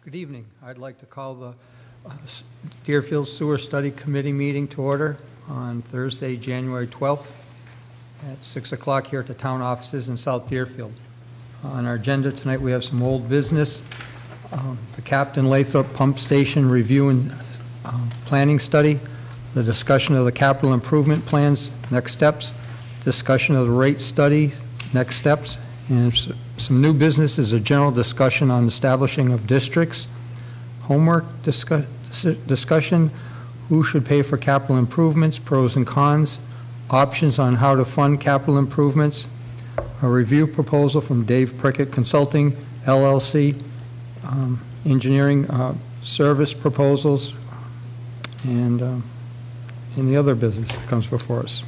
Good evening. I'd like to call the Deerfield Sewer Study Committee meeting to order on Thursday, January 12th at 6 o'clock here at the town offices in South Deerfield. On our agenda tonight, we have some old business. The Captain Lathrop Pump Station Review and Planning Study, the discussion of the capital improvement plans, next steps, discussion of the rate study, next steps, and some new business is a general discussion on establishing of districts, homework discussion, who should pay for capital improvements, pros and cons, options on how to fund capital improvements, a review proposal from Dave Prickett Consulting, LLC, engineering service proposals, and any other business that comes before us.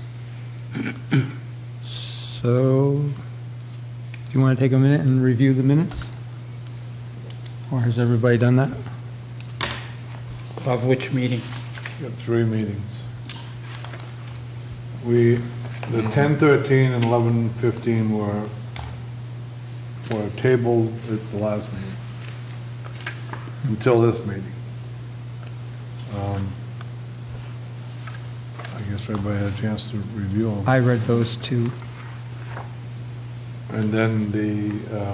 So, do you want to take a minute and review the minutes? Or has everybody done that? Of which meeting? We have 3 meetings. The 10:13 and 11:15 were tabled at the last meeting until this meeting. I guess everybody had a chance to review them. I read those too. And then the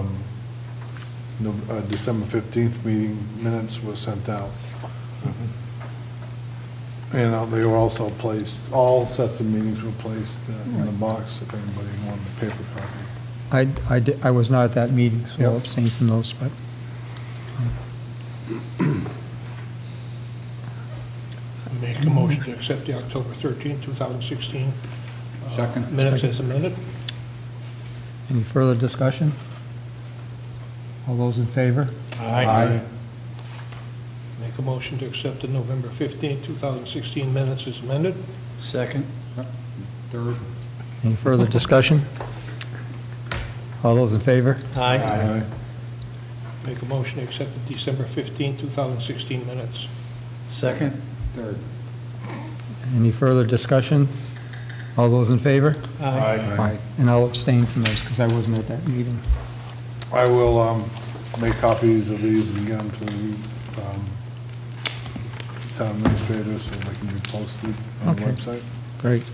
December 15th meeting minutes were sent out. And they were also placed, all sets of meetings were placed in the box if anybody wanted a paper copy. I was not at that meeting, so I'll abstain from those, but. Make a motion to accept the October 13, 2016 minutes as amended. Any further discussion? All those in favor? Aye. Make a motion to accept the November 15, 2016 minutes as amended. Second. Third. Any further discussion? All those in favor? Aye. Make a motion to accept the December 15, 2016 minutes. Second. Third. Any further discussion? All those in favor? Aye. And I'll abstain from those because I wasn't at that meeting. I will make copies of these and get them to the town administrator so they can be posted on the website. Great.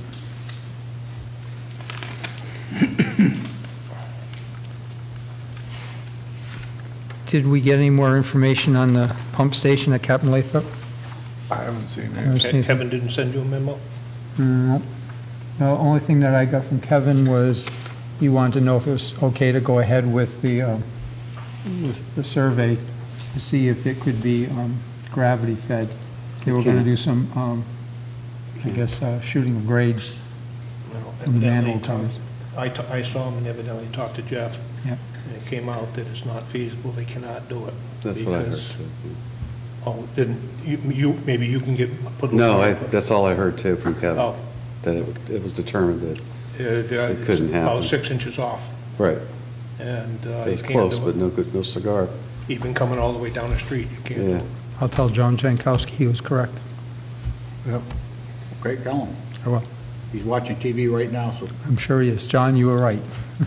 Did we get any more information on the pump station at Captain Lathrop? I haven't seen it. Kevin didn't send you a memo? No. The only thing that I got from Kevin was he wanted to know if it was okay to go ahead with the survey to see if it could be gravity fed. They were going to do some, I guess, shooting of grades from the manhole towers. I saw him and evidently talked to Jeff. Yep. And it came out that it's not feasible. They cannot do it. That's what I heard. Oh, then maybe you can put. No, that's all I heard too from Kevin. Oh. That it was determined that it couldn't happen. About 6 inches off. Right. And it was close, but no cigar. Even coming all the way down the street, you can't do it. I'll tell John Jankowski he was correct. Yep. Great going. I will. He's watching TV right now, so. I'm sure he is. John, you were right.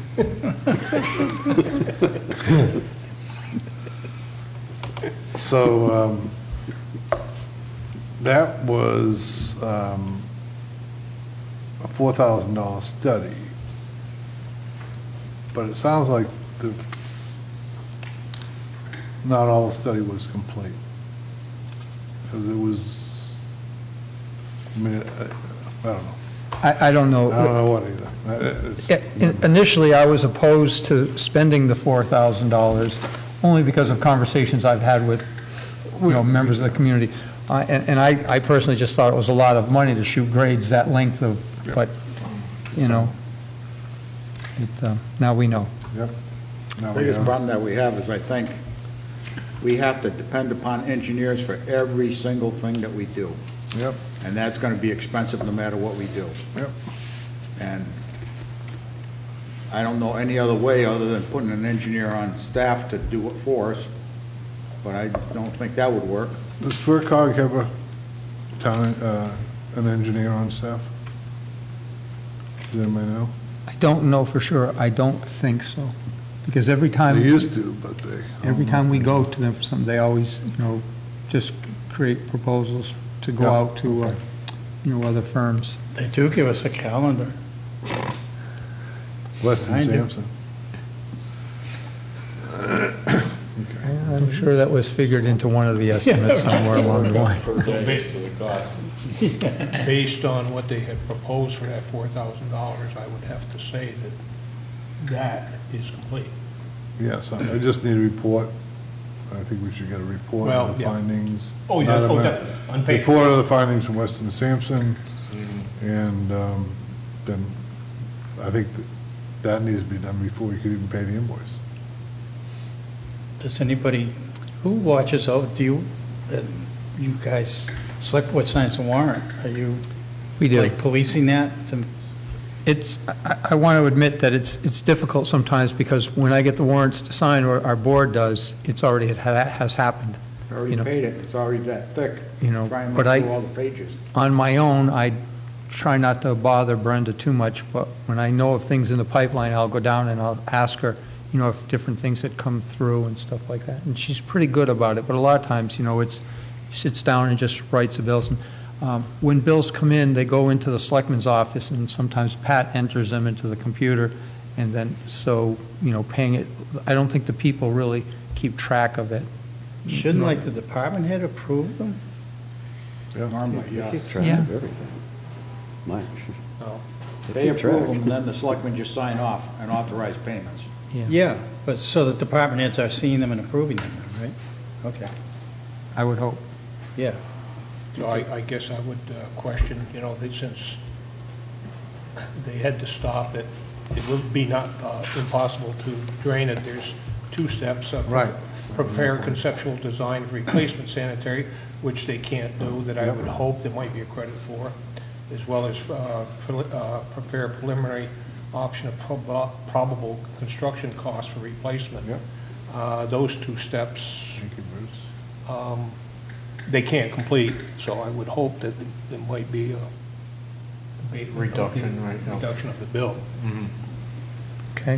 So that was a $4,000 study, but it sounds like not all the study was complete because it was. I mean, I don't know. I don't know. I don't know what either. Initially, I was opposed to spending the $4,000 only because of conversations I've had with members of the community. And I personally just thought it was a lot of money to shoot grades that length of, but, now we know. Yep. The biggest problem that we have is, I think, we have to depend upon engineers for every single thing that we do. Yep. And that's going to be expensive no matter what we do. Yep. And I don't know any other way other than putting an engineer on staff to do it for us, but I don't think that would work. Does FERCog have an engineer on staff? Does anybody know? I don't know for sure. I don't think so. Because every They time, used to, but they. every time we go to them for something, they always, just create proposals to go Yeah, out to, okay. other firms. They do give us a calendar. Weston Behind you. Sampson. I'm sure that was figured into one of the estimates somewhere along the line. Based on what they had proposed for that $4,000, I would have to say that is complete. Yes, I just need a report. I think we should get a report Well, of the yeah. findings. Oh, yeah, Not a minute. definitely, on paper. Report of the findings from Weston Sampson, and then I think that needs to be done before we could even pay the invoice. Does anybody, who watches over, you guys, select board signs the warrant? Are you We do. like policing that? I want to admit that it's difficult sometimes because when I get the warrants to sign, or our board does, it's already, has happened. Already paid it, it's already that thick. Try and but look through all the pages. On my own, I try not to bother Brenda too much, but when I know of things in the pipeline, I'll go down and I'll ask her, if different things had come through and stuff like that. And she's pretty good about it, but a lot of times, she sits down and just writes the bills. And when bills come in, they go into the selectman's office, and sometimes Pat enters them into the computer, and then, paying it, I don't think the people really keep track of it. Shouldn't like the department head approve them? Normally, They yeah. keep track Yeah. of everything. Mike. They keep track. approve them, then the selectmen just sign off and authorize payments. Yeah, but so the department heads are seeing them and approving them, right? Okay, I would hope. yeah. So I guess I would question, that since they had to stop it, it would be not impossible to drain it. There's two steps. Right. Prepare conceptual design of replacement sanitary, which they can't do, that I would hope there might be a credit for, as well as prepare preliminary option of probable construction costs for replacement. Yep. Those two steps, Thank you, Bruce. they can't complete, so I would hope that there might be a reduction of the bill. Okay.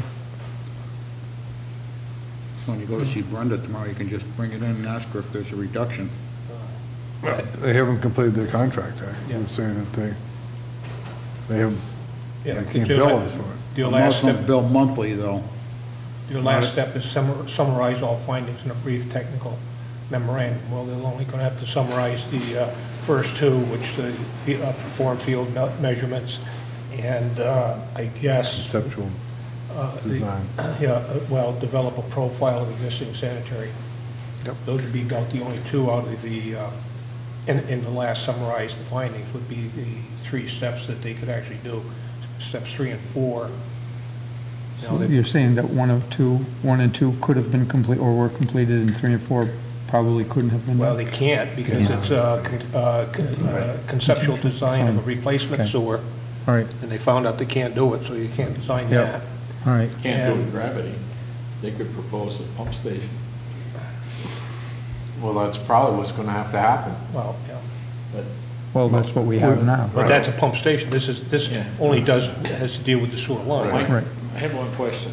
So when you go to see Brenda tomorrow, you can just bring it in and ask her if there's a reduction. They haven't completed their contract, I Yeah. would say that they haven't, Yeah, they can't bill us for it. Your Most last of them step, bill monthly, though. your last step is summarize all findings in a brief technical memorandum. Well, they're only going to have to summarize the first two, which the perform field measurements, and I guess, Conceptual design. develop a profile of existing sanitary. Yep. Those would be about the only two out of the, in the last summarized findings would be the three steps that they could actually do. Steps 3 and 4. So you're saying that 1 and 2 could have been complete, or were completed, and 3 and 4 probably couldn't have been Well, done? they can't because it's conceptual design of a replacement Okay. sewer, All right, and they found out they can't do it, so you can't design Yeah. that. all right. Can't do it And- in gravity. They could propose a pump station. Well, that's probably what's gonna have to happen, Well, yeah. but Well, that's what we have now. But that's a pump station. This Yeah. only has to deal with the sewer line. Mike, Right. I have one question.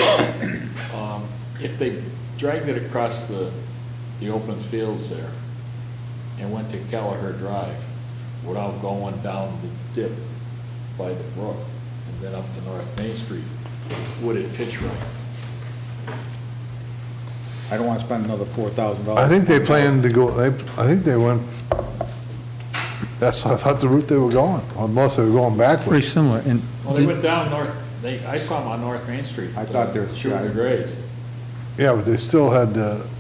If they dragged it across the open fields there and went to Kelleher Drive without going down the dip by the brook and then up to North Main Street, would it pitch right? I don't want to spend another $4,000. I think they planned to go, I think they went, I thought the route they were going, unless they were going Very backwards. similar, and Well, they went down I saw them on North Main Street. I thought they were- Shooting the grades. Yeah, but they still had,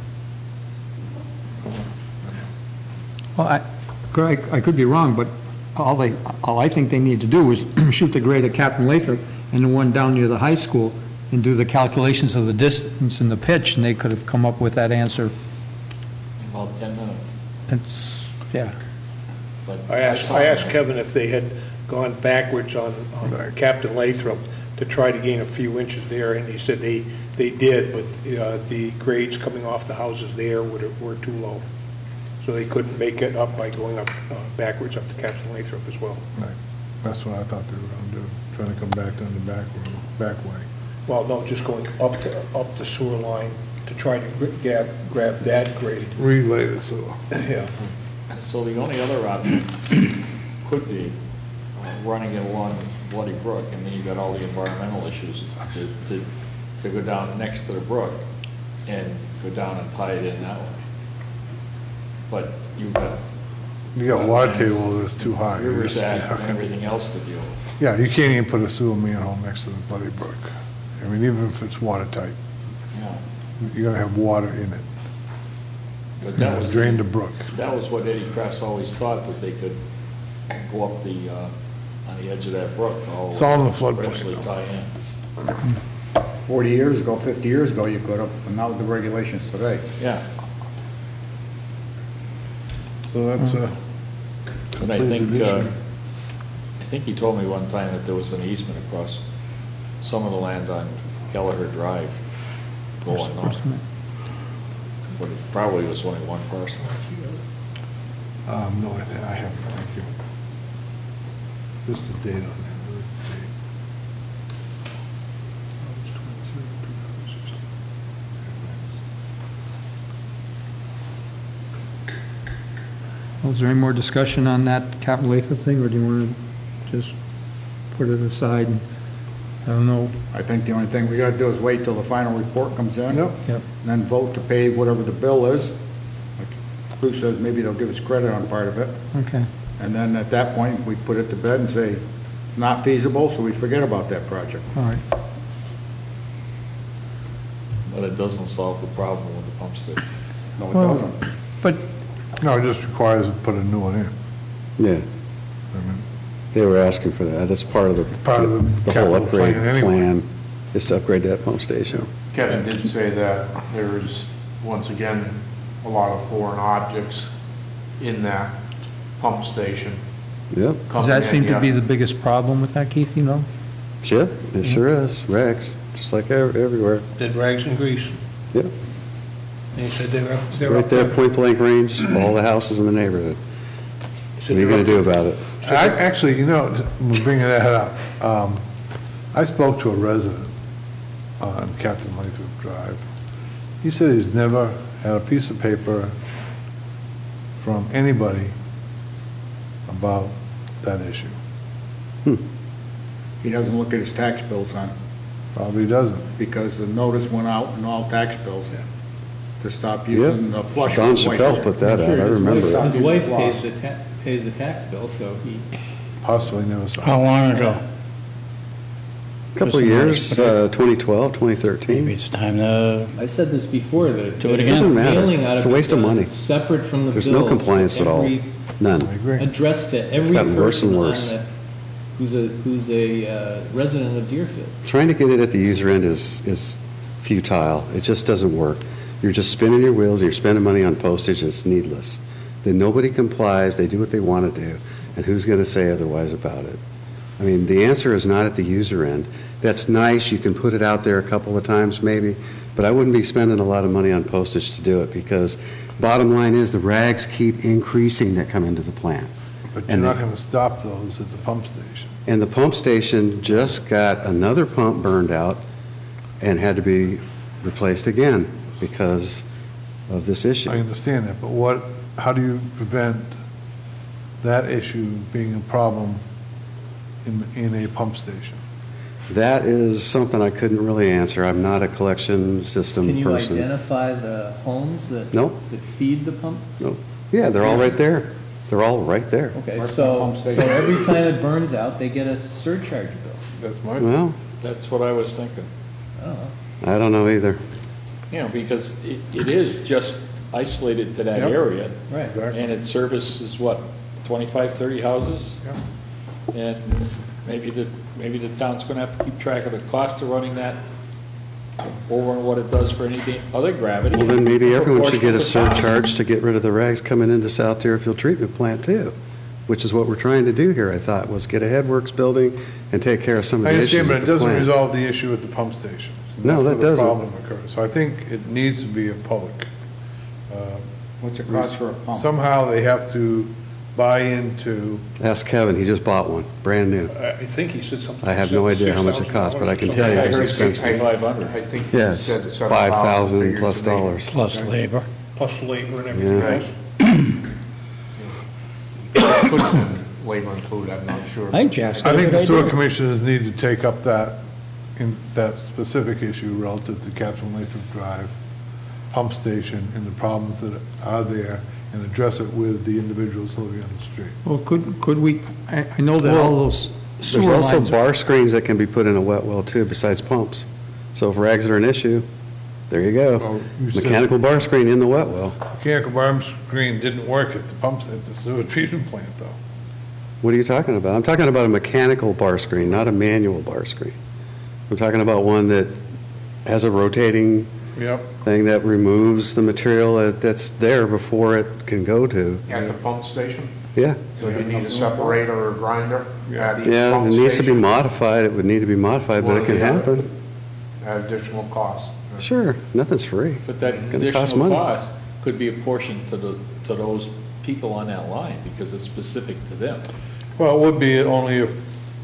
well, Greg, I could be wrong, but all I think they need to do is shoot the grade at Captain Lathrop and the one down near the high school and do the calculations of the distance and the pitch, and they could have come up with that answer. In about 10 minutes. It's, yeah. But I asked Kevin if they had gone backwards on Captain Lathrop to try to gain a few inches there, and he said they did, but the grades coming off the houses there were too low. So they couldn't make it up by going up backwards up to Captain Lathrop as well. right, that's what I thought they were gonna do, trying to come back down the back way. Well, no, just going up the sewer line to try to grab that grade. Relay the sewer. Yeah. So the only other option could be running it along Bloody Brook, and then you've got all the environmental issues to go down next to the brook and go down and tie it in that way. But you've got. You got water wetlands, table that's too high. You Rivers just- Act and everything else to deal with. Yeah, you can't even put a sewer manhole next to the Bloody Brook. I mean, even if it's watertight, Yeah. you're gonna have water in it. But that was. Drain the brook. That was what Eddie Crafts always thought, that they could go up on the edge of that brook. It's all in the floodplain. Eventually tie in. 40 years ago, 50 years ago, you could have, but now the regulations today. Yeah, So that's a and I completed think, issue. I think he told me one time that there was an easement across some of the land on Kelleher Drive going north. But it probably was only one parcel. No, I haven't, thank you. Just the date on that. Well, is there any more discussion on that Captain Latham thing, or do you want to just put it aside? I don't know. I think the only thing we gotta do is wait till the final report comes in. Yep. Yep. And then vote to pay whatever the bill is. Like Lou says, maybe they'll give us credit on part of it. Okay. And then at that point, we put it to bed and say, it's not feasible, so we forget about that project. All right. But it doesn't solve the problem with the pump station. No, it Well, doesn't. But, No, it just requires to put a new one in. Yeah, I mean, they were asking for that. That's part of the. Part of the whole capital upgrade plan anyway. plan is to upgrade that pump station. Kevin did say that there's, once again, a lot of foreign objects in that pump station. Yep, does that seem to be the biggest problem with that, Keith, you know? sure, it sure is. Rags, just like everywhere. Did rags and grease. Yep, And he said they were right up there, point blank range, all the houses in the neighborhood. What are you gonna do about it? Actually, you know, we're bringing that up. I spoke to a resident on Captain Lathrop Drive. He said he's never had a piece of paper from anybody about that issue. He doesn't look at his tax bills on it, Probably doesn't. because the notice went out in all tax bills to stop Yep. using the flush. Don with white Chappelle paper. put that out, I His remember wife- that. His wife pays the tax bill, so he, Possibly never saw. How long ago? Couple of years, 2012, Maybe 2013. it's time to, I said this before, that Do it the again. Doesn't matter. mailing ought It's to a be waste of done money. separate from the bills. There's no compliance to at all, every- none. I agree. Addressed to every gotten worse and person on worse. the, who's a resident of Deerfield. Trying to get it at the user end is futile. It just doesn't work. You're just spinning your wheels, you're spending money on postage, it's needless. Then nobody complies, they do what they want to do, and who's going to say otherwise about it? I mean, the answer is not at the user end. That's nice, you can put it out there a couple of times maybe, but I wouldn't be spending a lot of money on postage to do it, because bottom line is the rags keep increasing that come into the plant. But you're And not they- going to stop those at the pump station. And the pump station just got another pump burned out and had to be replaced again because of this issue. I understand that, but how do you prevent that issue being a problem in a pump station? That is something I couldn't really answer. I'm not a collection system Can you person. identify the homes that? Nope. That feed the pump? No. Yeah, they're all right there. They're all right there. Okay, Where's the so pump station? every time it burns out, they get a surcharge bill. That's my. Well, That's what I was thinking. I don't know. I don't know either. You know, because it is just isolated to that Yep. area. Right. Exactly. And it services, what, 25, 30 houses? Yeah. And maybe the town's gonna have to keep track of the cost of running that over and what it does for anything, other gravity. Well, then maybe everyone should get a Proportional to cost. surcharge to get rid of the rags coming into South Deerfield Treatment Plant too, which is what we're trying to do here, I thought, was get a headworks building and take care of some of I the issues understand, but at it the doesn't plant. resolve the issue at the pump station. No, that That's where doesn't. the problem occurs. So I think it needs to be a public. What's it cost for a pump? Somehow they have to buy into, Ask Kevin, he just bought one, brand new. I think he said something. I have no idea how much it costs, but I can tell you I it's heard expensive. 500. I think he Yes, said 5,000 figures plus to me. dollars. Plus labor. Plus labor and everything Yeah. else. Could have been labor included, I'm not sure. I think Jeff's got I a think good the sewer idea. commissioners need to take up that, in that specific issue relative to Captain Lathrop Drive pump station and the problems that are there, and address it with the individuals living on the street. Well, could we, I know that all those There's sewer also lines. bar screens that can be put in a wet well too, besides pumps. So if rags are an issue, there you Well, go. you said- Mechanical bar screen in the wet well. Mechanical bar screen didn't work at the pumps, at the sewer treatment plant, though. What are you talking about? I'm talking about a mechanical bar screen, not a manual bar screen. I'm talking about one that has a rotating Yep. thing that removes the material that's there before it can go to. At the pump station, Yeah, so you need a separator or a grinder at each yeah, pump it needs to be station. modified, it would need to be modified, but One it or can the other. happen. At additional cost. Sure, nothing's free. But that Gonna cost additional money. cost could be apportioned to those people on that line, because it's specific to them. Well, it would be only if,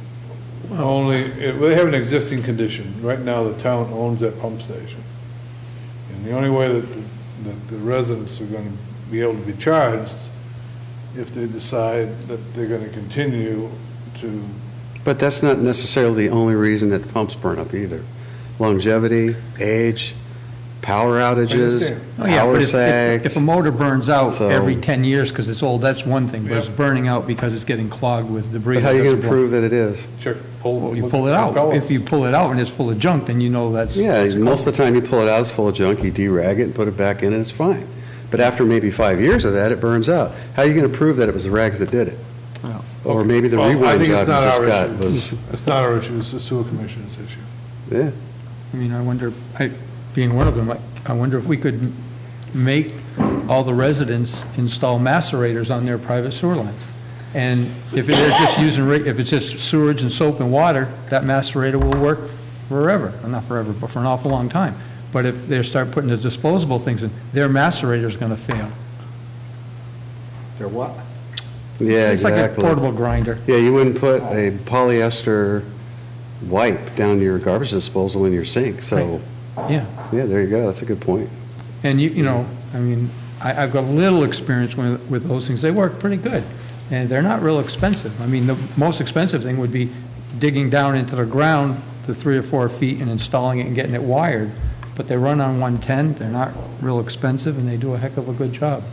they have an existing condition. Right now, the town owns that pump station. And the only way that the residents are going to be able to be charged if they decide that they're going to continue to, But that's not necessarily the only reason that the pumps burn up either. Longevity, age, power outages, understand. Oh, yeah, power but if sags. a motor burns out So- every 10 years because it's old, that's one thing, but if it's Yep. burning out because it's getting clogged with debris. But how are you that going doesn't to belong. prove that it is? check, pull. Well, you look pull it at out. pellets. If you pull it out and it's full of junk, then you know that's. Yeah, most of the time you pull it out, it's full of junk, you derag it and put it back in and it's fine. But after maybe 5 years of that, it burns out. How are you going to prove that it was the rags that did it? Well, Or maybe the Well, I rewind think job it's you not just our got issue. was, It's not our issue, it's the sewer commission's issue. yeah. I mean, I wonder, being one of them, I wonder if we could make all the residents install macerators on their private sewer lines. And if they're just using, if it's just sewage and soap and water, that macerator will work forever. Well, not forever, but for an awful long time. But if they start putting the disposable things in, their macerator's going to fail. They're what? Yeah, It's like a exactly. portable grinder. Yeah, you wouldn't put a polyester wipe down your garbage disposal in your sink, so, Yeah. yeah, there you go, that's a good point. And you know, I mean, I've got a little experience with those things. They work pretty good, and they're not real expensive. I mean, the most expensive thing would be digging down into the ground to 3 or 4 feet and installing it and getting it wired. But they run on 110, they're not real expensive, and they do a heck of a good job.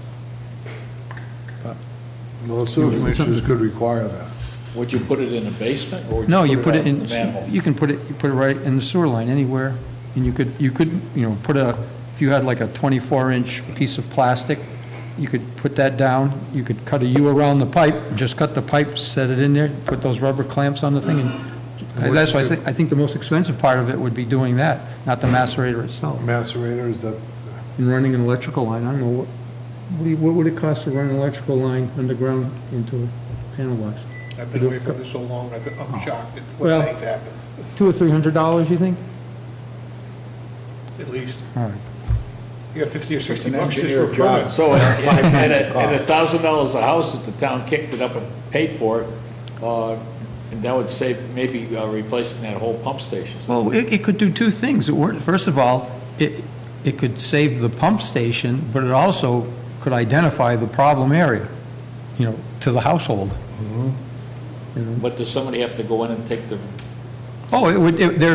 Well, the sewer It's something- commissioners could require that. Would you put it in a basement, or would No, you you put it out in, the manhole? you can put it right in the sewer line anywhere. And you could, put if you had like a 24-inch piece of plastic, you could put that down, you could cut a U around the pipe, just cut the pipe, set it in there, put those rubber clamps on the thing, and that's why I think the most expensive part of it would be doing that, not the macerator itself. Macerator, is that, And running an electrical line, I don't know, what would it cost to run an electrical line underground into a panel box? I've been away from this so long, I'm shocked at Well- what things happen, $200 or $300, you think? at least. All right. You got 50 or It's 60 an bucks just engineer for a job. permit. So, at $1,000 a house, if the town kicked it up and paid for it, and that would save maybe replacing that whole pump station. Well, it could do two things. First of all, it could save the pump station, but it also could identify the problem area, to the household. But does somebody have to go in and take the, Oh, it would,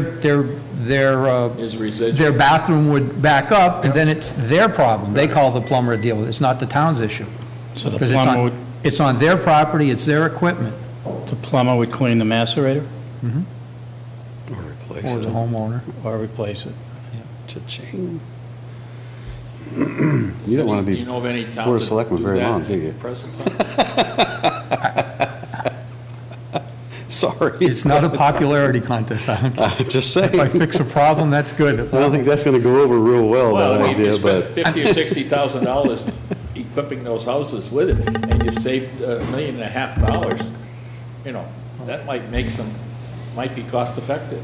his residual? their bathroom would back up, and then it's their problem. They call the plumber to deal with it. It's not the town's issue. So the 'Cause plumber it's on their property, it's their equipment, would clean the macerator Or replace or the it. homeowner. or replace it? Cha-ching. You don't want to Do you be, know of any Board towns of that Selectmen do very that long, do at you? the present time? sorry. It's not a popularity contest. I don't care. I'm just If I saying, fix a problem, that's good. If I don't not, think that's going to go over real well, Well, that I mean, you idea, spend but. $50,000 or $60,000 equipping those houses with it, and you saved $1.5 million, that might be cost effective.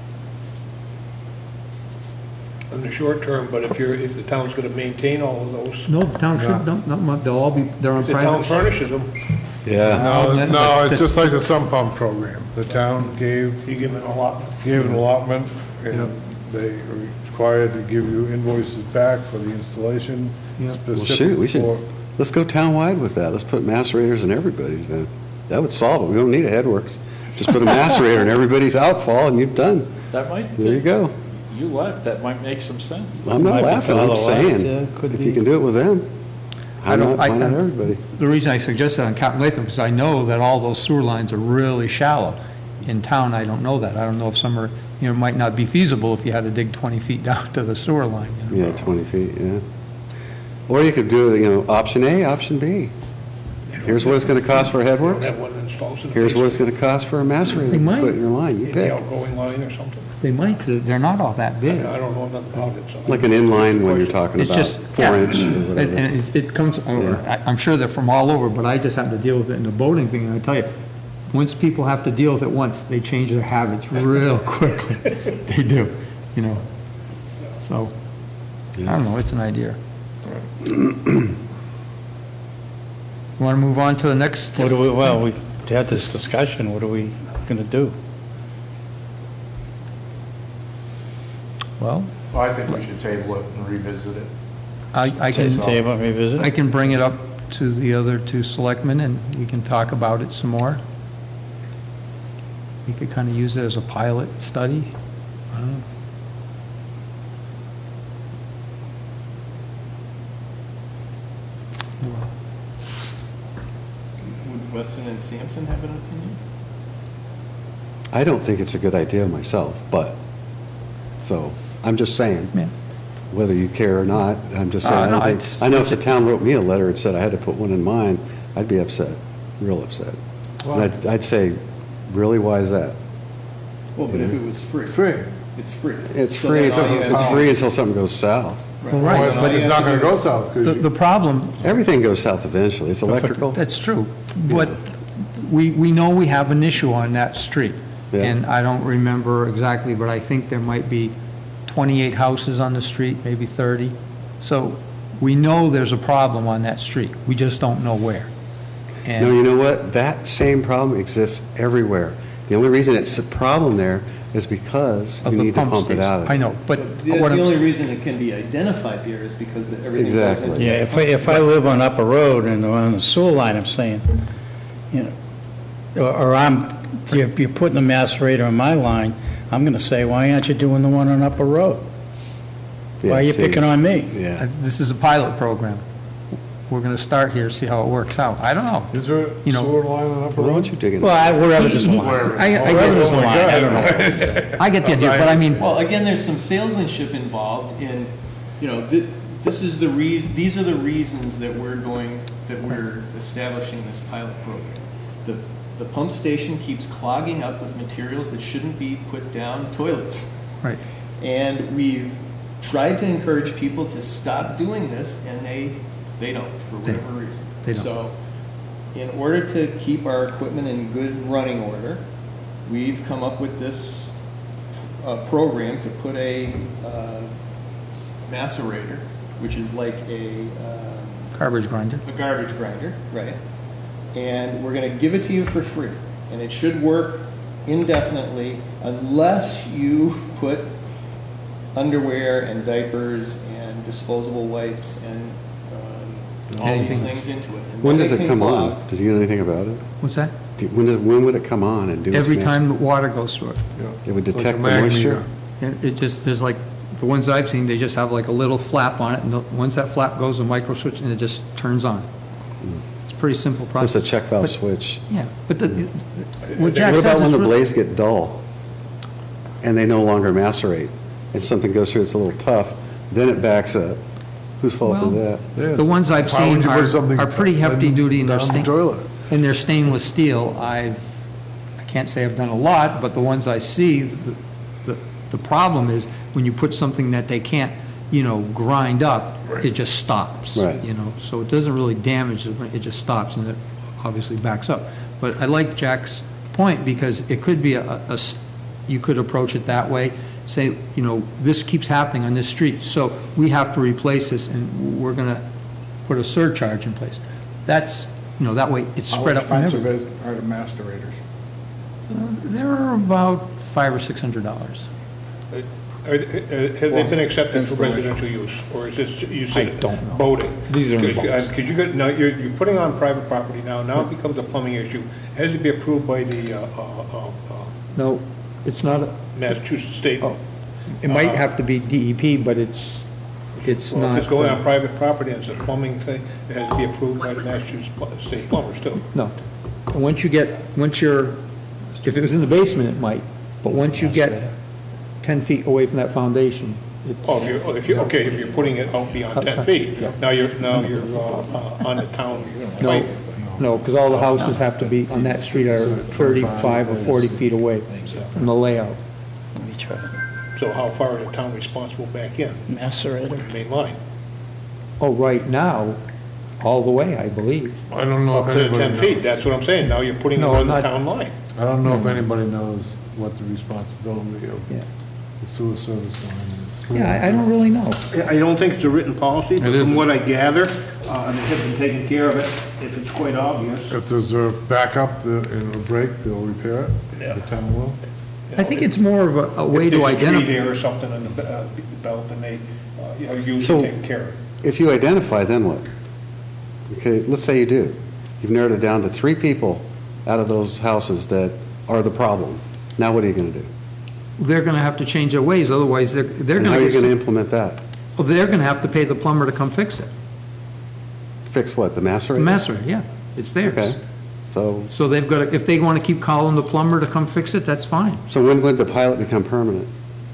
In the short term, but if the town's gonna maintain all of those, No, the town should, they'll all be, they're on if the town private. furnishes them, Yeah. No, it's just like the sump pump program. The town gave You give them a lot. an allotment, and they are required to give you invoices back for the installation. Yeah. Well, shoot, we should, for- let's go townwide with that. Let's put macerators in everybody's then. That would solve it. We don't need a headworks. Just put a macerator in everybody's outfall and you've done. That might. There you go. You laugh, that might make some sense. I'm not Might be laughing, I'm otherwise, saying, yeah, could if be. you can do it with them, I don't- why not everybody? The reason I suggested on Captain Latham is I know that all those sewer lines are really shallow. In town, I don't know that. I don't know if some are, you know, might not be feasible if you had to dig 20 feet down to the sewer line. You know? Yeah, 20 feet, yeah. Or you could do, you know, option A, option B. Here's what it's gonna cost for You don't headworks. have one that installs in the Here's what it's basement, gonna cost for a macerator They to might. put in your line. You in the pick. outgoing line or something. They might, 'cause they're not all that I big. don't know nothing about it, so. Like an inline when you're talking It's about just, yeah, 4-inch or and whatever. it comes, I'm sure they're from all over, but I just have to deal with it in the boating thing, and I tell you, once people have to deal with it once, they change their habits real quickly. They do, you know. So, I don't know, it's an idea. Want to move on to the next? What do we, well, we had this discussion, what are we going to do? Well, Well, I think we should table it and revisit it. I can, Table, revisit? I can bring it up to the other two selectmen, and we can talk about it some more. We could kind of use it as a pilot study. I don't know. Would Weston and Sampson have an opinion? I don't think it's a good idea myself, but, so, I'm just saying, Yeah. whether you care or not, I'm just saying, no, I don't it's- think, I know if the town wrote me a letter and said I had to put one in mine, I'd be upset, real upset. And I'd say, really, why is that? Well, but if it was free. Free. It's free. It's So free, then all you have it's to free do is- until something goes south. Well, right, So then all But you it's have not to gonna do go is- south, The, because the problem, Everything goes south eventually, it's electrical. that's true, but we know we have an issue on that street. Yeah. And I don't remember exactly, but I think there might be 28 houses on the street, maybe 30. So we know there's a problem on that street, we just don't know where. No, And you know what? That same problem exists everywhere. The only reason it's a problem there is because of you the need to pump pump it station. out of I it. know, but That's what the I'm, only reason it can be identified here is because everything goes Exactly. into. Yeah, if I live on Upper Road and on the sewer line, I'm saying, you know, or you're putting a macerator in my line, I'm going to say, why aren't you doing the one on Upper Road? Why are you see. picking on me? Yeah. this is a pilot program. We're going to start here, see how it works out. I don't know. is there a You know- sewer line on Upper Well, why Road? don't you dig it? Well, wherever there's a line. I get Wherever there's a Oh, my line, I God. don't know. I get the idea, but I mean, Well, again, there's some salesmanship involved in, you know, this is the these are the reasons that we're establishing this pilot program. The pump station keeps clogging up with materials that shouldn't be put down toilets. right. And we've tried to encourage people to stop doing this, and they don't, for whatever reason. They don't. So, in order to keep our equipment in good running order, we've come up with this program to put a macerator, which is like a Garbage grinder. garbage grinder, right? And we're going to give it to you for free. And it should work indefinitely unless you put underwear and diapers and disposable wipes and all these Anything. things into it. And When then does it can come clog. on? Does he know anything about it? What's that? When would it come on and do its Every mess? time the water goes through it. It would It's like detect a the mag moisture? meter. And it just, there's like, the ones I've seen, they just have like a little flap on it, and once that flap goes, a micro switch, and it just turns on. It's a pretty simple So it's process. a check valve But- switch. Yeah, but what What Jack about says when is the really... blades get dull and they no longer macerate and something goes through, it's a little tough, then it backs up? Whose fault is Well, that? Yes. The ones I've Why would seen you put something are pretty hefty duty, and down they're the toilet? stainless steel. I can't say I've done a lot, but the ones I see, the problem is when you put something that they can't, grind up, it just stops. Right. So it doesn't really damage, it just stops, and it obviously backs up. But I like Jack's point, because it could be you could approach it that way, say, this keeps happening on this street, so we have to replace this, and we're going to put a surcharge in place. That's that way it's spread up from How everywhere. expensive are the macerators? They're about $500 or $600. Have they been accepted for residential use, or is this, you said I don't know. boating? These are in boats. Because now, you're putting on private property now it becomes a plumbing issue. Has to be approved by the No, it's not, Massachusetts State. oh, it might have to be DEP, but it's Well, not. if it's going on private property and it's a plumbing thing, it has to be approved by the Massachusetts State plumbers too. No. And once you're, if it was in the basement, it might, but once you get 10 feet away from that foundation, it's. Oh, if you're putting it out beyond 10 Outside, feet, yeah. now you're on the town. No, no, because all the houses have to be, on that street are 35 or 40 feet away from the layout. Let me try. So how far is the town responsible back in, Macerator. main line? Oh, right now, all the way, I believe. I don't know Up if to anybody 10 feet, knows. that's what I'm saying, now you're putting it No, on the not- town line. I don't know if anybody knows what the responsibility of Yeah. the sewer service line is. Yeah, I don't really know. I don't think it's a written policy, but It from isn't. what I gather, and they have been taking care of it, if it's quite obvious. If there's a backup and a break, they'll repair it, Yeah. the town will. I think it's more of a way to If there's a identify. tree there or something in the belt, then they, usually So- take care of it. If you identify, then what? Okay, let's say you do. You've narrowed it down to 3 people out of those houses that are the problem. Now what are you going to do? They're going to have to change their ways, otherwise they're And going how are to you going to get, implement that? well, they're going to have to pay the plumber to come fix it. Fix what, the macerator? Master, yeah, it's theirs. Okay, so, So they've got to, if they want to keep calling the plumber to come fix it, that's fine. so when would the pilot become permanent?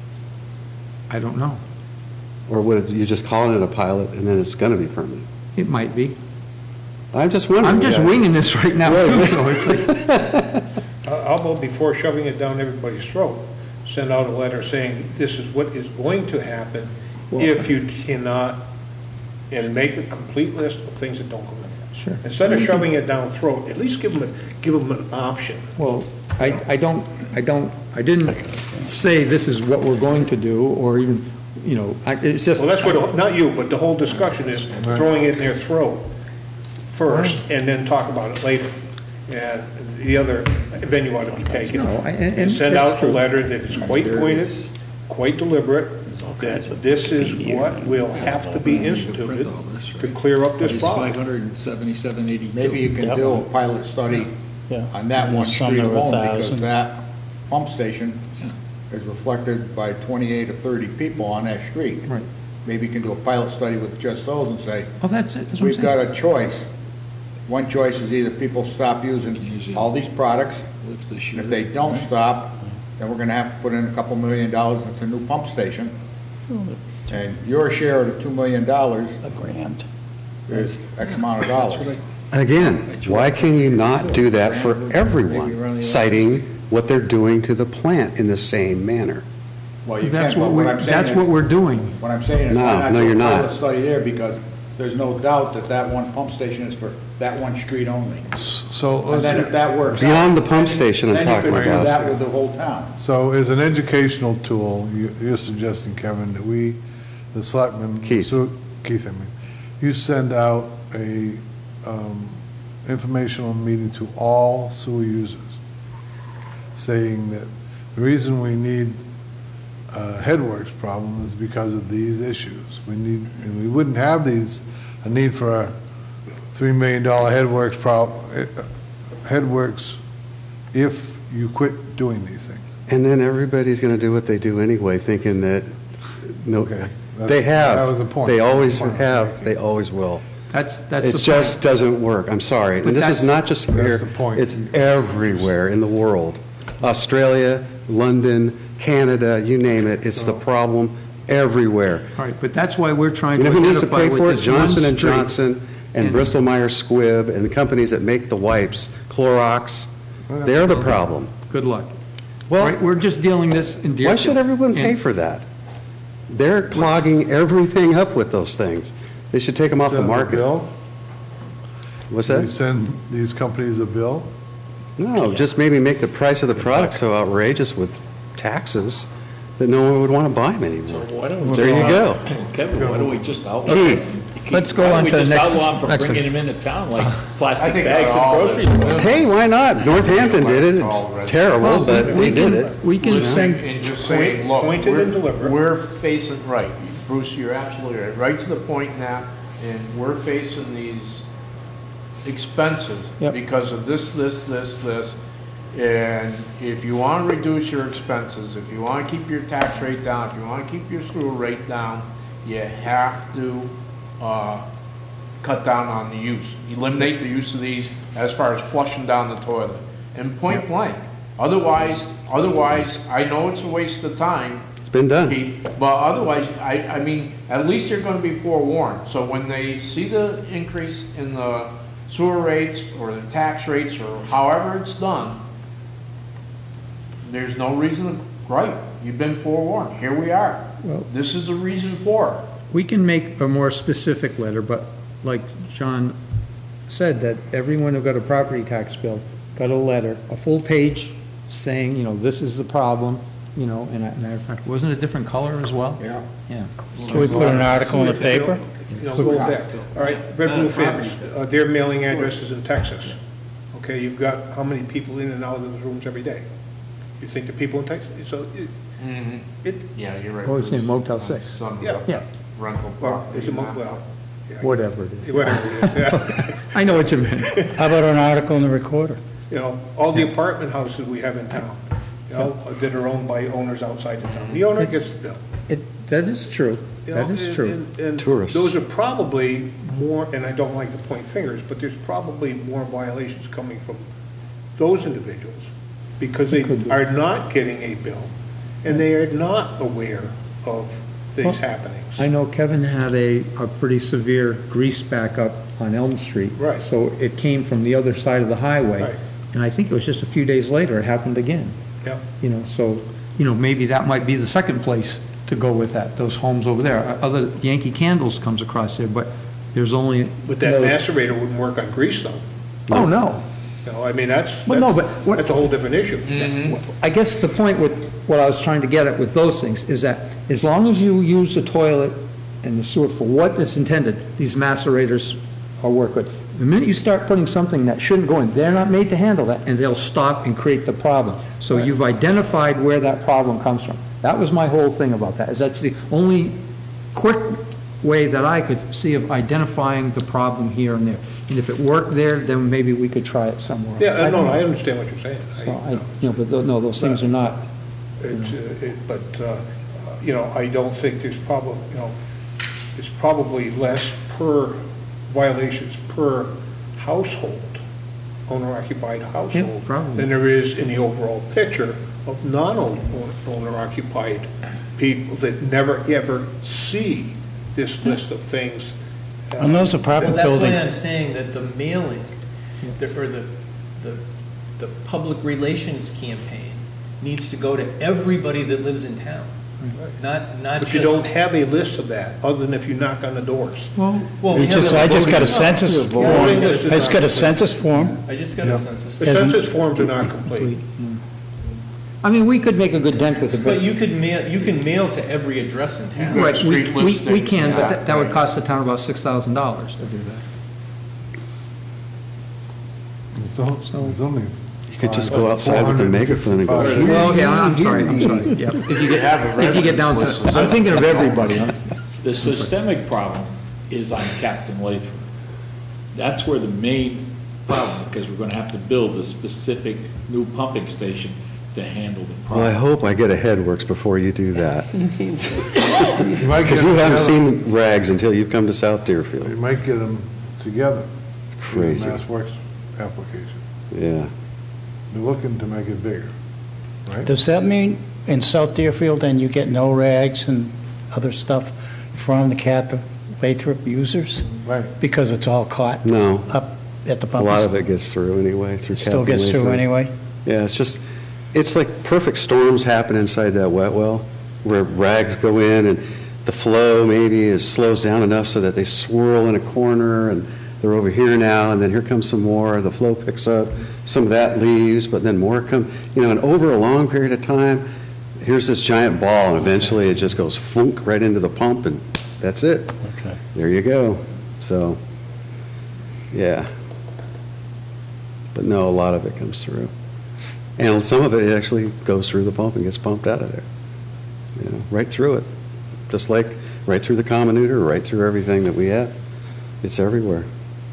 I don't know. Or would you just call it a pilot and then it's going to be permanent? It might be. I'm just wondering. I'm just yeah. winging this right now, too, so it's like, How about before shoving it down everybody's throat, send out a letter saying, this is what is going to happen if you cannot, and make a complete list of things that don't go in. Sure. Instead of shoving it down throat, at least give them an option. well, I didn't say this is what we're going to do, or even, it's just. Well, that's what, not you, but the whole discussion is throwing it in their throat first, and then talk about it later. And the other venue ought to be taken. No, and Send that's out a true. letter that is quite pointed, quite deliberate, that this is what will have to be instituted to clear up this It's problem. 577.82. Maybe you can do a pilot study Yeah. on that one Some street are alone, 1,000. because that pump station is reflected by 28 or 30 people on that street. Right. Maybe you can do a pilot study with just those and say, Oh, that's it, that's what I'm we've saying. got a choice. One choice is either people stop using all these products, Lift the and sheet. if they don't stop, then we're gonna have to put in a couple $1 million into a new pump station. And your share of the $2 million A grand. is X amount of dollars. Again, why can you not do that for everyone, citing what they're doing to the plant in the same manner? Well, you That's can, what but we're, what I'm saying that's is- what we're doing. What I'm saying is, No, why not no, do you're a not. pilot study there, because there's no doubt that that one pump station is for that one street only. So, And then if that works out. Beyond the pump then- station I'm talking Then you about. could do that with the whole town. so as an educational tool, you're suggesting, Kevin, that we, the selectmen. Keith. Keith, I mean, you send out a informational meeting to all sewer users, saying that the reason we need headworks problem is because of these issues. And we wouldn't have a need for a $3 million headworks if you quit doing these things. And then everybody's going to do what they do anyway, thinking that, no, Okay, they have. that was the point. They always Point. have, they always will. That's the It point. just doesn't work, I'm sorry. But And this is that's- not just here, That's the point. it's everywhere in the world. Australia, London, Canada, you name it, it's the problem everywhere. All right, but that's why we're trying You to know who needs to identify pay with for it? this one Johnson and street. Johnson and And- Bristol Myers Squibb and the companies that make the wipes, Clorox, they're the problem. Good luck. Well, Right, we're just dealing this in Deerfield. why should everyone pay And- for that? They're clogging everything up with those things. They should take them off the Send a market. bill? What's We that? send these companies a bill? No, just maybe make the price of the product so outrageous with taxes that no one would want to buy them anymore. Why don't we There just you go. Kevin, why don't we just outlaw? Keith, Let's go Why on don't we to the just next outlaw 'em from section. bringing them into town like plastic think bags that and all grocery is- stores? Hey, why not? Northampton did it. It's terrible, but they did it. We can Listening send, and just saying, look, Pointed and deliberate. we're facing, right, Bruce, you're absolutely right, right to the point now, and we're facing these expenses Yep. because of this, and if you want to reduce your expenses, if you want to keep your tax rate down, if you want to keep your school rate down, you have to, cut down on the use, eliminate the use of these as far as flushing down the toilet, and point blank. Otherwise, I know it's a waste of time, It's been done. Keith, but otherwise, I mean, at least they're gonna be forewarned. So when they see the increase in the sewer rates or the tax rates or however it's done, there's no reason to gripe. You've been forewarned. Here we are. Well- This is a reason for it. we can make a more specific letter, but like John said, that everyone who got a property tax bill got a letter, a full page saying, you know, this is the problem, you know, and matter of fact, wasn't it a different color as well? Yeah. Yeah. Should we put an article in the paper? You know, go back. All right, Red Roof Inns, their mailing addresses in Texas. Okay, you've got how many people in and out of those rooms every day? You think the people in Texas, so it, Yeah, you're right. Oh, it's in Bruce. Motel On 6. some Yeah. Yeah, rental well, property. it's a, not- well, yeah, whatever it is. whatever it is, yeah. I know what you meant. How about an article in the Recorder? You know, all the apartment houses we have in town, you know, that are owned by owners outside the town. The owner gets the bill. That is true. You That know, is true. and Tourists. those are probably more, and I don't like to point fingers, but there's probably more violations coming from those individuals because they Could be. are not getting a bill and they are not aware of these Well, happenings. I know Kevin had a pretty severe grease backup on Elm Street. Right. So it came from the other side of the highway. Right. And I think it was just a few days later, it happened again. Yeah. You know, so, you know, maybe that might be the second place to go with that, those homes over there. Other, Yankee Candles comes across there, but there's only. But that those- macerator wouldn't work on grease though. Oh, no. You know, I mean, that's Well, no, but what- that's a whole different issue. I guess the point with, what I was trying to get at with those things is that as long as you use the toilet and the sewer for what it's intended, these macerators will work good. The minute you start putting something that shouldn't go in, they're not made to handle that, and they'll stop and create the problem. So you've identified where that problem comes from. That was my whole thing about that, is that's the only quick way that I could see of identifying the problem here and there. And if it worked there, then maybe we could try it somewhere else. Yeah, don't no, know. I understand what you're saying. So I, you know, but no, those things are not, You know, I don't think there's probably, you know, it's probably less per violations per household, owner-occupied household, probably. than there is in the overall picture of non-owner-occupied people that never, ever see this list of things. And those apartment Well, that's why buildings, I'm saying that the mailing, or the public relations campaign needs to go to everybody that lives in town, not But just. you don't have a list of that, other than if you knock on the doors. Well, I we have just got a voting- census form. I just got a census form. I just got a census. The census forms are not complete. I mean, we could make a good dent with it, But but, you can mail to every address in town. right, street we listings, can, but yeah, that would right. cost the town about $6,000 to do that. It's only. You could just go outside with a megaphone and go, "Here." Well, yeah, I'm sorry, yeah. If you get down to, I'm thinking of everybody. The systemic problem is on Captain Lathrop. That's where the main problem, because we're gonna have to build a specific new pumping station to handle the Well, I problem. hope I get a headworks before you do that. You might Because get you them haven't together. seen rags until you've come to South You Deerfield. might get them together. It's in a crazy. Mass Works application. Yeah. They're looking to make it bigger, right? Does that mean in South Deerfield, then you get no rags and other stuff from the Captain Lathrop users? Right. Because it's all caught No, up at the a pump? lot of it gets through anyway, through Captain Still gets through Lathrop. anyway? Yeah, it's just, it's like perfect storms happen inside that wet well, where rags go in and the flow maybe slows down enough so that they swirl in a corner and they're over here now, and then here comes some more, the flow picks up, some of that leaves, but then more come, you know, and over a long period of time, here's this giant ball, and eventually it just goes funk right into the pump, and that's it. Okay. There you go. So, yeah. But no, a lot of it comes through. And some of it actually goes through the pump and gets pumped out of there. You know, right through it. Just like right through the comminutor, right through everything that we have. It's everywhere.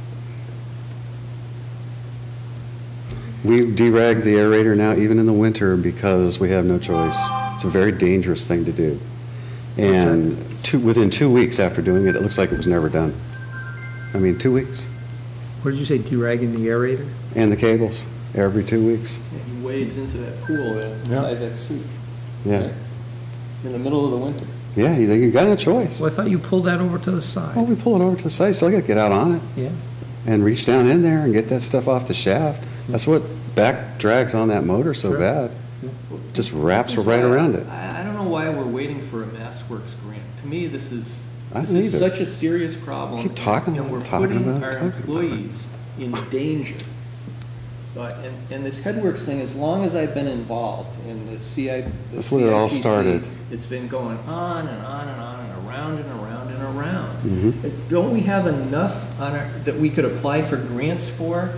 We derag the aerator now, even in the winter, because we have no choice. It's a very dangerous thing to do. And within 2 weeks after doing it, it looks like it was never done. I mean, 2 weeks. What did you say, deragging the aerator? And the cables, every 2 weeks. He wades into that pool inside that suit. Yeah. Right? In the middle of the winter. Yeah, you got no choice. Well, I thought you pulled that over to the side. Well, we pull it over to the side, still got to get out on it Yeah. and reach down in there and get that stuff off the shaft. That's what back drags on that motor so Sure. bad. Just wraps This is right why around it. I don't know why we're waiting for a MassWorks grant. To me, this is I believe it. such a serious problem. Keep talking and we're about it, putting talking our about it. employees in danger. And this Headworks thing, as long as I've been involved in the That's when it all CIPC, started. It's been going on and on and on and around and around and around. Mhm. Don't we have enough that we could apply for grants for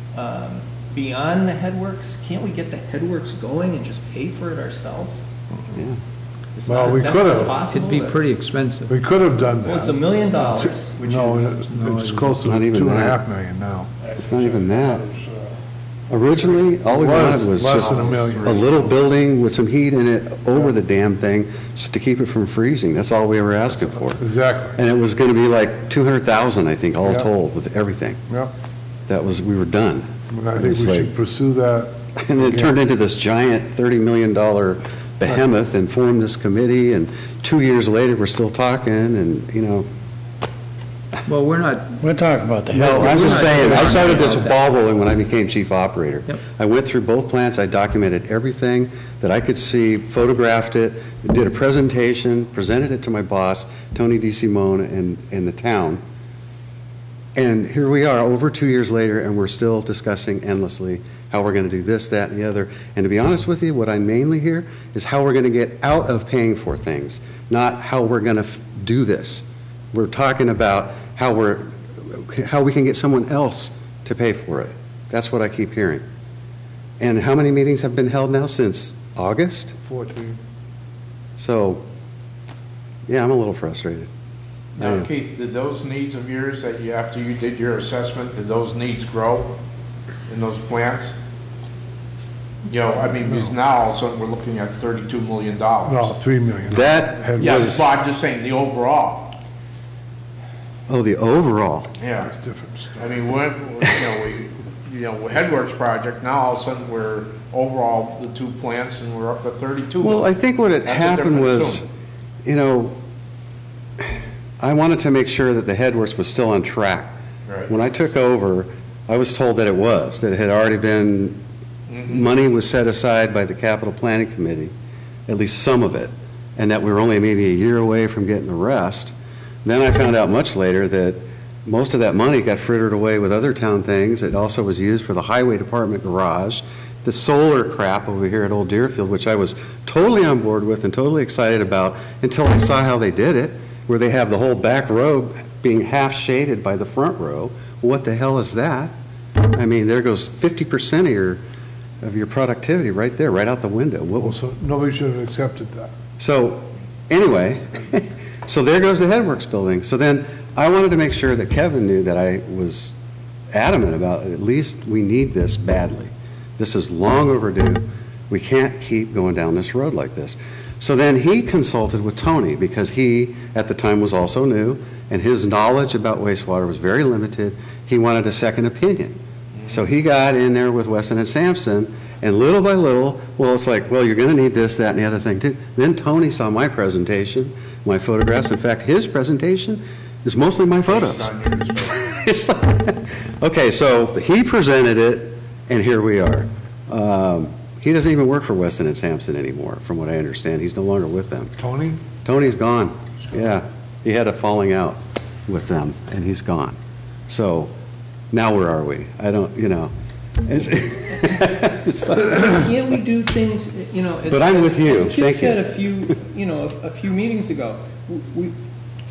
beyond the Headworks? Can't we get the Headworks going and just pay for it ourselves? Yeah. It's Well, not- we that's could not have. possible. It'd be pretty That's- expensive. We could have done that. Well, it's $1 million, which No, is. it's close to Not even 2.5 million now. It's not even that. Originally, all we wanted was Less just than $1 million. a little building with some heat in it over the damn thing to keep it from freezing. That's all we were asking for. Exactly. And it was going to be like 200,000, I think, all Yeah. told, with everything. Yep. We were done. And I think It's we like- should pursue that. And it again. turned into this giant $30 million behemoth and formed this committee, and 2 years later, we're still talking, and, you know. Well, we're not, We're talking about the No, I'm Headworks. just saying, I started this about ball rolling when I became chief operator. Yep. I went through both plants, I documented everything that I could see, photographed it, did a presentation, presented it to my boss, Tony DeSimone, and the town. And here we are, over 2 years later, and we're still discussing endlessly how we're going to do this, that, and the other. And to be honest with you, what I mainly hear is how we're going to get out of paying for things, not how we're going to do this. We're talking about how we can get someone else to pay for it. That's what I keep hearing. And how many meetings have been held now since August? 14. So, yeah, I'm a little frustrated. I Now, am. Keith, did those needs of yours that you, after you did your assessment, did those needs grow in those plants? You know, I mean, because now all of a sudden we're looking at $32 million. No, 3 million. That Head- Yeah, was, but I'm just saying, the overall, oh, the overall. yeah. It's different. I mean, Headworks project, now all of a sudden we're overall the two plants and we're up to 32. Well, I think what had That's a happened different was, tune. you know, I wanted to make sure that the Headworks was still on track. Right. When I took over, I was told that it was, that it had already been, money was set aside by the capital planning committee, at least some of it, and that we were only maybe a year away from getting the rest. Then I found out much later that most of that money got frittered away with other town things. It also was used for the highway department garage, the solar crap over here at Old Deerfield, which I was totally on board with and totally excited about until I saw how they did it, where they have the whole back row being half shaded by the front row. What the hell is that? I mean, there goes 50% of your productivity right there, right out the window. What was, So nobody should have accepted that. so, anyway, so there goes the Headworks building. So then, I wanted to make sure that Kevin knew that I was adamant about, at least we need this badly. This is long overdue. We can't keep going down this road like this. So then he consulted with Tony, because he, at the time, was also new, and his knowledge about wastewater was very limited. He wanted a second opinion. So he got in there with Weston and Sampson, and little by little, well, it's like, well, you're going to need this, that, and the other thing, too. Then Tony saw my presentation, my photographs. In fact, his presentation is mostly my photos. Based on yours. It's like, okay, so he presented it, and here we are. He doesn't even work for Weston and Sampson anymore, from what I understand. He's no longer with them. Tony? Tony's gone. Yeah, he had a falling out with them, and he's gone. So now where are we? I don't, you know. It's like- Can't we do things, you know? But I'm with you. As Kip Thank said you. a few meetings ago, we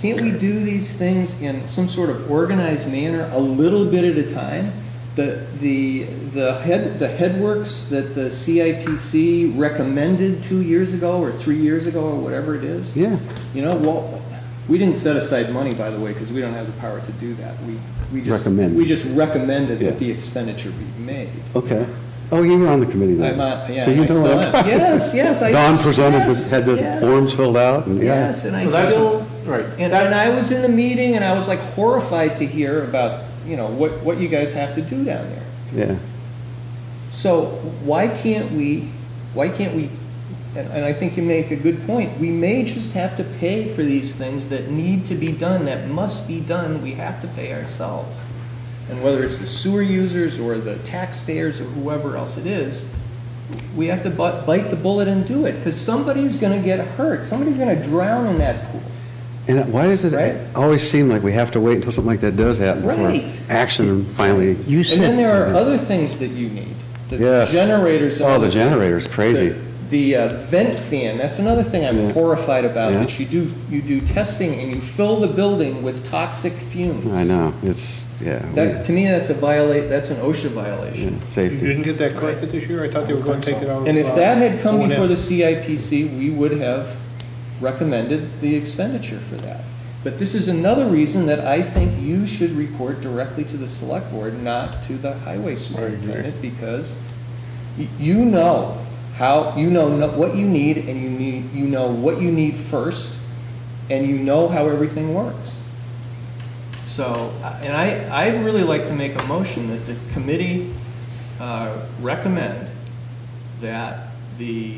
Can't we do these things in some sort of organized manner, a little bit at a time? The headworks that the CIPC recommended 2 years ago or 3 years ago or whatever it is. Yeah. You know, well, we didn't set aside money, by the way, because we don't have the power to do that. We just recommended that the expenditure be made. Okay. Oh, you were on the committee then. Yeah, so you I know still what I'm am. talking Yes, yes. Don presented, had the yes. forms filled out, and yeah. Yes, and I So that's still, right. and I was in the meeting, and I was like horrified to hear about, you know, what you guys have to do down there. Yeah. So why can't we, and I think you make a good point, we may just have to pay for these things that need to be done, that must be done, we have to pay ourselves. And whether it's the sewer users or the taxpayers or whoever else it is, we have to bite the bullet and do it, because somebody's going to get hurt. Somebody's going to drown in that pool. And why does it Right. always seem like we have to wait until something like that does happen Right. before action finally? You And then said, there are other things that you need. The Yes. generators. Oh, the generator's crazy. The vent fan, that's another thing I'm Yeah. horrified about, Yeah. that you do testing and you fill the building with toxic fumes. I know, it's, yeah. That, to me, that's an OSHA violation. You Safety. didn't get that corrected this year? I thought they were going to take it out. And if that had come O&M. before the CIPC, we would have recommended the expenditure for that. But this is another reason that I think you should report directly to the select board, not to the highway superintendent, because you know what you need, and you know what you need first, and you know how everything works. So, and I'd really like to make a motion that the committee recommend that the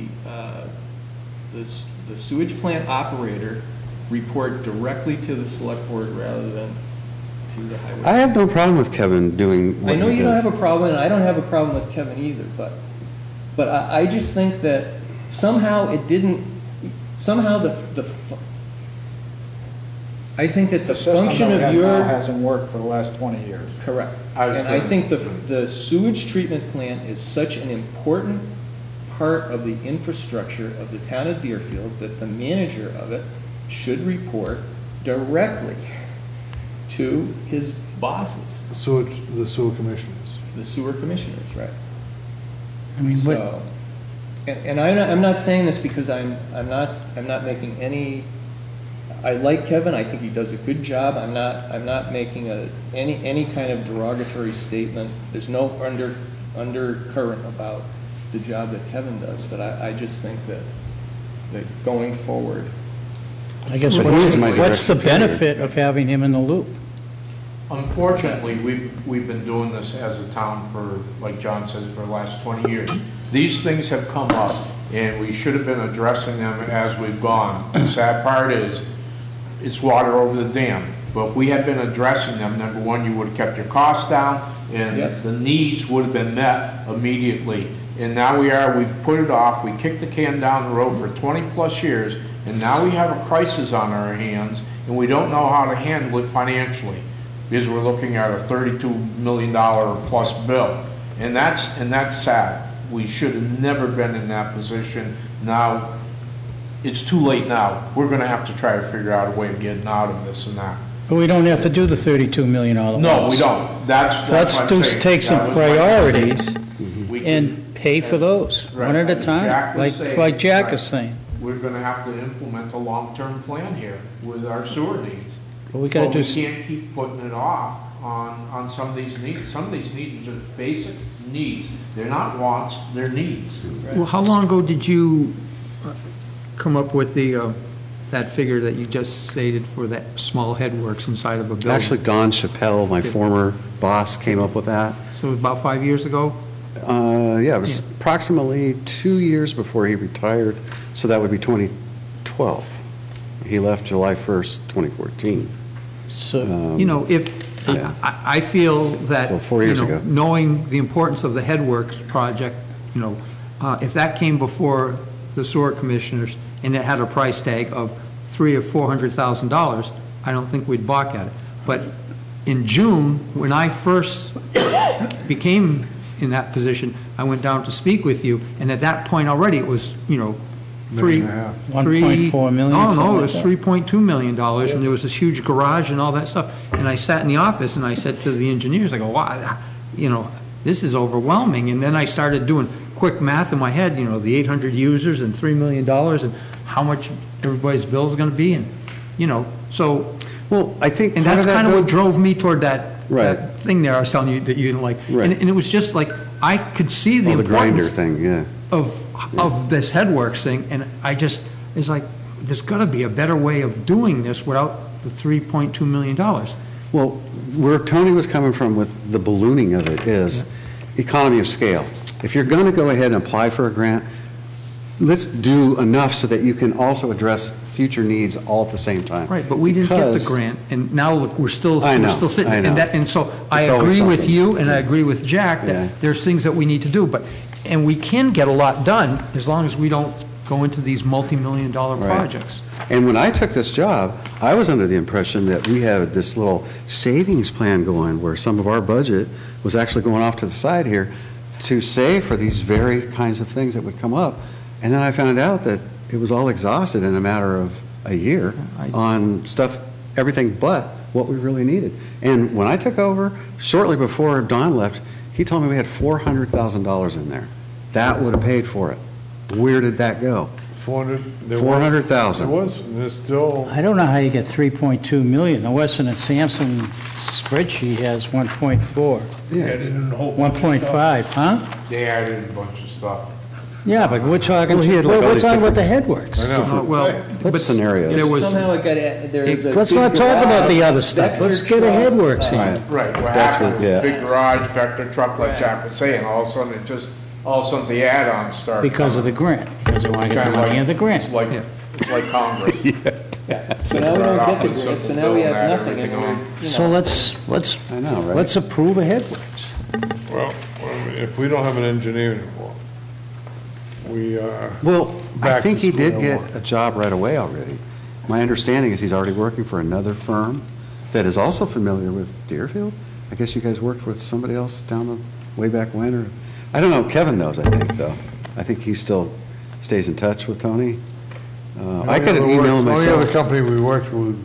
sewage plant operator report directly to the select board rather than to the highway. I have no problem with Kevin doing what I know he you don't does. have a problem, and I don't have a problem with Kevin either, but I just think that somehow it didn't, somehow I think that the function of your. Hasn't worked for the last 20 years. Correct. I was And I gonna- think the sewage treatment plant is such an important part of the infrastructure of the town of Deerfield that the manager of it should report directly to his bosses, The sewer commissioners. the sewer commissioners, right? I mean, what, So, and I'm not saying this because I'm not making any, I like Kevin, I think he does a good job, I'm not making any kind of derogatory statement, there's no undercurrent about the job that Kevin does, but I just think that going forward. I guess, But he is my what's the direct superior. benefit of having him in the loop? Unfortunately, we've been doing this as a town for, like John says, for the last 20 years. These things have come up, and we should have been addressing them as we've gone. The sad part is, it's water over the dam. But if we had been addressing them, number one, you would have kept your costs down, and Yes. the needs would have been met immediately. And now we've put it off, we kicked the can down the road for 20-plus years, and now we have a crisis on our hands, and we don't know how to handle it financially, because we're looking at a $32 million plus bill. And that's sad. We should have never been in that position. Now, it's too late now. We're gonna have to try to figure out a way of getting out of this and that. But we don't have to do the $32 million all at once. No, we don't. That's Let's what I'm do, saying. take some That was my priorities mistake. We can- and pay for those, Right. one at a Jack time, was saying, like Jack right. is saying. We're gonna have to implement a long-term plan here with our sewer needs. But we gotta But do, we can't keep putting it off on some of these needs. Some of these needs are just basic needs. They're not wants, they're needs. Well, how long ago did you come up with that figure that you just stated for that small headworks inside of a building? Actually, Don Chappelle, my former boss, came up with that. So about 5 years ago? Yeah, it was Yeah. approximately 2 years before he retired, so that would be 2012. He left July 1st, 2014. so, You know, if, Yeah. I feel that, So 4 years you know, ago. knowing the importance of the headworks project, you know, if that came before the sewer commissioners and it had a price tag of $300,000 or $400,000, I don't think we'd balk at it. But in June, when I first became in that position, I went down to speak with you, and at that point already, it was, you know, Million and a half. 1.4 million, No, something no, it like was that? $3.2 million, and there was this huge garage and all that stuff. And I sat in the office and I said to the engineers, I go, wow, this is overwhelming. And then I started doing quick math in my head, the 800 users and $3 million and how much everybody's bill is going to be, and, so, Well, I think and part that's of that, kind of though- what drove me toward that Right. thing there I was telling you that you didn't like. Right. And it was just like, I could see the Oh, the grinder importance thing, yeah. of this headworks thing, and it's like, there's got to be a better way of doing this without the $3.2 million. Well, where Tony was coming from with the ballooning of it is economy of scale. If you're going to go ahead and apply for a grant, let's do enough so that you can also address future needs all at the same time. Right, but we didn't get the Because- grant, and now, look, we're still I know, sitting. I know. And so I It's always agree with something. you, and I agree with Jack, Yeah. that there's things that we need to do, and we can get a lot done as long as we don't go into these multi-million-dollar Right. projects. And when I took this job, I was under the impression that we had this little savings plan going where some of our budget was actually going off to the side here to save for these very kinds of things that would come up. And then I found out that it was all exhausted in a matter of a year on stuff, everything but what we really needed. And when I took over, shortly before Don left, he told me we had $400,000 in there. That would have paid for it. Where did that go? 400. there was- 400,000. There was, and there's still, I don't know how you get 3.2 million. The Weston and Sampson spreadsheet has 1.4, Yeah, they didn't hold much 1.5, huh? They added a bunch of stuff. Yeah, but we're talking, Well, he had like all we're these talking about the different- headworks. I know. Well, but scenarios. there was, Somehow it got, there is a. Let's big not talk about the garage, other stuff. Let's Vector get a truck, headworks in. Right. Right, what That's happened what- was yeah. big garage, vector truck, like Jack was saying, all of a sudden the add-ons started. Because of the grant, because they want to get the Kinda money like- in the grant. It's like, Yeah. it's like Congress. So now we don't Right get off the the grant, so simple now we bill have and add nothing, and everything we're, on. So let's, I know, right? let's approve a headworks. well, if we don't have an engineer anymore, we are, Well, I Back think to he did square get one. a job right away already. My understanding is he's already working for another firm that is also familiar with Deerfield. I guess you guys worked with somebody else down the, way back when, or, I don't know, Kevin knows, I think, though. I think he still stays in touch with Tony. I could email him The only other myself. company we worked with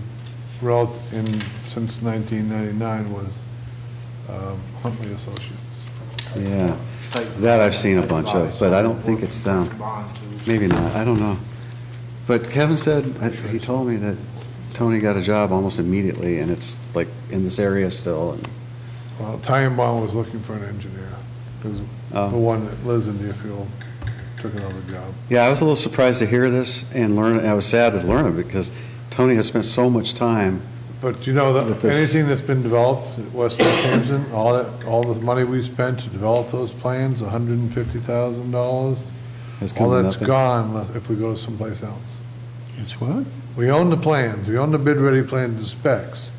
since 1999 was Huntley Associates. Yeah, that I've seen a bunch of, but I don't think it's them. Maybe not, I don't know. But Kevin said, he told me that Tony got a job almost immediately, and it's like in this area still, and Well, Ty and Bond was looking for an engineer, because Oh. the one that lives in Deerfield took another job. yeah, I was a little surprised to hear this and learn, I was sad to learn it because Tony has spent so much time. But you know, With that this- anything that's been developed at Weston and Sampson, all the money we spent to develop those plans, $150,000, has come all to that's nothing. gone if we go someplace else. It's what? We own the plans, we own the bid-ready plans, the specs.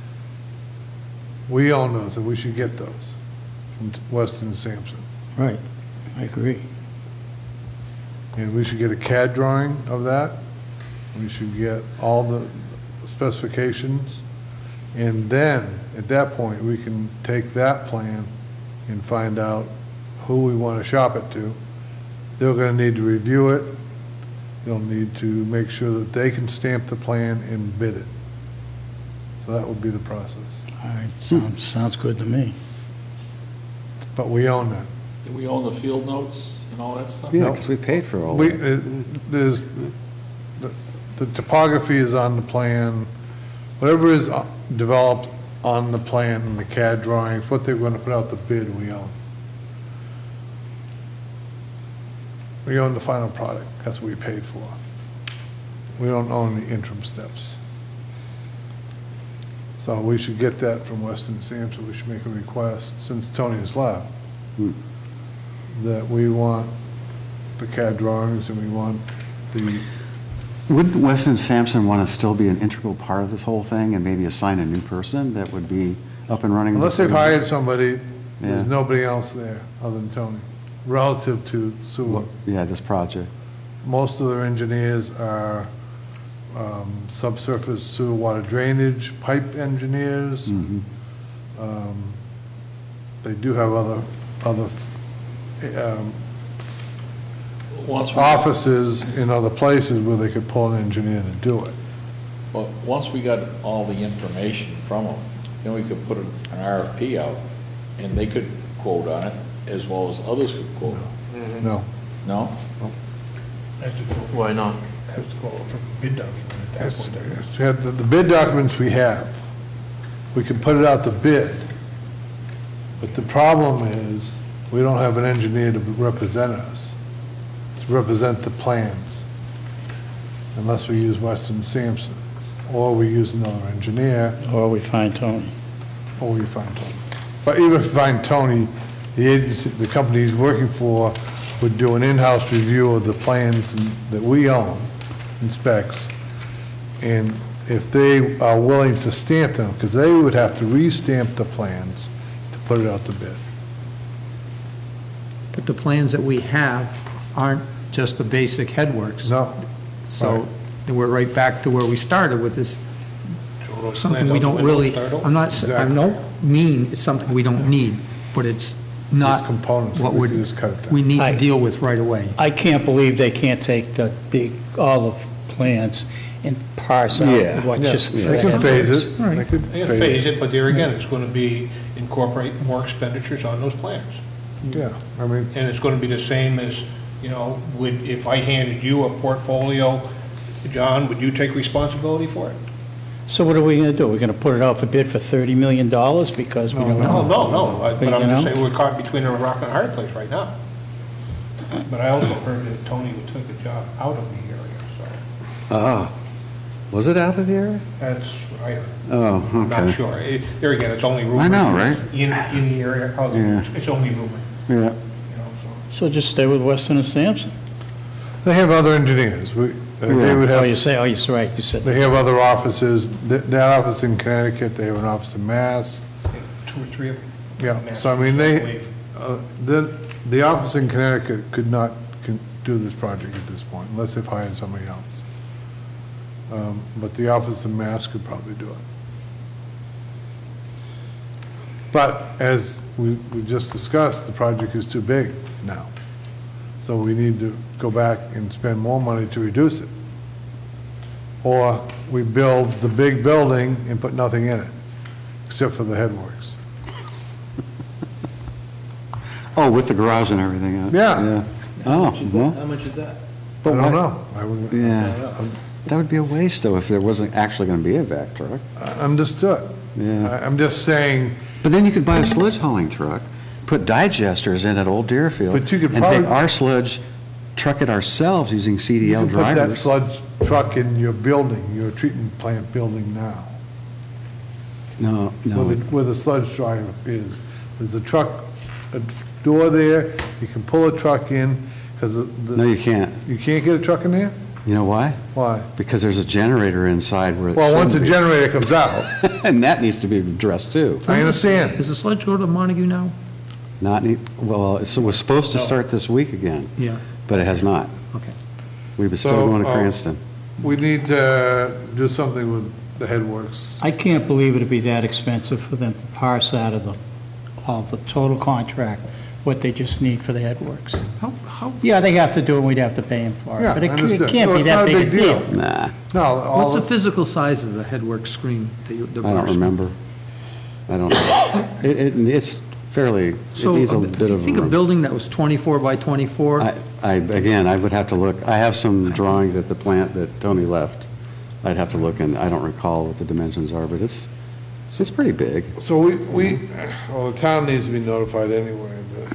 We own those, and we should get those from Weston and Sampson. Right, I agree. And we should get a CAD drawing of that. We should get all the specifications. And then, at that point, we can take that plan and find out who we want to shop it to. They're going to need to review it. They'll need to make sure that they can stamp the plan and bid it. So that would be the process. All right, sounds good to me. But we own that. Do we own the field notes and all that stuff? Yeah, because we paid for all We, that. there's, the topography is on the plan, whatever is developed on the plan and the CAD drawings, what they're gonna put out the bid, we own. We own the final product, that's what we paid for. We don't own the interim steps. So we should get that from Weston Sampson, we should make a request, since Tony has left, that we want the CAD drawings and we want the, Wouldn't Weston Sampson want to still be an integral part of this whole thing and maybe assign a new person that would be up and running? unless they've before- hired somebody, Yeah. there's nobody else there other than Tony, relative to sewer. Yeah, this project. Most of their engineers are subsurface sewer water drainage, pipe engineers. Mhm. They do have other once we, offices in other places where they could pull an engineer to do it. well, once we got all the information from them, then we could put an RFP out, and they could quote on it, as well as others could quote. No. No? Why not? Has to go for bid document at that point. It's- The bid documents we have, we can put it out to bid, but the problem is, we don't have an engineer to represent us, to represent the plans, unless we use Weston Sampson, or we use another engineer, Or we find Tony. or we find Tony. But even if we find Tony, the agency, the company he's working for would do an in-house review of the plans that we own, and specs, and if they are willing to stamp them, because they would have to re-stamp the plans to put it out to bid. But the plans that we have aren't just the basic headworks. No. So we're right back to where we started with this, Throw those something plans we out the don't window, really, start over. I'm not, I don't mean it's something we don't need, but it's not Just components that what we would, can just cut it down. we need I- to deal with right away. I can't believe they can't take the big, all the plans and parse Yeah. out what Yeah, just. they can phase it. Right. They could They can phase it, but there again, it's going to be incorporate more expenditures on those plans. Yeah, I mean, And it's going to be the same as, you know, if I handed you a portfolio, John, would you take responsibility for it? So what are we gonna do? We're gonna put it out for bid for $30 million because we don't No, know? no, but I'm You just know? saying, we're caught between a rock and a hard place right now. But I also heard that Tony would take a job out of the area, so Ah, was it out of the area? that's what I heard. Oh, I'm not okay. sure. There again, it's only rumor. I know, right? In the area, Yeah. it's only rumor, Yeah. you know, so. So just stay with Weston and Sampson? they have other engineers. They would Oh, you have, say, oh, you're right, you said. they have other offices. That office in Connecticut, they have an office in Mass. I think 2 or 3 of them. Yeah, so I mean, the office in Connecticut could not do this project at this point, unless they've hired somebody else. But the office in Mass could probably do it. But as we just discussed, the project is too big now. So we need to go back and spend more money to reduce it. Or we build the big building and put nothing in it, except for the headworks. Oh, with the garage and everything? Yeah. Oh, well, How much is that? I don't what- know. I wouldn't- yeah. That would be a waste, though, if there wasn't actually going to be a vac truck. Understood. Yeah. I'm just saying, But then you could buy a sledge hauling truck, put digesters in at Old Deerfield, But you could and take probably- our sludge, truck it ourselves using you CDL can put that drivers. sludge truck in your building, your treatment plant building now, No, no. where the sludge dryer is. There's a truck, a door there, you can pull a truck in, because No, you can't. You can't get a truck in there? You know why? Why? Because there's a generator inside where it Well, once the shouldn't generator comes out, be. And that needs to be addressed, too. I understand. Does the sludge go to Montague now? Not, well, it was supposed to start this week again, Yeah, but it has not. okay. We've been still So, going to Cranston. We need to do something with the headworks. I can't believe it'd be that expensive for them to parse out of the total contract, what they just need for the headworks. How, Yeah, they have to do it, we'd have to pay them for it. Yeah, But it understood. can't So be it's that not a big a big deal. deal. Nah, No, all what's the the- physical size of the headwork screen? The I don't bar screen? remember. I don't know. It's fairly, it So, needs a do bit you of think a room. building that was 24 by 24? Again, I would have to look, I have some drawings at the plant that Tony left. I'd have to look, and I don't recall what the dimensions are, but it's pretty big. So well, the town needs to be notified anyway,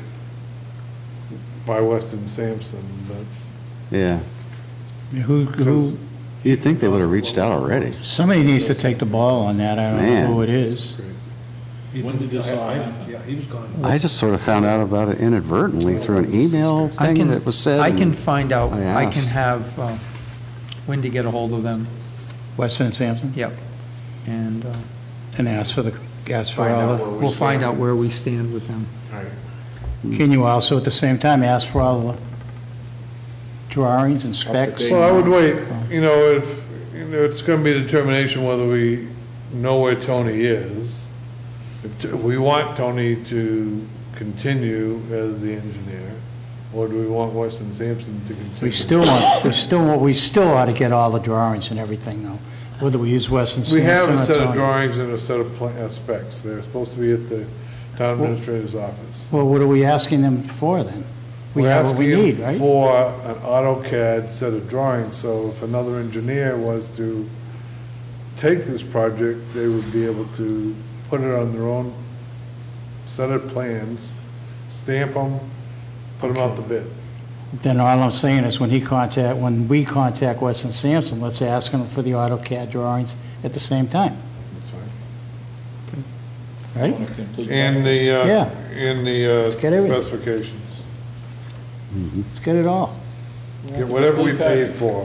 by Weston Sampson, but Yeah. Who, You'd think they would have reached out already. somebody needs to take the ball on that, I don't know who Man. it is. When did this all happen? Yeah, he was gone. I just sort of found out about it inadvertently through an email I thing can- that was said. I can and find out, I I can asked. have Wendy get a hold of them, Weston and Sampson, yep. And and ask for Find all out the, where we we'll find stand. out where we stand with them. All right. can you also at the same time ask for all the drawings and specs? date. Well, I would wait, if, it's gonna be a determination whether we know where Tony is. If we want Tony to continue as the engineer, or do we want Weston Sampson to continue? We still ought to get all the drawings and everything, though, whether we use Weston We have Sampson a or set of Tony. drawings and a set of specs. They're supposed to be at the town administrator's office. Well, what are we asking them for, then? We We're have what we asking need, him right? for an AutoCAD set of drawings, so if another engineer was to take this project, they would be able to put it on their own set of plans, stamp them, put them out to bid. Then all I'm saying is when we contact Weston Sampson, let's ask them for the AutoCAD drawings at the same time, That's fine. right? Want to complete And that? Yeah. the get everything. specifications. Let's get it all. Get whatever we paid for.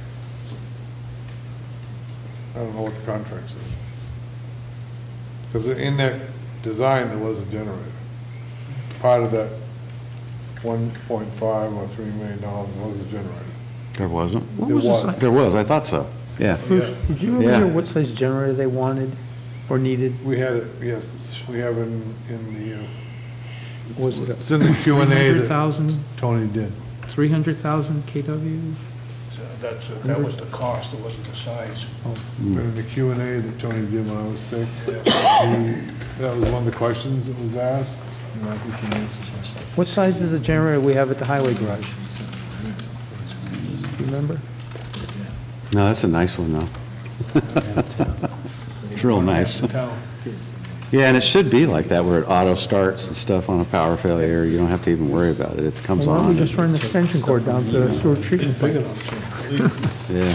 I don't know what the contract says. Because in that design, there was a generator. Part of that 1.5 or $3 million was a generator. There wasn't? What There was the was. size? There was, I thought so. Yeah. Bruce, did you ever Yeah. hear what size generator they wanted or needed? We had it, yes, we have in the, Was it it's in the Q&A that 300,000, Tony did. 300,000 kW? That was the cost, it wasn't the size. But in the Q&A that Tony did when I was sick, that was one of the questions that was asked. And I think he answered some stuff. What size is the generator we have at the highway garage? Do you remember? No, that's a nice one, though. It's real nice. Yeah, and it should be like that, where it auto starts and stuff on a power failure. You don't have to even worry about it. It comes Why don't we on. just run an extension cord down to the sewer treatment plant? Yeah.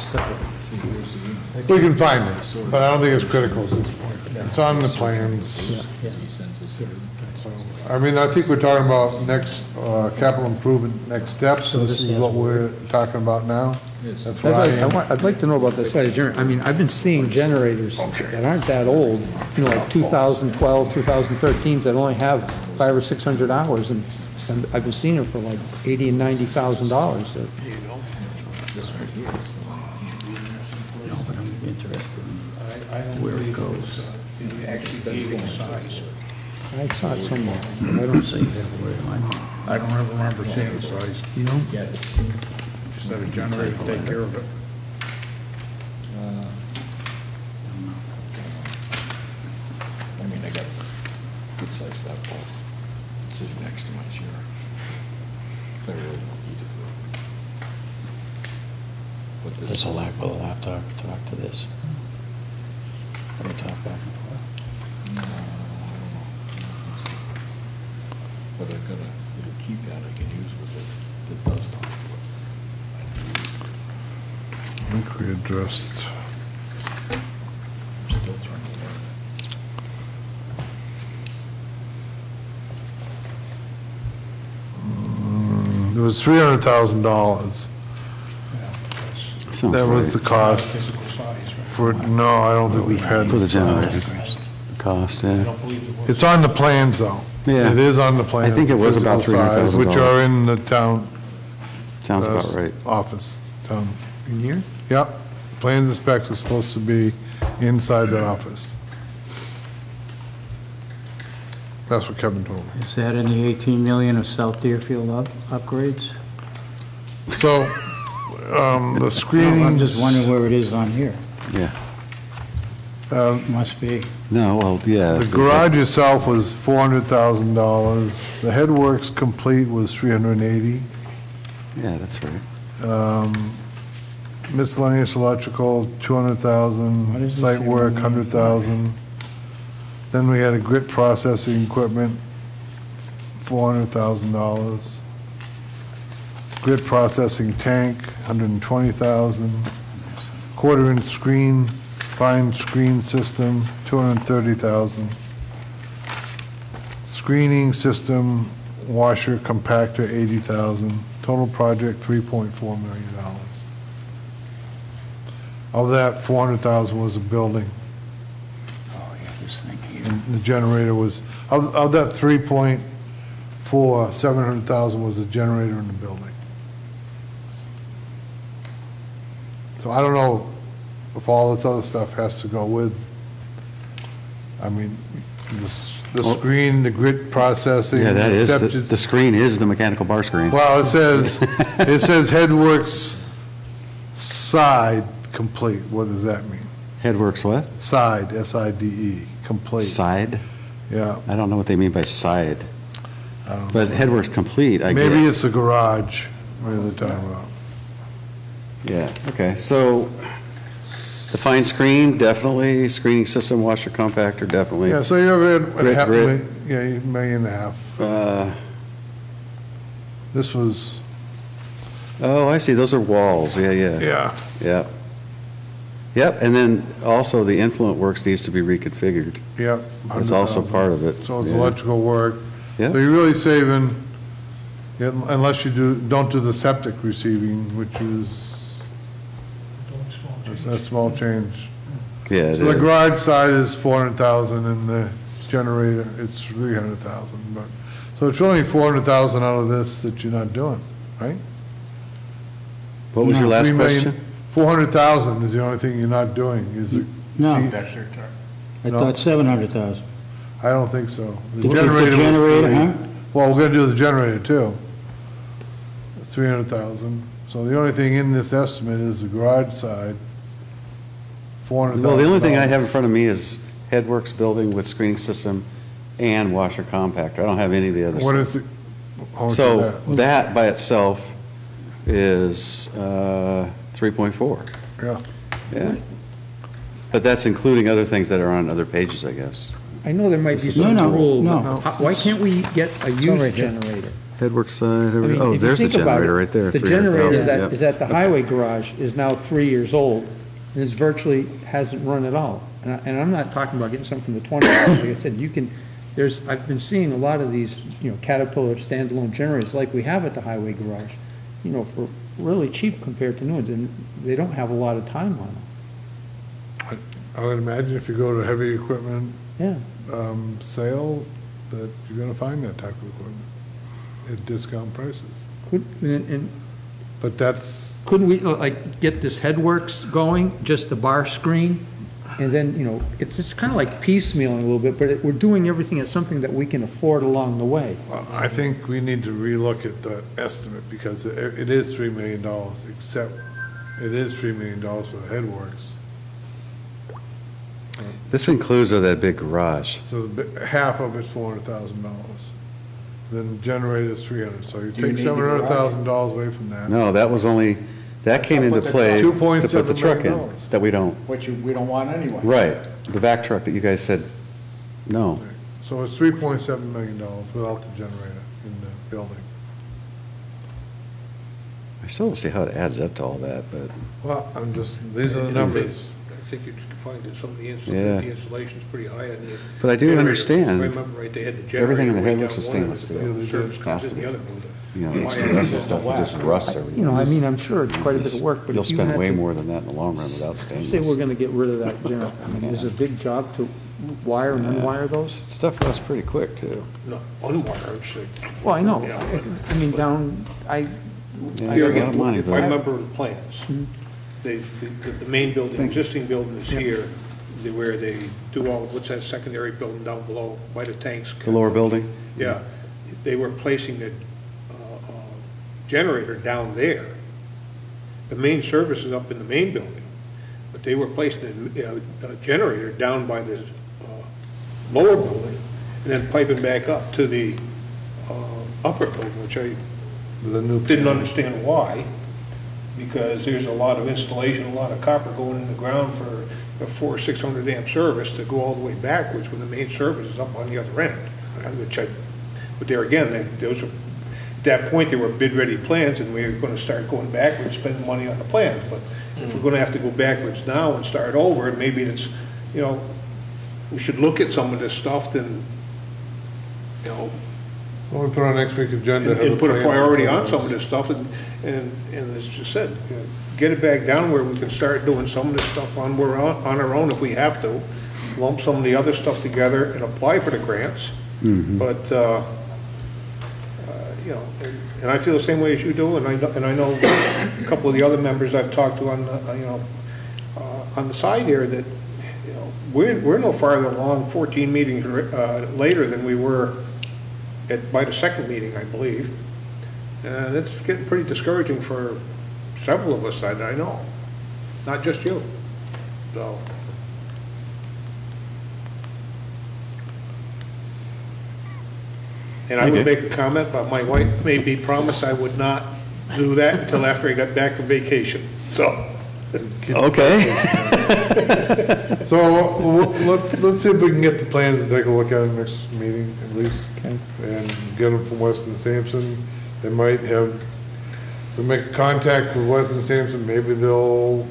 We can find it, but I don't think it's critical at this point. It's on the plans. So, I mean, I think we're talking about next, capital improvement, next steps. This is what we're talking about now. That's That's what I why am. I'd like to know about the size generator. I mean, I've been seeing generators that aren't that old, you know, like 2012, 2013s that only have 500 or 600 hours, and I've been seeing them for like $80,000 and $90,000. No, but I'm interested in Where it goes. Actually gave it a size. I saw it somewhere, but I don't see it. I don't ever remember seeing the size. You know? Just had a generator to take care of it. I mean, I got good sized stuff, but it's sitting next to my chair. I really don't need it. But this There's a is- lack of a laptop, talk to this. What are you talking about? No, I don't know. But I've got a little keypad I can use with this that does talk. I think we addressed, I'm still trying to learn it. it was $300,000. Sounds That was right. the cost Physical size, right? for, no, I don't think we've had. For the size. generator. Cost, yeah. It's on the plans, though. Yeah. It is on the plans. I think it was about physical size, $300,000. Which are in the town. Sounds about right. Office, town. In here? Yep, plans and specs are supposed to be inside that office. That's what Kevin told me. Is that in the 18 million of South Deerfield upgrades? So, the No, screenings. I'm just wondering where it is on here. Yeah. Must be. No, well, yeah. The garage itself was $400,000. The headworks complete was $380,000. Yeah, that's right. Miscellaneous electrical, What $200,000. does it Site say work, on there? $100,000. Then we had a grit processing equipment, $400,000. Grit processing tank, $120,000. Quarter-inch screen, fine screen system, $230,000. Screening system, washer, compactor, $80,000. Total project, $3.4 million. Of that, $400,000 was a building, Oh, yeah, this thing here. and the generator was, of that 3.4, $700,000 was a generator in the building. So I don't know if all this other stuff has to go with, I mean, The screen, the grit processing. Yeah, that is, accepted- the screen is the mechanical bar screen. Well, it says Headworks side complete. What does that mean? Headworks what? Side, S-I-D-E, complete. Side? Yeah. I don't know what they mean by side. I don't But know. Headworks complete, I Maybe get. it's the garage, what are they talking about? Yeah, okay, so the fine screen, definitely, screening system, washer compactor, definitely. Yeah, so you're at Grit, half, grit. yeah, $1.5 million. This was, Oh, I see, those are walls, yeah. yeah, Yeah. Yep, and then also the influent works needs to be reconfigured. yep. That's also 100,000. part of it. So it's Yeah. electrical work. Yeah. So you're really saving, yeah, unless you don't do the septic receiving, which is a small change. Yeah, it So the is. garage side is 400,000 and the generator, it's 300,000, but, so it's only 400,000 out of this that you're not doing, right? What was your last 3 million question? 400,000 is the only thing you're not doing, is it? No. See, That's their turn. I No. thought 700,000. I don't think so. The generator, was huh? Well, we're gonna do the generator too. 300,000. So the only thing in this estimate is the garage side, 400,000. Well, the only thing I have in front of me is Headworks building with screening system and washer compactor. I don't have any of the other What stuff. is it? How much is So that? that by itself is 3.4, Yeah. yeah. But that's including other things that are on other pages, I guess. I know there might be No, some no, rule, but no. why can't we get a all used right here. generator? Headworks side, I mean, oh, if you there's the think about generator it, right there. The generator 300,000, that yep. is at the highway garage is now 3 years old, and it's virtually hasn't run at all. And I'm not talking about getting some from the 20s. Like I said, I've been seeing a lot of these, Caterpillar standalone generators like we have at the highway garage, for really cheap compared to new ones, and they don't have a lot of time on them. I would imagine if you go to heavy equipment Yeah. sale, that you're gonna find that type of equipment at discount prices. And But that's, couldn't we, like, get this Headworks going, just the bar screen? And then, it's kind of like piecemealing a little bit, but we're doing everything at something that we can afford along the way. well, I think we need to relook at the estimate, because it is $3 million, except it is $3 million for the Headworks. This includes of that big garage. So half of it's $400,000. Then the generator's 300, so you Do you take need the garage? $700,000 away from that. No, that was only, that came into Put the play to put the $2.7 truck in, million. that we don't. Which we don't want anyway. Right, the vac truck that you guys said, no. So it's $3.7 million without the generator in the building. I still don't see how it adds up to all that, but, Well, these are the numbers. I think you can find that some of the Yeah. installation's pretty high on the. But I do generator. understand. If I remember right, they had the generator. Everything in the right Headworks is down one, stainless but steel. the service comes in the other building. you know, Why it's I the rest of the use stuff, the it just wax. rusts everything. I'm sure it's quite a bit of work, but You'll if you spend had way to- more than that in the long run without Say stainless. we're gonna get rid of that generator, I mean, is it a big job to wire and unwire those? Stuff rusts pretty quick, too. No, unwired, so. Well, I know, Yeah. I mean, Yeah, Here it's a lot again, of money, if I but remember the plans, the main building, the existing building is here, where they do all, what's that secondary building down below, by the tanks? the lower building? Yeah, they were placing the generator down there. The main service is up in the main building, but they were placing the generator down by the lower building, and then piping back up to the upper building, which I The new didn't understand why, because there's a lot of installation, a lot of copper going in the ground for a 400 or 600 amp service to go all the way backwards when the main service is up on the other end. But there again, those are, at that point, there were bid-ready plans, and we were going to start going backwards, spending money on the plans. But if we're going to have to go backwards now and start over, maybe it's, we should look at some of this stuff, then, When we put on next week's agenda. have and put a plan priority for on some of this. this stuff, and as you said, get it back down where we can start doing some of this stuff on our own if we have to, lump some of the other stuff together and apply for the grants. But, and I feel the same way as you do, and I know a couple of the other members I've talked to on the side here, that you know, we're no farther along 14 meetings later than we were by the second meeting, I believe. And it's getting pretty discouraging for several of us that I know, not just you. So. And I would make a comment, but my wife made me promise I would not do that until after I got back from vacation, so. Okay. So let's see if we can get the plans and take a look at it next meeting at least. Okay. And get them from Weston Sampson. They might have, we make a contact with Weston Sampson, maybe they'll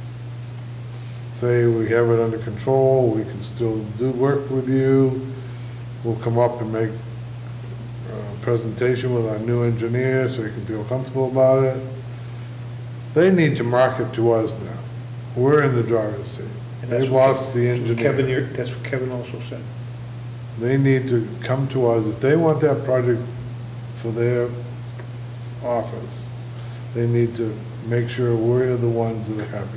say we have it under control, we can still do work with you. We'll come up and make a presentation with our new engineer so you can feel comfortable about it. They need to market to us now. We're in the driver's seat. They've lost the engineer. That's what Kevin also said. They need to come to us. If they want that project for their office, they need to make sure we're the ones that are happy.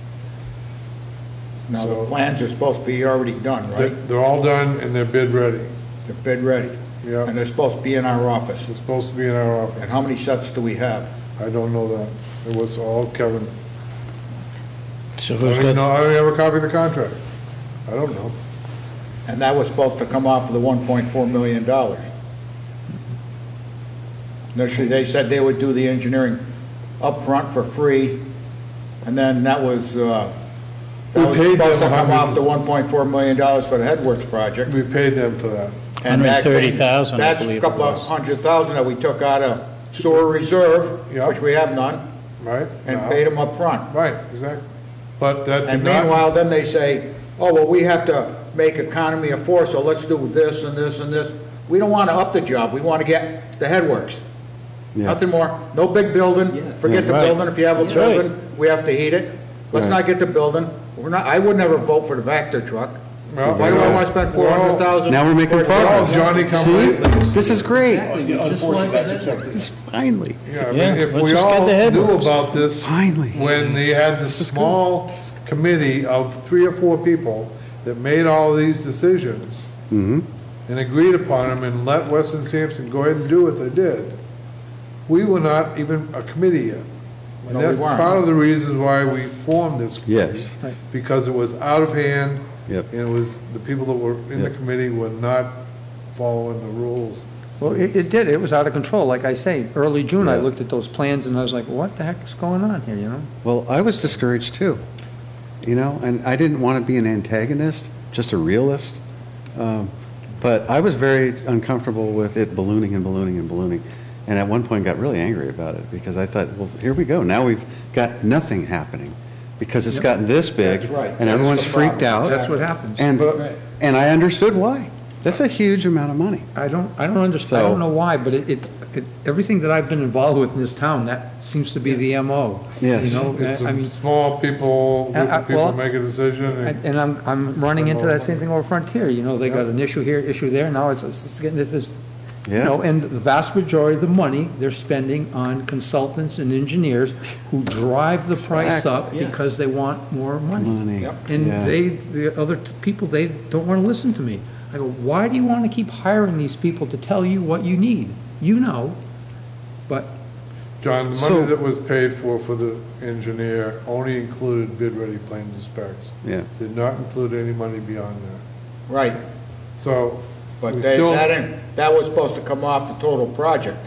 Now, So- the plans are supposed to be already done, right? They're all done and they're bid ready. They're bid ready. Yeah. And they're supposed to be in our office. It's supposed to be in our office. And how many sets do we have? I don't know that. It was all Kevin. So I who's don't even know, got, I don't have a copy of the contract. I don't know. And that was supposed to come off of the $1.4 million. Initially, they said they would do the engineering up front for free, and then that was We supposed paid to them come off the $100. $1.4 million for the Headworks project. We paid them for that. And that came- 130,000, I That's a believe it couple of was. $100,000 that we took out of sewer reserve, Yeah. which we have none, Right? and Now- paid them up front. Right, exactly. But that And did not. meanwhile, then they say, oh, well, we have to make economy of force, so let's do this and this and this. We don't want to up the job, we want to get the Headworks. Yeah. Nothing more, no big building, forget the Yeah, right. building, if you have a That's right. building, we have to heat it. Let's Right. not get the building, we're not, I would never vote for the Vector truck. Well, Why do I want to spend $400,000? Now we're making for- progress. Johnny come See? lately. This is great. Unfortunately, that's exactly. It's finally. Yeah, I Yeah, mean, if let's we just get all the knew Headworks. about this. Finally. When they had this small committee of 3 or 4 people that made all these decisions Mm-hmm. and agreed upon them and let Weston Sampson go ahead and do what they did, we were not even a committee yet. And No, we that's weren't. part of the reasons why we formed this committee. Yes. Because it was out of hand. Yep. And it was, the people that were in the Yep. committee were not following the rules. Well, it did, it was out of control, like I say, early June, I Yeah. looked at those plans and I was like, what the heck is going on here, you know? Well, I was discouraged too, you know, and I didn't want to be an antagonist, just a realist. But I was very uncomfortable with it ballooning and ballooning and ballooning. And at one point got really angry about it because I thought, well, here we go. Now we've got nothing happening because it's gotten this big. That's right. And That's everyone's the freaked problem. out. That's what happens. And I understood why. That's a huge amount of money. I don't understand, I don't know why, but everything that I've been involved with in this town, that seems to be the MO. Yes. You know, It's I a mean, small people, group of people well, make a decision. and I'm running into that same thing over Frontier, you know, they got an issue here, issue there, now it's getting to this, you Yeah. know, and the vast majority of the money they're spending on consultants and engineers who drive the price up because they want more money. Money. And Yeah. the other people, they don't want to listen to me. I go, why do you want to keep hiring these people to tell you what you need? You know, but John, the So- money that was paid for the engineer only included bid-ready plans and specs. Yeah. Did not include any money beyond that. Right, So, but we they, still, that was supposed to come off the total project.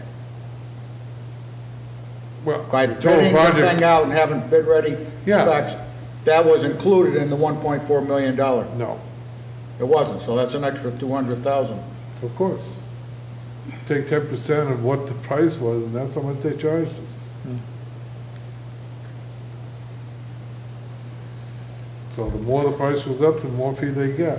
well, By the total bidding the thing project, out and having bid-ready Yes. specs, that was included in the $1.4 million. no, It wasn't, so that's an extra 200,000. of course. Take 10% of what the price was, and that's how much they charged us. So the more the price was up, the more fee they get.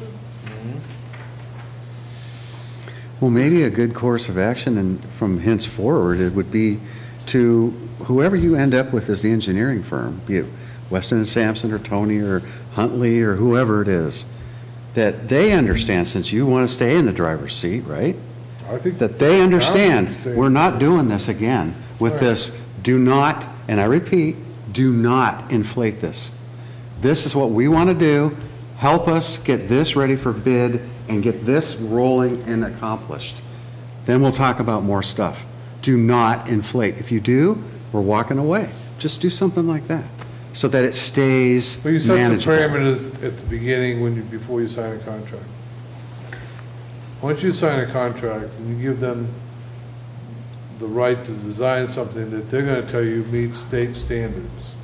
Well, maybe a good course of action and from henceforward, it would be to whoever you end up with as the engineering firm, be it Weston and Sampson or Tony or Huntley or whoever it is, that they understand, since you want to stay in the driver's seat, right? I think. That they understand, understand. we're not doing this again with Right. this, do not, and I repeat, do not inflate this. This is what we want to do, Help us get this ready for bid and get this rolling and accomplished. Then we'll talk about more stuff. Do not inflate. If you do, we're walking away. Just do something like that, so that it stays Well, you set the manageable. parameters at the beginning before you sign a contract. Once you sign a contract and you give them the right to design something that they're gonna tell you meets state standards.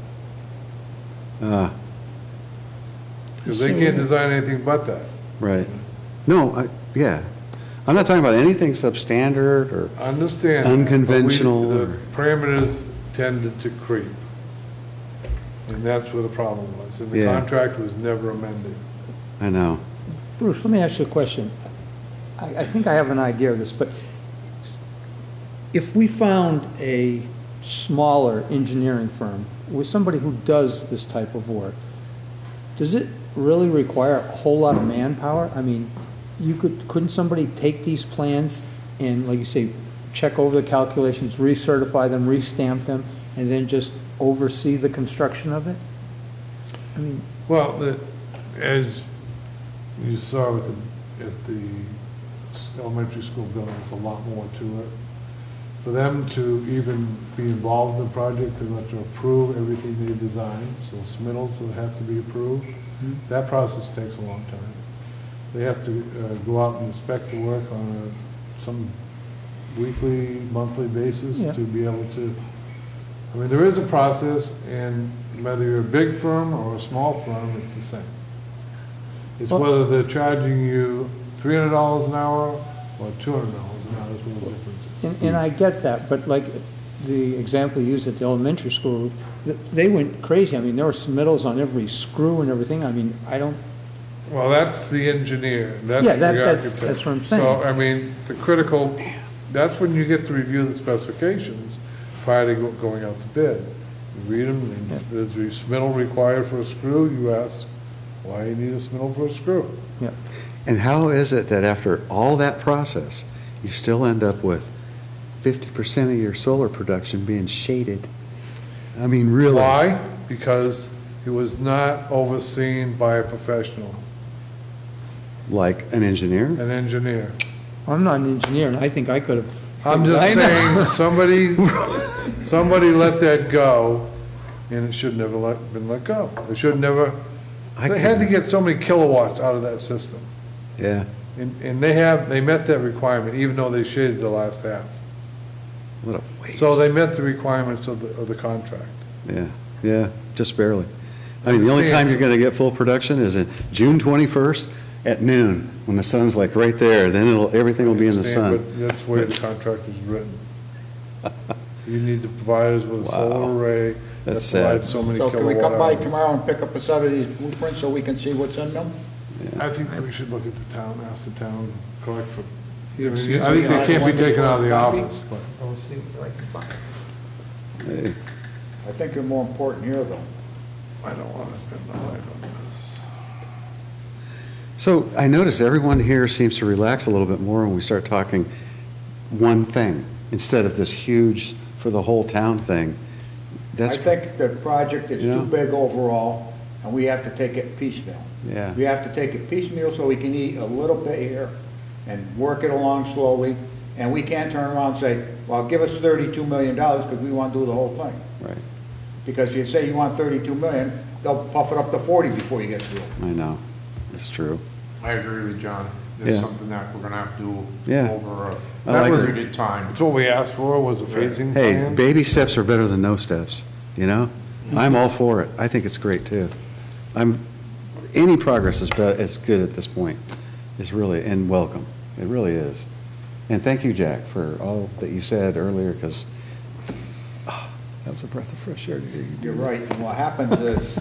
Because they can't design anything but that. Right. No, yeah. I'm not talking about anything substandard or I understand. unconventional. But the parameters tended to creep. And that's where the problem was. And the Yeah. contract was never amended. I know. Bruce, let me ask you a question. I think I have an idea of this, but if we found a smaller engineering firm with somebody who does this type of work, does it really require a whole lot of manpower? I mean, couldn't somebody take these plans and, like you say, check over the calculations, recertify them, restamp them, and then just oversee the construction of it? I mean, Well, as you saw at the elementary school building, there's a lot more to it. For them to even be involved in the project, they have to approve everything they design, so submittals will have to be approved. That process takes a long time. They have to go out and inspect the work on some weekly, monthly basis Yeah. to be able to, I mean, there is a process, and whether you're a big firm or a small firm, it's the same. It's Well- whether they're charging you $300 an hour or $200 an hour is what the difference is. and I get that, but like the example you used at the elementary school, they went crazy. I mean, there were submittals on every screw and everything. I mean, I don't, Well, that's the engineer, that's Yeah, the that's architect. what I'm saying. So, I mean, the critical, that's when you get to review the specifications prior to going out to bid. You read them, and there's a submittal required for a screw, you ask, why you need a submittal for a screw? yeah. And how is it that after all that process, you still end up with 50% of your solar production being shaded? I mean, really? Why? Because it was not overseen by a professional, Like an engineer? an engineer. I'm not an engineer, and I think I could have. I'm just I know. saying, somebody let that go, and it should never been let go. They should never, they had to get so many kilowatts out of that system. Yeah. And they met that requirement, even though they shaded the last half. What a waste. So they met the requirements of the contract. Yeah, yeah, just barely. I mean, the only time you're going to get full production is in June 21st at noon, when the sun's like right there, then everything will be in the sun. But that's the way the contract is written. You need to provide us with a Wow. solar array that That's sad. provides so many So kilowatt can we come by hours. tomorrow and pick up a set of these blueprints so we can see what's in them? I think we should look at the town, ask the town, collect for, I Excuse mean, I me, think they can't be taken out of the copy? office, but. I'll see what I can find. Hey, I think they're more important here, though. I don't want to spend my life on this. So I notice everyone here seems to relax a little bit more when we start talking one thing, instead of this huge, for the whole town thing. I think the project is Yeah. too big overall, and we have to take it piecemeal. Yeah. We have to take it piecemeal so we can eat a little bit here and work it along slowly, and we can't turn around and say, well, give us $32 million because we want to do the whole thing. Right, Because if you say you want 32 million, they'll puff it up to 40 before you get through. I know, it's true. I agree with John. Yeah. It's something that we're gonna have to do Yeah. over I a like it. period of time. That's what we asked for, was a phasing Hey, plan. baby steps are better than no steps, you know? I'm all for it. I think it's great, too. Any progress is good at this point. It's really, and welcome. It really is. And thank you, Jack, for all that you said earlier, because that was a breath of fresh air to hear you do You're that. right, and what happens is,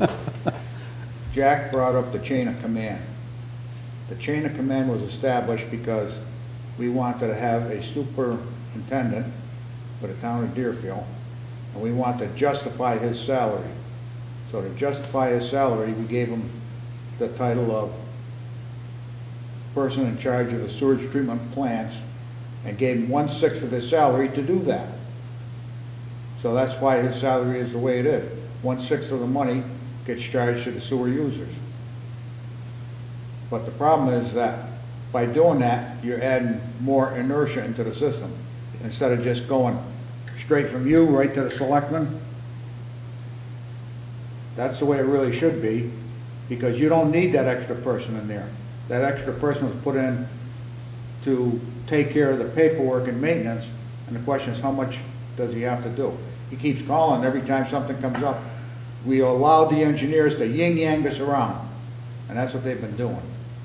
Jack brought up the chain of command. The chain of command was established because we wanted to have a superintendent for the town of Deerfield, and we want to justify his salary. So to justify his salary, we gave him the title of person in charge of the sewage treatment plants, and gave him 1/6 of his salary to do that. So that's why his salary is the way it is. 1/6 of the money gets charged to the sewer users. But the problem is that by doing that, you're adding more inertia into the system. Instead of just going straight from you right to the selectmen. That's the way it really should be, because you don't need that extra person in there. That extra person was put in to take care of the paperwork and maintenance, and the question is, how much does he have to do? He keeps calling every time something comes up. We allowed the engineers to yin-yang us around, and that's what they've been doing.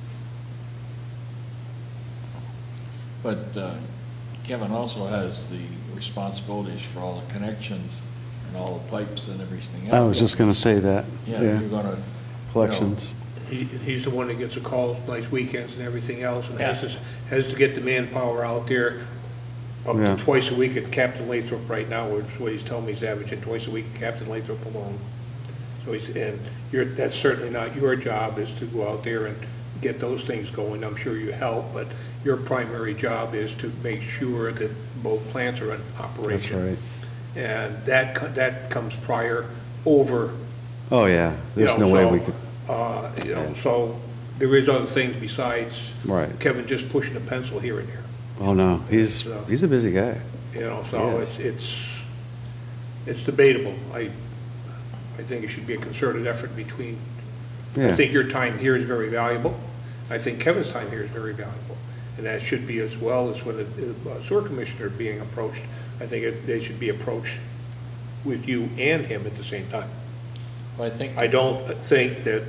But Kevin also has the responsibilities for all the connections and all the pipes and everything else. I was just going to say that. Yeah, you're gonna. Collections. He's the one that gets the calls, nice weekends and everything else, and Yeah. has to get the manpower out there up Yeah. to twice a week at Captain Lathrop right now, which is what he's telling me he's averaging twice a week at Captain Lathrop alone. So that's certainly not your job, is to go out there and get those things going. I'm sure you help, but your primary job is to make sure that both plants are in operation. That's right. And that comes prior over. Oh, yeah. There's no way we could. So there is other things besides Right. Kevin just pushing a pencil here and there. Oh, no. He's a busy guy. So it's debatable. I think it should be a concerted effort between, I Yeah. think your time here is very valuable. I think Kevin's time here is very valuable. And that should be, as well as when the sewer commissioner being approached, I think they should be approached with you and him at the same time. I think. I don't think that,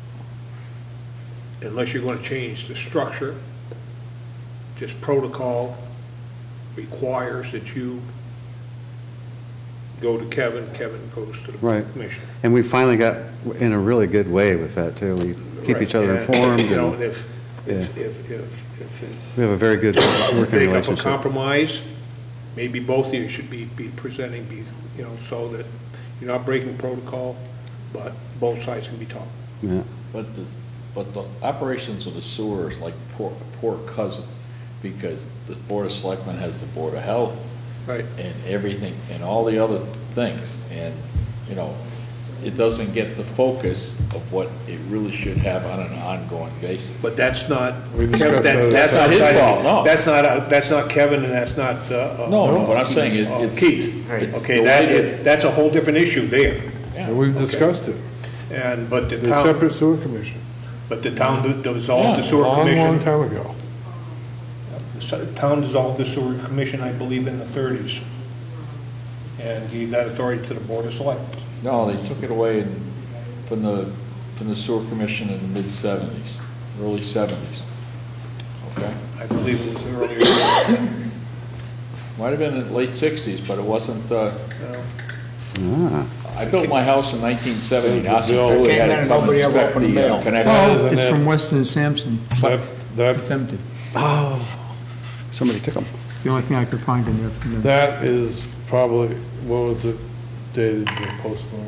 unless you're going to change the structure, just protocol requires that you go to Kevin, Kevin goes to the Right. commissioner. And we finally got in a really good way with that, too. We keep Right. each other And, informed. You know, And and if we have a very good working make up a relationship. compromise, maybe both of you should be presenting, so that you're not breaking protocol, but both sides can be taught. Yeah. But the operations of the sewer is like poor cousin, because the Board of Selectmen has the Board of Health. Right. And everything, and all the other things, and, it doesn't get the focus of what it really should have on an ongoing basis. But that's not, We discussed that. that's not his fault, no. That's not Kevin, and that's not, No, what I'm saying is, it's. Keith. it's Okay, the way that's a whole different issue there. Yeah. And we've discussed it. But The separate sewer commission. the town dissolved the A sewer long, long commission. time ago. The town dissolved the sewer commission, I believe, in the 30s, and gave that authority to the Board of Selectmen. No, they took it away from the sewer commission in the mid-70s, early 70s. Okay? I believe it was earlier. Might have been in the late 60s, but it wasn't, Ah. I built my house in 1970. That's the Now, bill. Julie had to Came in and come and nobody ever inspect opened the the mail. connection. Oh, isn't it's it- from Weston and Sampson. That's, It's empty. Somebody took them. It's the only thing I could find in there from them. that is probably, what was it dated, the postmark?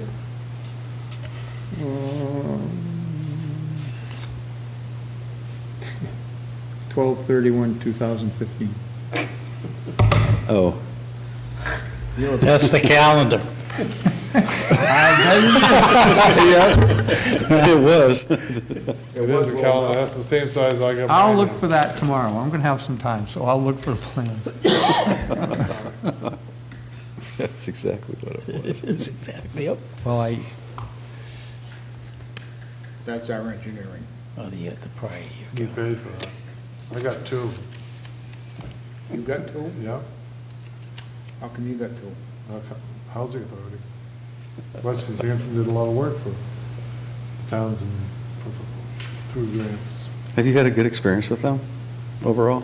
12/31/2015. Oh. That's the calendar. It was. It is a calendar, that's the same size I got. I'll mine look in. for that tomorrow. I'm going to have some time, so I'll look for the plans. That's exactly what it was. It's exactly, yep. Well, That's our engineering. Oh, the prior We year. paid for that. I got two, You got two? yeah, How come you got two? housing authority. Weston Sampson did a lot of work for towns and through grants. Have you had a good experience with them overall?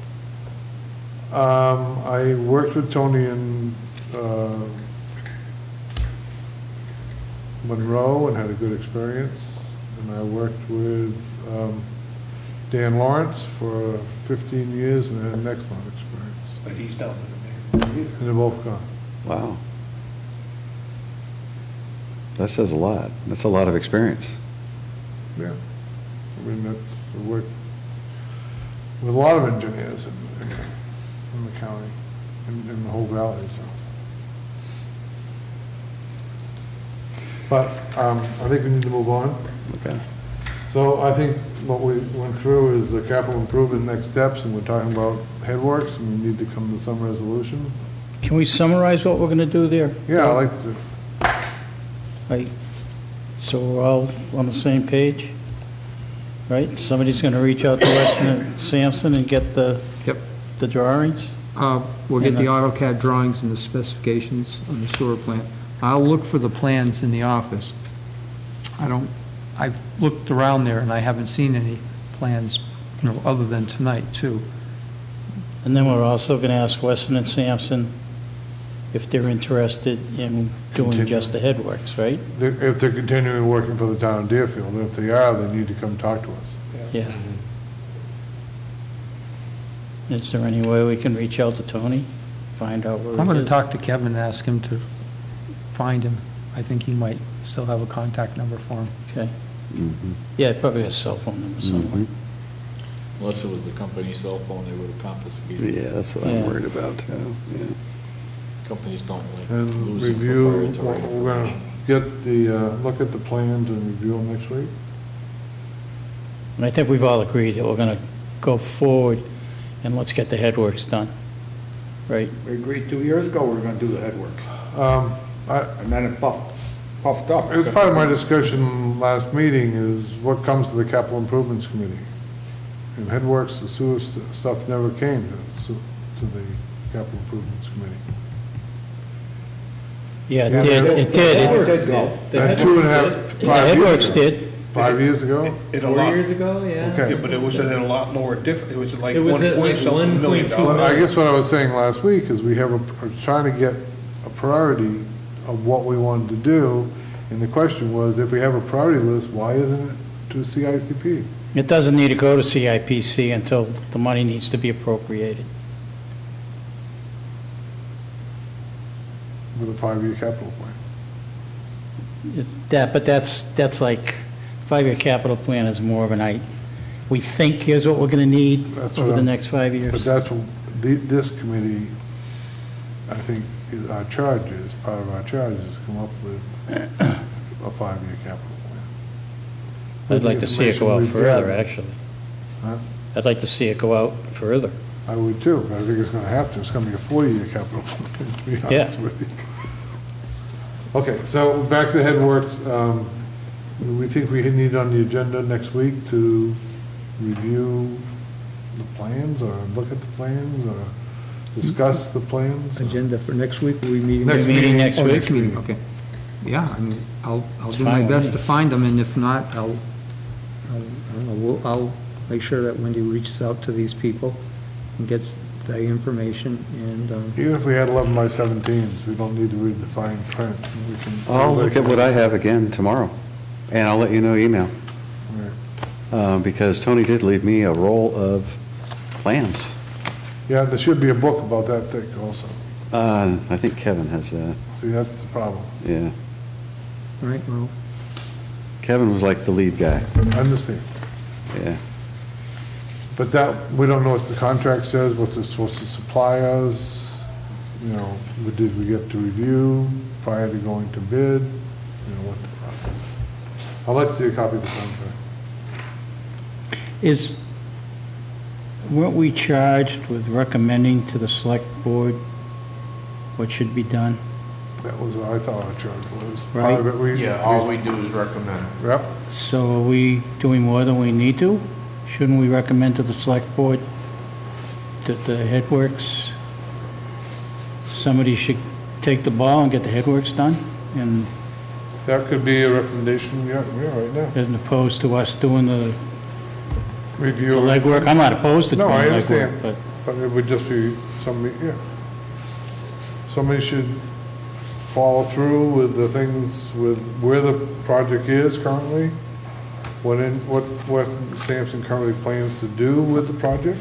I worked with Tony in Monroe and had a good experience. And I worked with Dan Lawrence for 15 years and had an excellent experience. But he's done with it, man. And they're both gone. Wow. That says a lot. That's a lot of experience. Yeah. I mean, that's, I worked with a lot of engineers in the county, in the whole valley, so. But I think we need to move on. Okay. So I think what we went through is the capital improvement next steps, and we're talking about headworks, and we need to come to some resolution. Can we summarize what we're going to do there? Yeah, I like to, Right, so we're all on the same page, right? Somebody's going to reach out to Weston and Sampson and get the Yep. drawings? We'll get And the the- AutoCAD drawings and the specifications on the sewer plant. I'll look for the plans in the office. I've looked around there and I haven't seen any plans, other than tonight, too. And then we're also going to ask Weston and Sampson if they're interested in doing Continue. just the headworks, right? if they're continuing working for the town of Deerfield, and if they are, they need to come talk to us. Yeah. Is there any way we can reach out to Tony, find out where he is? I'm going to talk to Kevin and ask him to find him. I think he might still have a contact number for him. Okay. Mhm. Yeah, probably a cell phone number somewhere. Mhm. Unless it was the company cell phone, they would have confiscated it. Yeah, that's what Yeah. I'm worried about, too, yeah. Companies don't like And losing review, proprietary we're gonna information. get the, look at the plans and review them next week. And I think we've all agreed that we're going to go forward and let's get the headworks done, right? We agreed 2 years ago we were gonna do the headworks, and then it puffed up. It was part of my discussion last meeting is what comes to the capital improvements committee. And headworks, the sewer stuff never came to the capital improvements committee. Yeah, Yeah, it did, it did. Headworks did. The And Headworks did. 5 years Headworks ago. did. 5 years ago? It a 4 lot, years ago, yeah. Okay. yeah, but it was at a lot lower difference, it was like It was 1 at point like something million 1.2 dollars. Well, I guess what I was saying last week is we have we're trying to get a priority of what we wanted to do, and the question was, if we have a priority list, why isn't it to CICP It doesn't need to go to CIPC until the money needs to be appropriated. with a 5-year capital plan? But that's like, five-year capital plan is more of we think here's what we're going to need That's over what the I'm- next 5 But years. that's what this committee, I think, is our charge is, part of our charge is to come up with a 5-year capital plan. I'd like to see it go out Information we've further, gathered. actually. Huh? I'd like to see it go out further. I would too, but I think it's gonna have to, it's gonna be a 40-year capital plan, to be Yeah. honest with you. Okay, so back to headworks, we think we need on the agenda next week to review the plans, or look at the plans, or discuss the plans. Agenda for next week, will we meeting? Next meeting next Oh, week? next meeting, okay. Yeah, I mean, I'll It's do my fine with best me. to find them, and if not, I don't know, I'll make sure that Wendy reaches out to these people and gets the information, and, Even if we had 11 by 17s, we don't need to read the fine print. We can- I'll look at what I have again tomorrow, and I'll let you know email, Right. because Tony did leave me a roll of plans. Yeah, there should be a book about that thick also. I think Kevin has that, See, that's the problem. yeah. all right, well, Kevin was like the lead guy, I understand. yeah. But that, we don't know what the contract says, what they're supposed to supply us, did we get to review prior to going to bid, what the process is. I'd like to see a copy of the contract. Weren't we charged with recommending to the select board what should be done? That was what I thought our charge was. Part Right. of it, Yeah, all we do is recommend. Yep, So are we doing more than we need to? Shouldn't we recommend to the select board that the headworks, somebody should take the ball and get the headworks done? And that could be a recommendation, yeah, right now. as opposed to us doing the Review. legwork? I'm not opposed to No, doing I legwork, understand. but But it would just be somebody, yeah. Somebody should follow through with the things, with where the project is currently, what Weston Sampson currently plans to do with the project,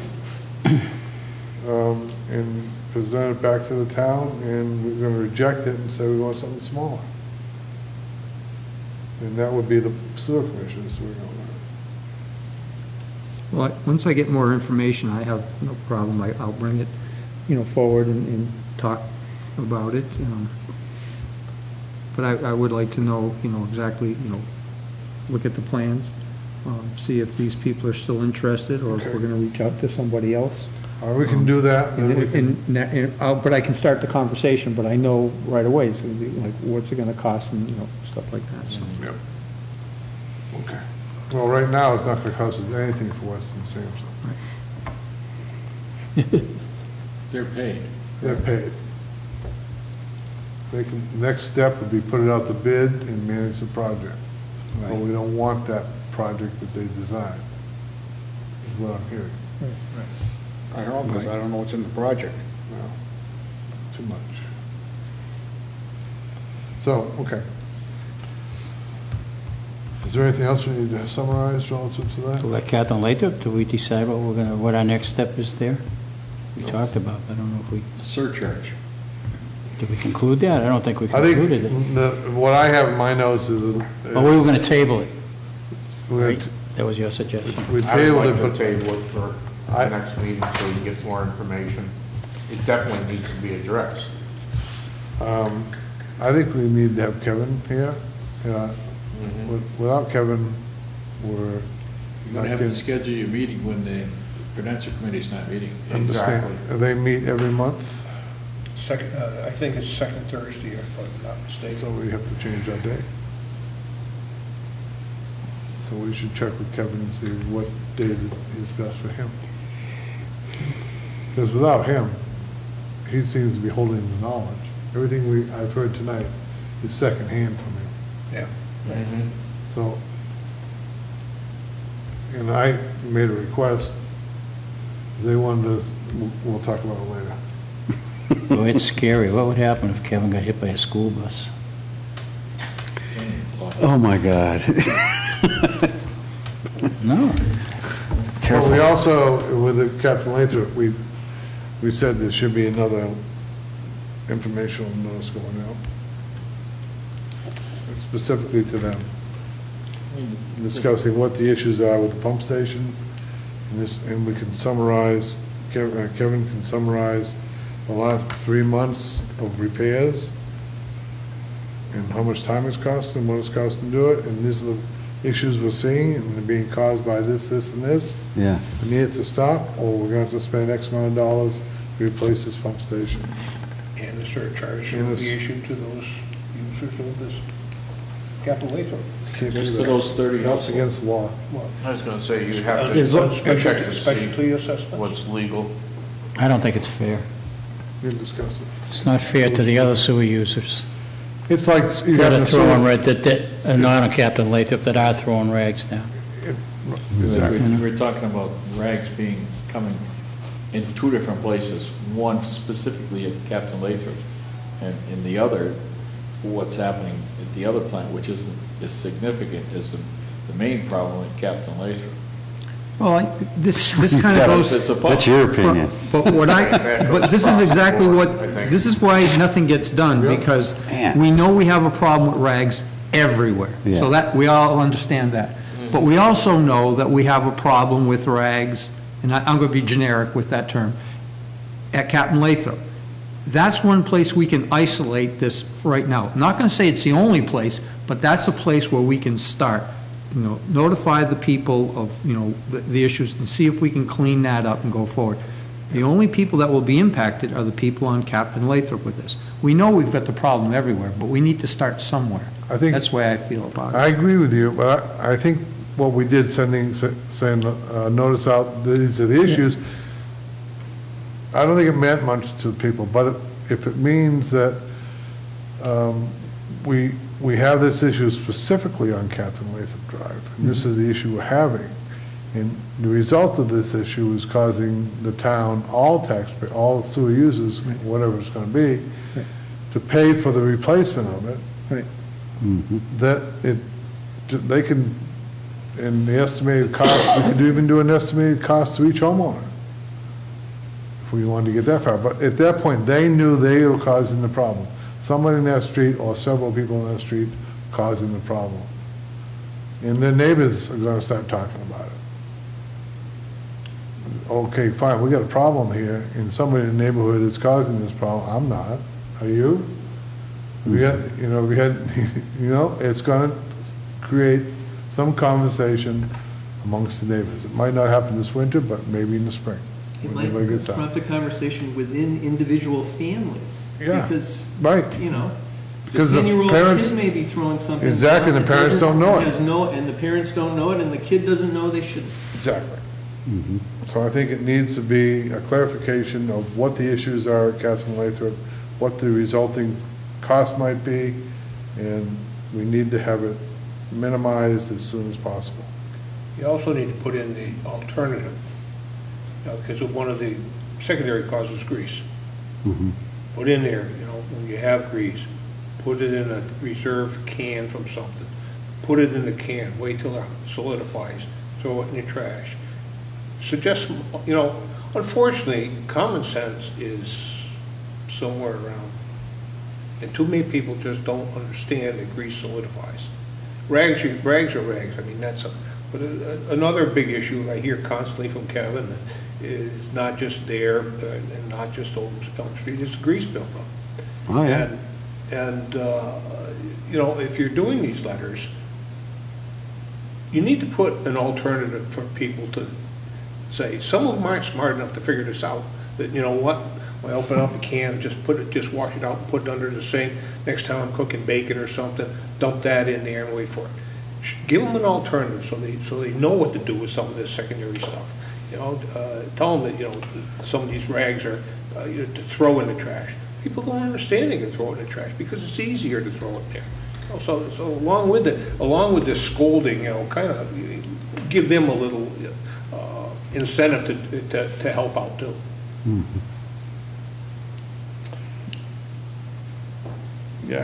and present it back to the town, and we're gonna reject it and say we want something smaller. And that would be the sewer commission, so we're going well, once I get more information, I have no problem, I'll bring it, forward and talk about it. But I would like to know, exactly, look at the plans. see if these people are still interested, or if we're gonna reach out to somebody else. Or we can do that, and we can, But I can start the conversation, but I know right away, it's gonna be like, what's it gonna cost, and, stuff like that, so. yep. Okay. Well, right now, it's not gonna cost us anything for Weston Sampson. They're paid. They're paid. They can, next step would be put it out to bid and manage the project. But we don't want that project that they designed, is what I'm hearing. I don't, because I don't know what's in the project. No, too much. So, okay. Is there anything else we need to summarize relative to that? So like Captain Lathrop, do we decide what our next step is there? We talked about, I don't know if we, Surcharge. did we conclude that? I don't think we I think concluded it. what I have in my notes is. Well, we were going to table it, we're right? gonna That was your suggestion. We I would tabled it, like to but table it for the next meeting so we can get more information. It definitely needs to be addressed. I think we need to have Kevin here. Without Kevin, we're You're not gonna have to getting, schedule your meeting when the Prudential Committee's not meeting. understand. They meet every month, Second, I think it's second Thursday, if I'm not so mistaken. we have to change our date. So we should check with Kevin and see what date is best for him. Because without him, he seems to be holding the knowledge. Everything I've heard tonight is secondhand from him. Yeah. So, and I made a request, they wanted us, we'll talk about it later. Well, it's scary. What would happen if Kevin got hit by a school bus? Oh, my God. No. Well, we also, with the Captain Lathrop, we said there should be another informational notice going out, specifically to them, discussing what the issues are with the pump station, and we can summarize, Kevin can summarize the last 3 months of repairs, and how much time it's cost and what it's cost to do it, and these are the issues we're seeing, and they're being caused by this, and this. Yeah. We need it to stop, or we're gonna have to spend X amount of dollars to replace this pump station. And the surcharge And will the be issued to those users of this capital Lathrop. Can't do Just to that. those 30 That's households. against the law. Well, I was gonna say, you have Is to it- check to see specialty assessments. what's legal. I don't think it's fair. We can discuss it. It's not fair to the other sewer users It's like you that have are a throwing, sewer. that are not on Captain Lathrop, that are throwing rags down. We're talking about rags coming in two different places. One specifically at Captain Lathrop, and in the other, what's happening at the other plant, which isn't as significant as the main problem at Captain Lathrop. Well, this kind of goes. It's a That's your opinion. But but this is exactly what, this is why nothing gets done, because Man. we know we have a problem with rags everywhere. Yeah. So that, we all understand that. But we also know that we have a problem with rags, and I'm going to be generic with that term, at Captain Lathrop. That's one place we can isolate this right now. I'm not going to say it's the only place, but that's a place where we can start. Notify the people of, the issues and see if we can clean that up and go forward. The only people that will be impacted are the people on Captain Lathrop with this. We know we've got the problem everywhere, but we need to start somewhere. I think, That's the way I feel about I it. agree with you, but I think what we did, saying, notice out, these are the issues, I don't think it meant much to people, but if it means that we have this issue specifically on Captain Lathrop Drive, and this is the issue we're having, and the result of this issue is causing the town, all taxpayers, all sewer users, whatever it's gonna be, to pay for the replacement of it, Right. that they can, in the estimated cost, we could even do an estimated cost to each homeowner, if we wanted to get that far. But at that point, they knew they were causing the problem. Somebody in that street, or several people in that street, causing the problem. And their neighbors are gonna start talking about it. Okay, fine, we got a problem here, and somebody in the neighborhood is causing this problem. I'm not. Are you? it's gonna create some conversation amongst the neighbors. It might not happen this winter, but maybe in the spring. It when might everybody gets out. prompt a conversation within individual families. Yeah, Because, right. you know, the Because the 10-year-old parents- kid may be throwing something. Exactly, down the that parents doesn't- don't know it. has no- And the parents don't know it, and the kid doesn't know they shouldn't. Exactly. So I think it needs to be a clarification of what the issues are at Captain Lathrop, what the resulting cost might be, and we need to have it minimized as soon as possible. You also need to put in the alternative, because one of the secondary causes grease. Put in there, when you have grease, put it in a reserve can from something. Put it in the can, wait till it solidifies, throw it in the trash. Suggest, unfortunately, common sense is somewhere around. And too many people just don't understand that grease solidifies. Rags are rags. I mean, but another big issue I hear constantly from Kevin is not just there and not just Elm Street, it's grease buildup. Oh, yeah. And if you're doing these letters, you need to put an alternative for people to say. Some of them aren't smart enough to figure this out. That, you know what, I open up a can, just wash it out and put it under the sink. Next time I'm cooking bacon or something, dump that in there and wait for it. Give them an alternative so they know what to do with some of this secondary stuff. Tell them that, some of these rags are to throw in the trash. People don't understand they can throw it in the trash because it's easier to throw it there. So along with the scolding, kind of give them a little incentive to help out too. Yeah.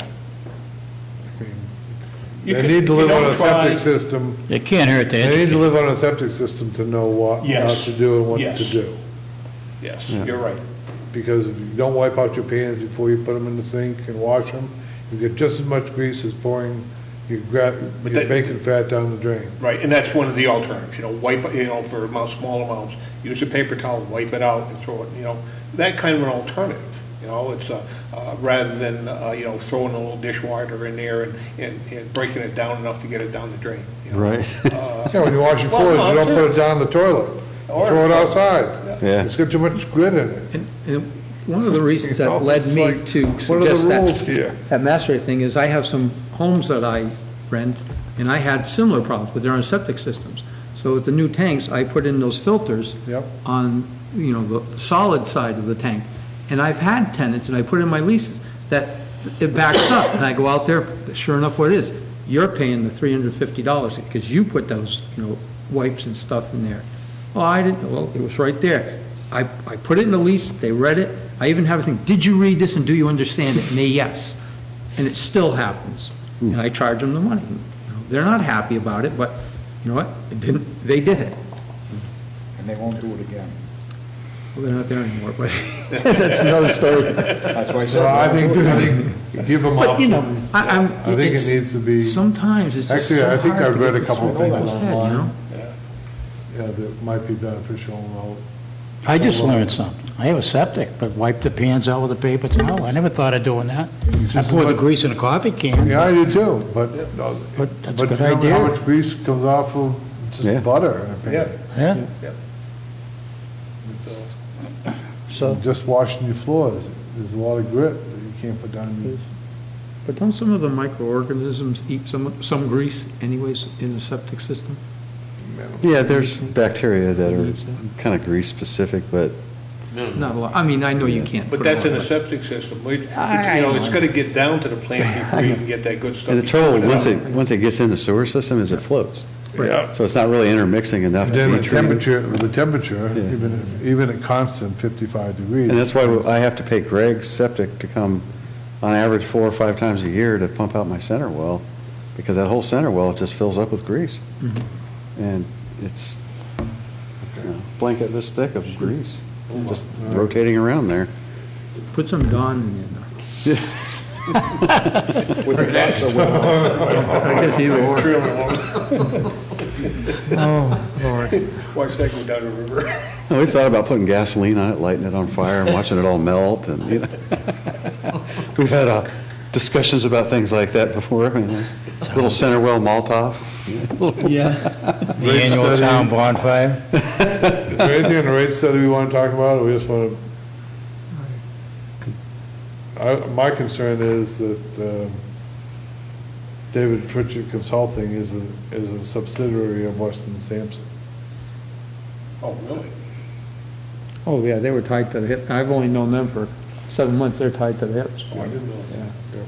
You They can- need to if you live on don't a septic try- system. It can't hurt to They need to educate. live on a septic system to know what Yes. not to do and what Yes. to do. Yes, you're right. Because if you don't wipe out your pans before you put them in the sink and wash them, you get just as much grease as pouring your But that- bacon fat down the drain. Right, and that's one of the alternatives, wipe, for small amounts, use a paper towel, wipe it out and throw it, that kind of an alternative. It's rather than, throwing a little dishwater in there and breaking it down enough to get it down the drain. Right. Yeah, when you wash your Well, floors, no, you don't sure. put it down the toilet. You Or- throw it outside. Yeah. It's got too much grit in it. And one of the reasons You know, that led it's me like, to what are the suggest rules here? that master thing is I have some homes that I rent, and I had similar problems with their own septic systems. So with the new tanks, I put in those filters Yep. on, the solid side of the tank. And I've had tenants, and I put in my leases, that it backs up, and I go out there, sure enough what it is, you're paying the $350 because you put those, wipes and stuff in there. Oh, I didn't, well, it was right there. I put it in the lease, they read it, I even have a thing, did you read this and do you understand it? And they, yes. And it still happens. And I charge them the money. They're not happy about it, but you know what? They did it. And they won't do it again. Well, they're not there anymore, but that's another story. That's why I So said. I think give them But, options. I think it it's- needs to be, Sometimes it's just Actually, so I think hard I've to read get a couple this things through people's head, online. That might be beneficial. I just learned something. I have a septic, but wipe the pans out with a paper towel. I never thought of doing that. I pour the grease in a coffee can. Yeah, I do too, but that's a good remember idea. how much grease comes off of Yeah. just butter? in a Yeah. pan? Yeah, So just washing your floors, there's a lot of grit that you can't put down. your- But don't some of the microorganisms eat some grease anyways in the septic system? Yeah, there's bacteria that are kind of grease specific, but Not a lot. I mean, I know you can't. But put that's all in a of it. septic system. I know. It's got to get down to the plant before you can get that good stuff. and the You trouble, throw once out. it gets in the sewer system, is it floats. Yeah. So it's not really intermixing enough And to then be the treated. temperature, Yeah. even at constant 55 degrees. And that's why I have to pay Greg's Septic to come, on average, 4 or 5 times a year to pump out my center well, because that whole center well just fills up with grease. And it's blanket this thick of grease, just rotating around there. Put some Dawn in there. With the ducks or with- I guess either or. Oh, Lord. Watch that go down the river. No, we thought about putting gasoline on it, lighting it on fire, and watching it all melt, and, we've had discussions about things like that before, little center well Molotov. Yeah. The Rate annual study. town bonfire. Is there anything in the rate study we want to talk about, or we just want to? My concern is that David Pritchett Consulting is a subsidiary of Weston and Sampson. Oh, really? Oh, yeah, they were tied to the hip. I've only known them for 7 months. They're tied to the hips. Oh, I didn't know. Yeah.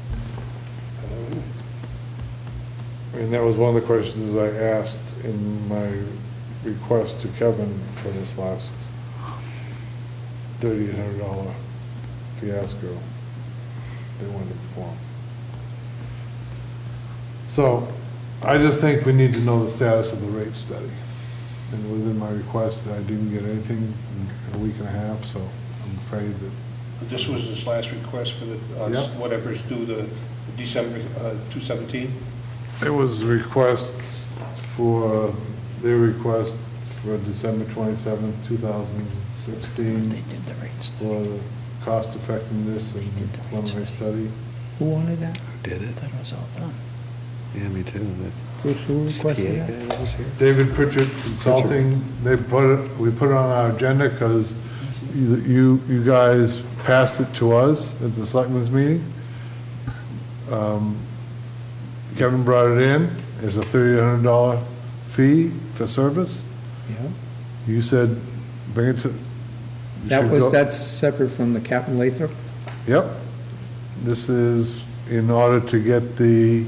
And that was one of the questions I asked in my request to Kevin for this last $3,800 fiasco they wanted to perform. So I just think we need to know the status of the rate study. And it was in my request that I didn't get anything in a week and a half, so I'm afraid that, But this was his last request for the, Yep. whatever's due the December 2/17? it was a request for, their request for December 27th, 2016. They did the rates. For the cost effectiveness and preliminary study. Who wanted that? Who did I it? thought it was all done. Yeah, me too. Bruce, who The requested CPA that? guy that was here. David Pritchett Consulting, we put it on our agenda because you guys passed it to us at the selectmen's meeting. Kevin brought it in, there's a $3,800 fee for service. Yeah. You said, bring it to. you should go- That's separate from the Captain Lathrop? Yep. This is in order to get the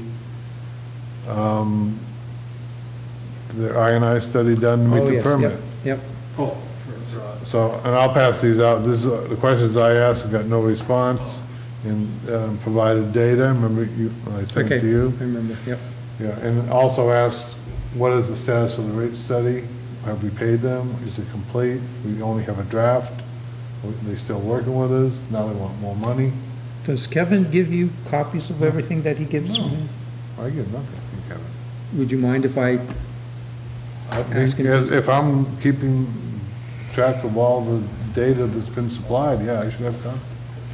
I&I study done to Oh, meet the yes, permit. Yep. Oh, So, and I'll pass these out. This is, the questions I asked, I got no response, and provided data, remember I sent Okay, to you? I remember, yep. Yeah, and also asked, what is the status of the rate study? Have we paid them? Is it complete? We only have a draft. Are they still working with us? Now they want more money. Does Kevin give you copies of everything that he gives No. me? I get nothing from Kevin. Would you mind if I, I Ask think him. if I'm keeping track of all the data that's been supplied, yeah, I should have done.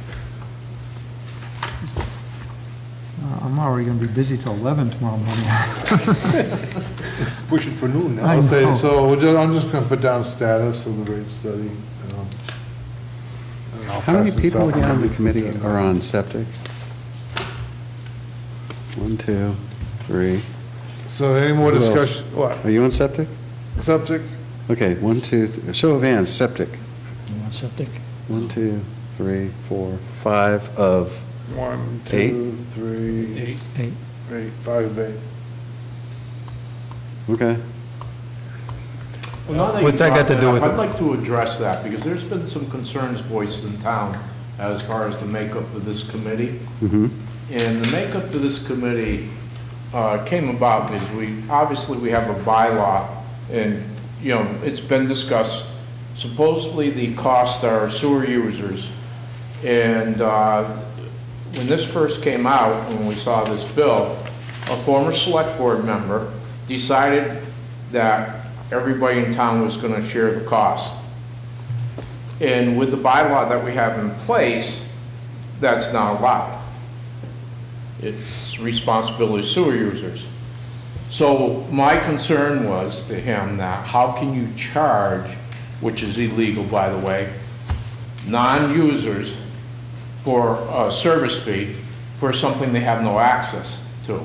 I'm already going to be busy till 11 tomorrow morning. pushing for noon now. I I'll say, know. so I'm just gonna put down status of the rate study. And I'll How many pass this people out. again on the committee are on septic? 1, 2, 3. So any more Who else? discussion? What? Are you on septic? Septic? Okay, 1, 2, show of hands, septic. You want septic? 1, 2, 3, 4, 5 of, 1, 8? 2, 3, Hey, 8, 5 of 8. okay. Well, now that What's you that got brought to do up, with it? I'd like to address that, because there's been some concerns voiced in town as far as the makeup of this committee. Mm-hmm. And the makeup of this committee came about because obviously we have a bylaw, and, you know, it's been discussed. Supposedly the costs are sewer users. And when this first came out, when we saw this bill, a former select board member decided that everybody in town was going to share the cost. And with the bylaw that we have in place, that's not allowed. It's responsibility of sewer users. So my concern was to him that how can you charge, which is illegal, by the way, non-users for a service fee for something they have no access to?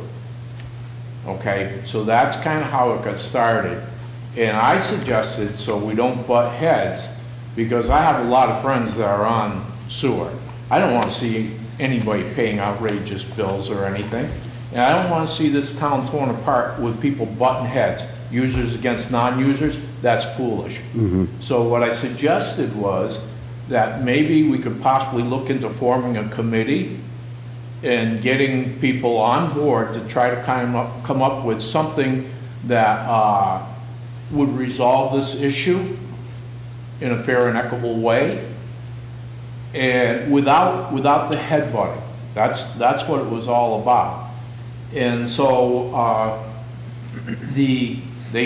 Okay, so that's kind of how it got started. And I suggested, so we don't butt heads, because I have a lot of friends that are on sewer. I don't want to see anybody paying outrageous bills or anything. And I don't want to see this town torn apart with people butting heads, users against non-users. That's foolish. So what I suggested was that maybe we could possibly look into forming a committee and getting people on board to try to come up with something that would resolve this issue in a fair and equitable way, and without the headbutting. That's what it was all about. And so the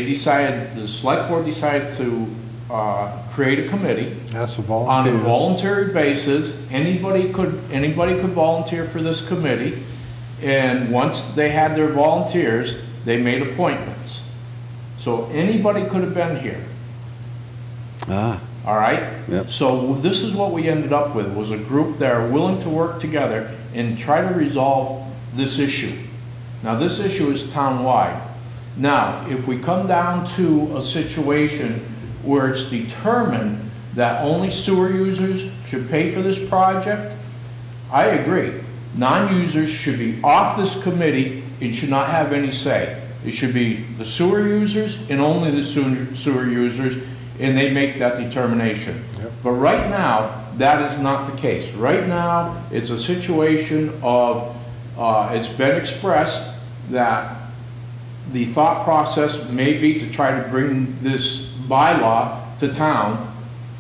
select board decided to create a committee. Ask for On a volunteers. voluntary basis. Anybody could volunteer for this committee. And once they had their volunteers, they made appointments. So anybody could have been here. Ah, All right? Yep. So this is what we ended up with, was a group that are willing to work together and try to resolve this issue. Now, this issue is town-wide. Now, if we come down to a situation where it's determined that only sewer users should pay for this project, I agree. Non-users should be off this committee and should not have any say. It should be the sewer users and only the sewer users, and they make that determination. Yep. But right now, that is not the case. Right now, it's a situation of, it's been expressed that the thought process may be to try to bring this bylaw to town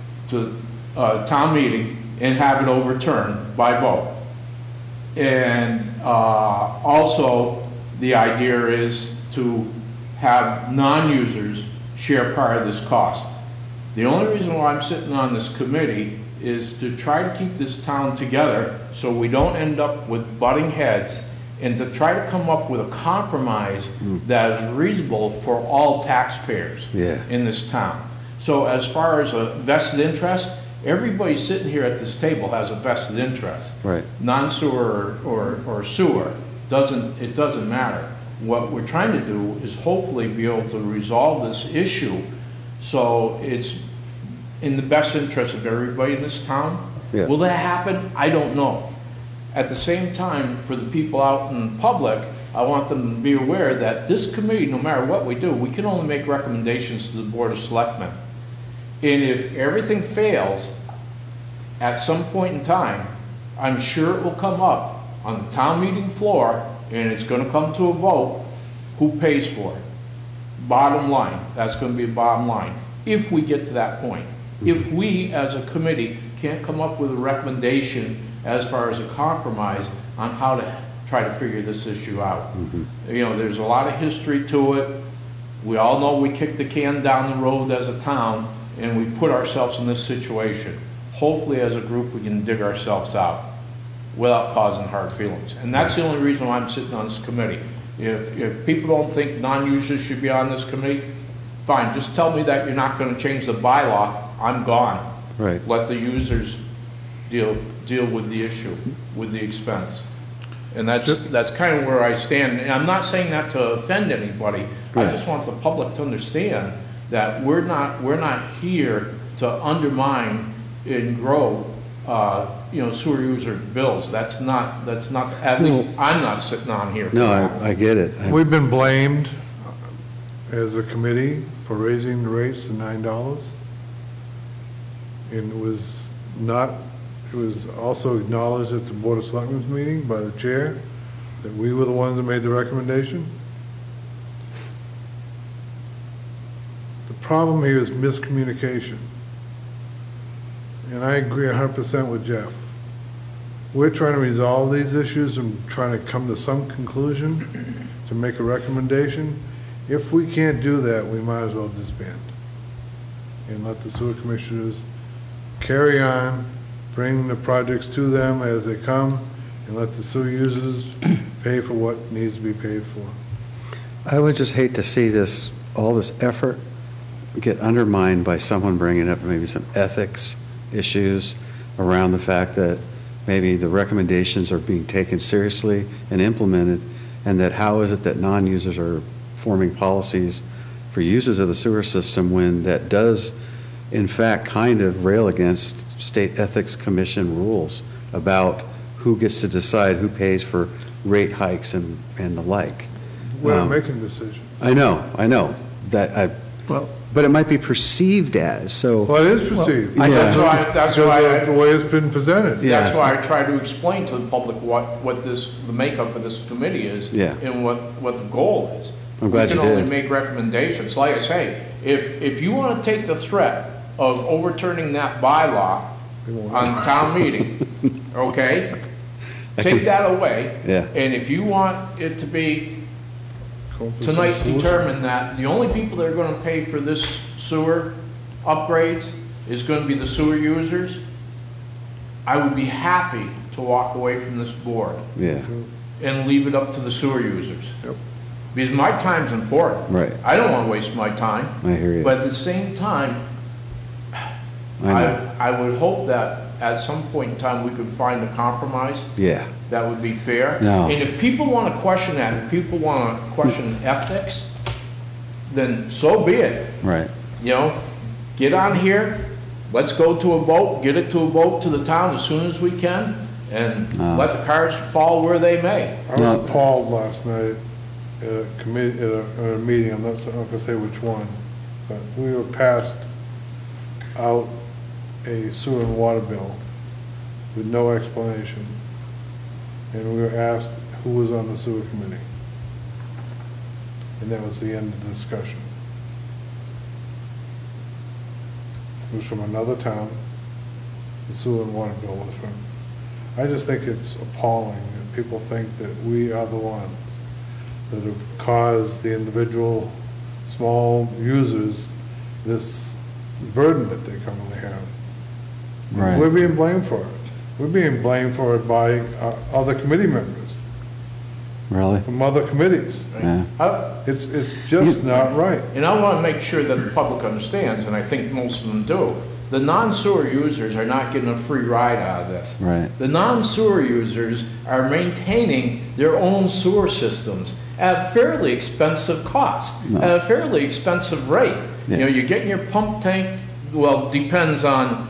meeting, and have it overturned by vote. And also, the idea is to have non-users share part of this cost. The only reason why I'm sitting on this committee is to try to keep this town together so we don't end up with butting heads, and to try to come up with a compromise that is reasonable for all taxpayers in this town. So as far as a vested interest, everybody sitting here at this table has a vested interest. right. Non-sewer or sewer, it doesn't matter. What we're trying to do is hopefully be able to resolve this issue so it's in the best interest of everybody in this town. Yeah. Will that happen? I don't know. At the same time, for the people out in public, I want them to be aware that this committee, no matter what we do, we can only make recommendations to the Board of Selectmen. And if everything fails, at some point in time, I'm sure it will come up on the town meeting floor, and it's gonna come to a vote, who pays for it? Bottom line, that's gonna be a bottom line, if we get to that point. If we, as a committee, can't come up with a recommendation as far as a compromise on how to try to figure this issue out. You know, there's a lot of history to it. We all know we kicked the can down the road as a town, and we put ourselves in this situation. Hopefully, as a group, we can dig ourselves out without causing hard feelings. And that's the only reason why I'm sitting on this committee. If people don't think non-users should be on this committee, fine, just tell me that you're not gonna change the bylaw, I'm gone. Right. Let the users deal with the issue, with the expense. And that's kind of where I stand. And I'm not saying that to offend anybody. I Right. just want the public to understand that we're not here to undermine and grow, sewer user bills. That's not, at least I'm not sitting on here. No, I get it. We've been blamed as a committee for raising the rates to $9. And it was also acknowledged at the Board of Selectmen's meeting by the chair that we were the ones that made the recommendation. The problem here is miscommunication. And I agree 100% with Jeff. We're trying to resolve these issues and trying to come to some conclusion to make a recommendation. If we can't do that, we might as well disband and let the sewer commissioners carry on, bring the projects to them as they come, and let the sewer users pay for what needs to be paid for. I would just hate to see all this effort get undermined by someone bringing up maybe some ethics issues around the fact that maybe the recommendations are being taken seriously and implemented, and that how is it that non-users are forming policies for users of the sewer system when that does, in fact, kind of rail against state ethics commission rules about who gets to decide who pays for rate hikes and the like. We're making decisions. I know but it might be perceived as so. Well, it is perceived. That's why Because of the way it's been presented. Yeah. That's why I try to explain to the public what the makeup of this committee is, and what the goal is. I'm glad you We can only did. make recommendations. Like I say, if you want to take the threat of overturning that bylaw on town meeting, okay, take that away. Yeah. And if you want it to be tonight's determined that the only people that are going to pay for this sewer upgrades is going to be the sewer users, I would be happy to walk away from this board Yeah. and leave it up to the sewer users. Yep. because my time's important. Right. I don't want to waste my time. I hear you. But at the same time, I know. I would hope that at some point in time, we could find a compromise Yeah, that would be fair. No. And if people want to question that, if people want to question ethics, then so be it. right. You know, get on here, let's go to a vote, get it to a vote to the town as soon as we can, and let the cards fall where they may. I was appalled last night at a committee, at a meeting, I'm not gonna say which one, but we were passed out a sewer and water bill with no explanation. And we were asked who was on the sewer committee. And that was the end of the discussion. It was from another town. The sewer and water bill was from. I just think it's appalling that people think that we are the ones that have caused the individual small users this burden that they commonly have. Right. We're being blamed for it. We're being blamed for it by other committee members Really? from other committees. Yeah. It's just not right. And I want to make sure that the public understands, and I think most of them do, the non-sewer users are not getting a free ride out of this. Right. The non-sewer users are maintaining their own sewer systems at a fairly expensive cost, at a fairly expensive rate. Yeah. You know, you're getting your pump tank, well, depends on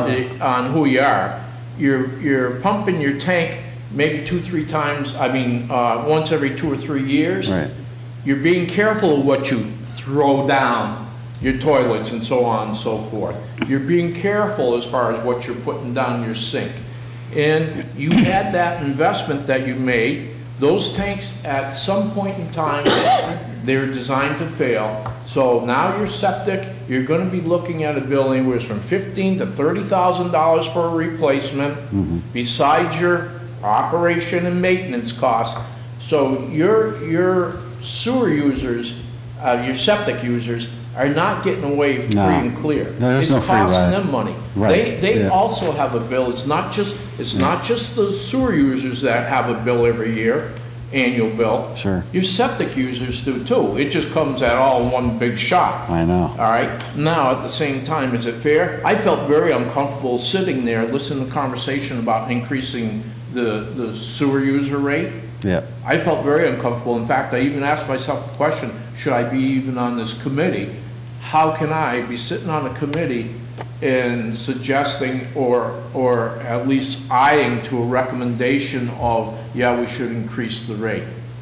who you are. You're pumping your tank maybe 2-3 times, once every 2 or 3 years. Right. You're being careful of what you throw down your toilets and so on and so forth. You're being careful as far as what you're putting down your sink. And you had that investment that you made. Those tanks, at some point in time, they're designed to fail. So now your septic, you're going to be looking at a bill anywhere from $15,000 to $30,000 for a replacement, besides your operation and maintenance costs. So your sewer users, your septic users, are not getting away free and clear. No, there's no free ride. It's costing them money. Right. They Yeah. also have a bill. It's not just the sewer users that have a bill every year, annual bill. Sure. Your septic users do too. It just comes at all in one big shot. I know. All right. Now, at the same time, is it fair? I felt very uncomfortable sitting there listening to conversation about increasing the sewer user rate. Yeah. I felt very uncomfortable. In fact, I even asked myself the question, should I be even on this committee? How can I be sitting on a committee and suggesting or at least eyeing to a recommendation of, yeah, we should increase the rate?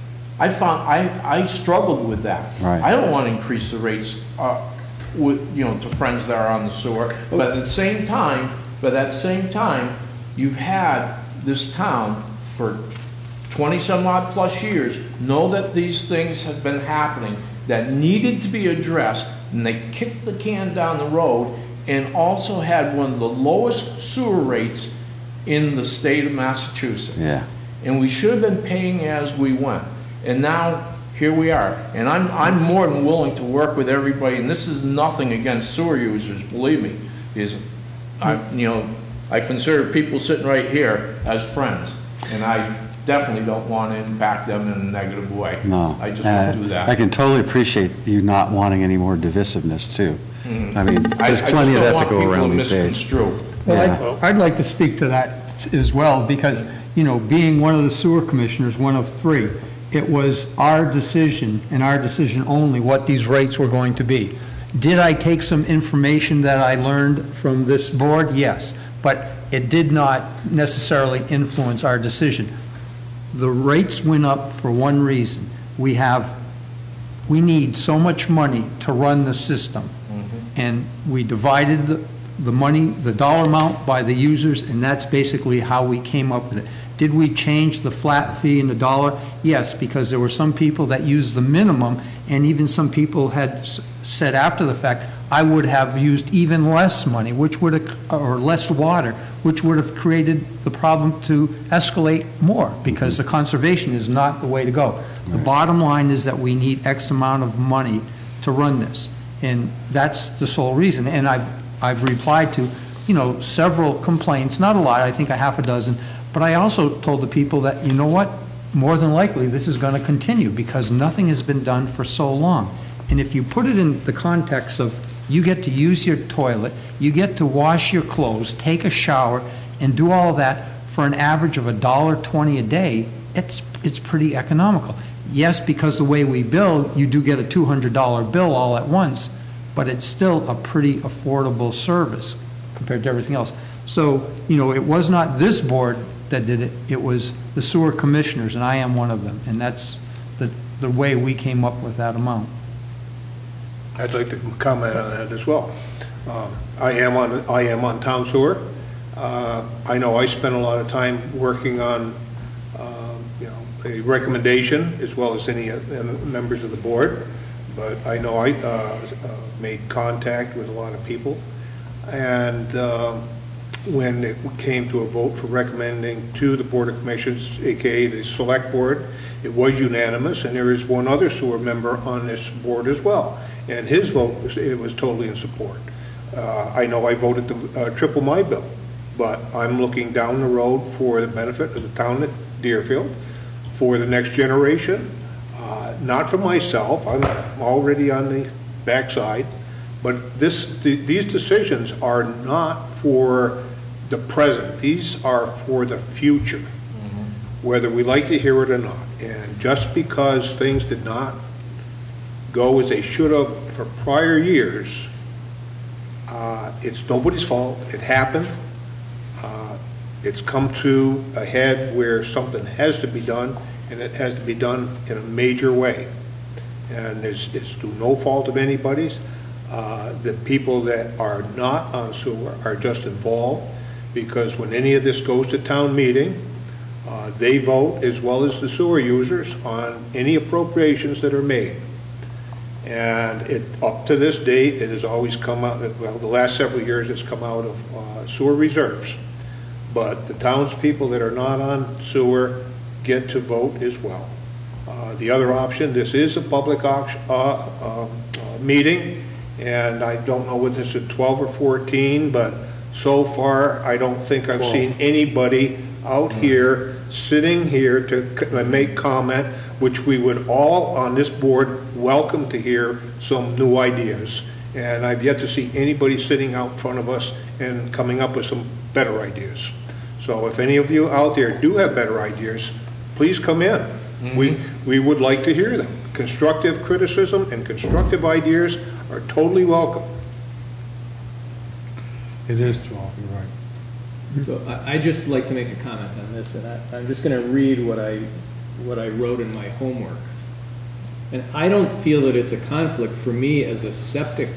I struggled with that. Right. I don't want to increase the rates to friends that are on the sewer, but at the same time, you've had this town for 20-some odd plus years know that these things have been happening that needed to be addressed, and they kicked the can down the road, and also had one of the lowest sewer rates in the state of Massachusetts. Yeah. And we should have been paying as we went. And now, here we are. And I'm more than willing to work with everybody, and this is nothing against sewer users, believe me, because I consider people sitting right here as friends, and I definitely don't want to impact them in a negative way. No. I just won't do that. I can totally appreciate you not wanting any more divisiveness, too. I mean, there's plenty of that to go around these days. Well, I'd like to speak to that as well, because, being one of the sewer commissioners, one of 3, it was our decision, and our decision only, what these rates were going to be. Did I take some information that I learned from this board? Yes, but it did not necessarily influence our decision. The rates went up for one reason. We need so much money to run the system. And we divided the money, the dollar amount by the users, and that's basically how we came up with it. Did we change the flat fee and the dollar? Yes, because there were some people that used the minimum, and even some people had said after the fact, I would have used even less money, or less water, which would have created the problem to escalate more, because the conservation is not the way to go. The bottom line is that we need X amount of money to run this, and that's the sole reason. And I've replied to, several complaints, not a lot, I think a half a dozen, but I also told the people that, you know what, more than likely, this is going to continue because nothing has been done for so long. And if you put it in the context of you get to use your toilet, you get to wash your clothes, take a shower, and do all of that for an average of $1.20 a day, it's pretty economical. Yes, because the way we bill, you do get a $200 bill all at once, but it's still a pretty affordable service compared to everything else. So, it was not this board that did it, it was the sewer commissioners, and I am one of them, and that's the way we came up with that amount. I'd like to comment on that as well. I am on town sewer. I know I spent a lot of time working on, a recommendation as well as any members of the board, but I know I made contact with a lot of people. And when it came to a vote for recommending to the Board of Commissioners, AKA the Select Board, it was unanimous, and there is one other sewer member on this board as well. And his vote was totally in support. I know I voted to triple my bill, but I'm looking down the road for the benefit of the town of Deerfield, for the next generation, not for myself. I'm already on the backside, but these decisions are not for the present. These are for the future, whether we like to hear it or not. And just because things did not go as they should have for prior years, it's nobody's fault. It happened. It's come to a head where something has to be done, and it has to be done in a major way. And it's through no fault of anybody's. The people that are not on sewer are just involved, because when any of this goes to town meeting, they vote, as well as the sewer users, on any appropriations that are made. And up to this date, it has always come out, well, the last several years, it's come out of sewer reserves. But the townspeople that are not on sewer get to vote as well. The other option, this is a public meeting, and I don't know whether it's at 12 or 14, but so far, I don't think I've seen anybody out here, sitting here to make comment, which we would all on this board welcome to hear some new ideas. And I've yet to see anybody sitting out in front of us and coming up with some better ideas. So if any of you out there do have better ideas, please come in. We would like to hear them. Constructive criticism and constructive ideas are totally welcome. It is 12, you're right. So I'd just like to make a comment on this, and I'm just going to read what I wrote in my homework. And I don't feel that it's a conflict for me as a septic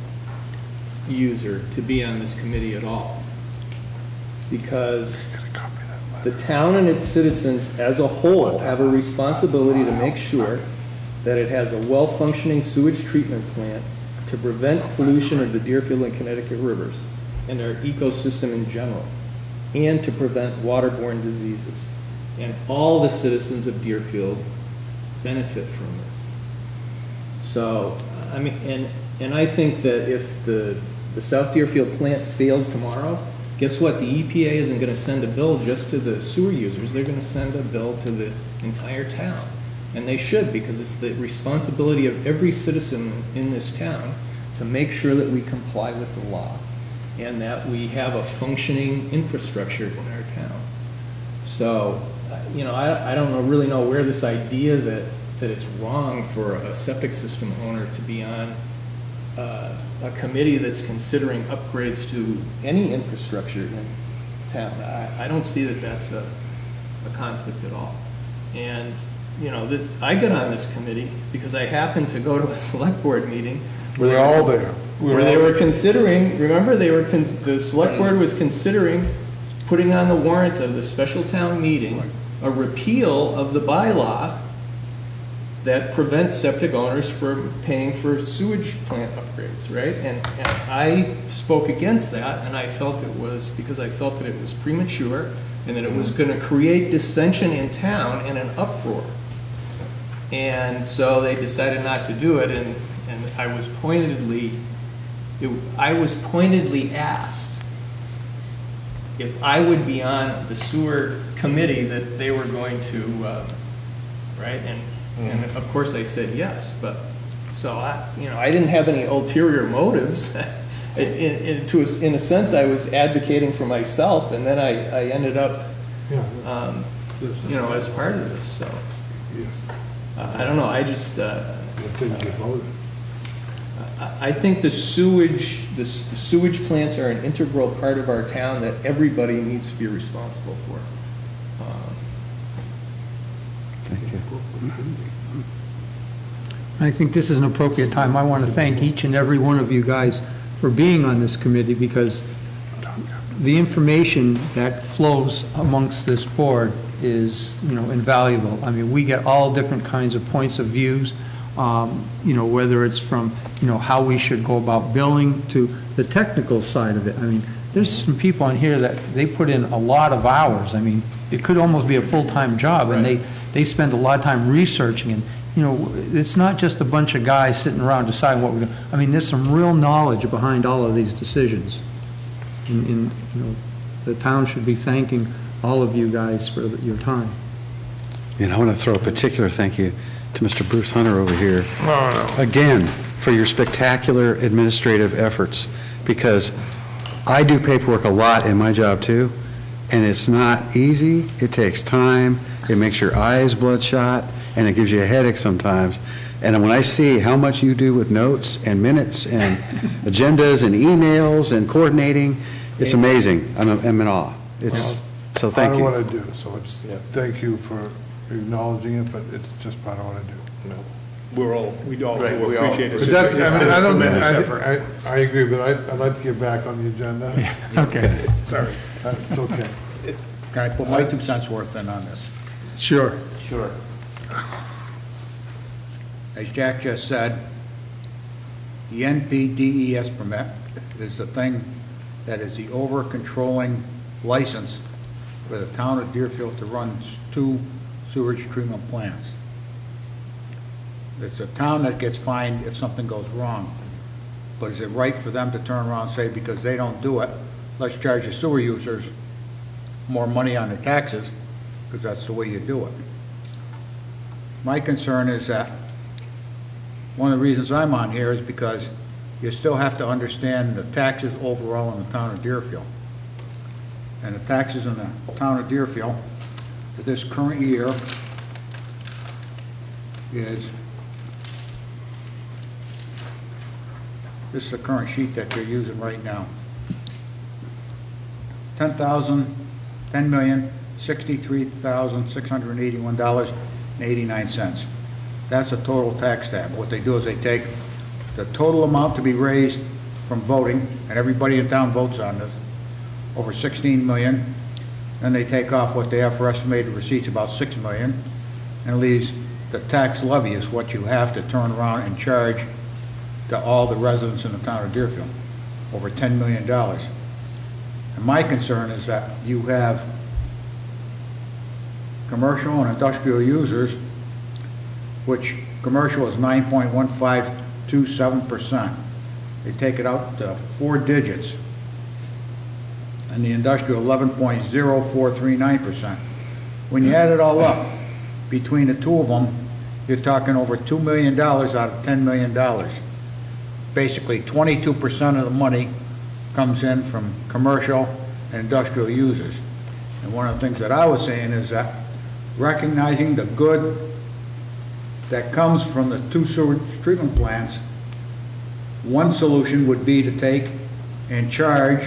user to be on this committee at all. Because the town and its citizens as a whole have a responsibility to make sure that it has a well-functioning sewage treatment plant to prevent pollution of the Deerfield and Connecticut rivers and our ecosystem in general, and to prevent waterborne diseases. And all the citizens of Deerfield benefit from this. So, I mean, and I think that if the South Deerfield plant failed tomorrow, guess what? The EPA isn't going to send a bill just to the sewer users. They're going to send a bill to the entire town. And they should, because it's the responsibility of every citizen in this town to make sure that we comply with the law and that we have a functioning infrastructure in our town. So, I don't really know where this idea that it's wrong for a septic system owner to be on a committee that's considering upgrades to any infrastructure in town. I don't see that that's a conflict at all. And, I got on this committee because I happened to go to a select board meeting. We're all there. Where they were considering, remember, the select board was considering putting on the warrant of the special town meeting a repeal of the bylaw that prevents septic owners from paying for sewage plant upgrades, right? And I spoke against that, and I felt it was, because I felt that it was premature and that it was going to create dissension in town and an uproar. And so they decided not to do it, and I was pointedly asked if I would be on the sewer committee that they were going to right? And of course I said yes, but, so I didn't have any ulterior motives. In a sense, I was advocating for myself, and then I ended up, as part of this, so. Yes. I don't know, I just, It didn't get voted. I think the sewage plants are an integral part of our town that everybody needs to be responsible for. Thank you. I think this is an appropriate time. I want to thank each and every one of you guys for being on this committee, because the information that flows amongst this board is, invaluable. I mean, we get all different kinds of points of views, whether it's from, how we should go about billing to the technical side of it. I mean, there's some people on here that they put in a lot of hours. I mean, it could almost be a full-time job, and they spend a lot of time researching, and it's not just a bunch of guys sitting around deciding what we're doing. I mean, there's some real knowledge behind all of these decisions. And the town should be thanking all of you guys for your time. And I want to throw a particular thank you to Mr. Bruce Hunter over here, again, for your spectacular administrative efforts, because I do paperwork a lot in my job too, and it's not easy. It takes time. It makes your eyes bloodshot, and it gives you a headache sometimes. And when I see how much you do with notes and minutes and agendas and emails and coordinating, it's amazing. I'm in awe. So thank you. Part of what I do, so it's, thank you for acknowledging it, but it's just part of what I do. We all appreciate it. But that, I don't, Tremendous effort. I agree, but I'd like to get back on the agenda. Okay. Sorry. It's okay. Can I put my 2 cents worth in on this? Sure. Sure. As Jack just said, the NPDES permit is the thing that is the over-controlling license for the town of Deerfield to run 2 sewage treatment plants. It's a town that gets fined if something goes wrong. But is it right for them to turn around and say, because they don't do it, let's charge the sewer users more money on their taxes, because that's the way you do it? My concern is that one of the reasons I'm on here is because you still have to understand the taxes overall in the town of Deerfield. And the taxes in the town of Deerfield for this current year is, this is the current sheet that you're using right now. $10,063,681.89. That's a total tax tab. What they do is they take the total amount to be raised from voting, and everybody in town votes on this, over 16 million. Then they take off what they have for estimated receipts, about 6 million, and it leaves the tax levy is what you have to turn around and charge to all the residents in the town of Deerfield, over $10 million. And my concern is that you have commercial and industrial users, which commercial is 9.1527%. They take it out to 4 digits. And the industrial 11.0439%. When you add it all up, between the two of them, you're talking over $2 million out of $10 million. Basically, 22% of the money comes in from commercial and industrial users. And one of the things that I was saying is that recognizing the good that comes from the 2 sewage treatment plants, one solution would be to take and charge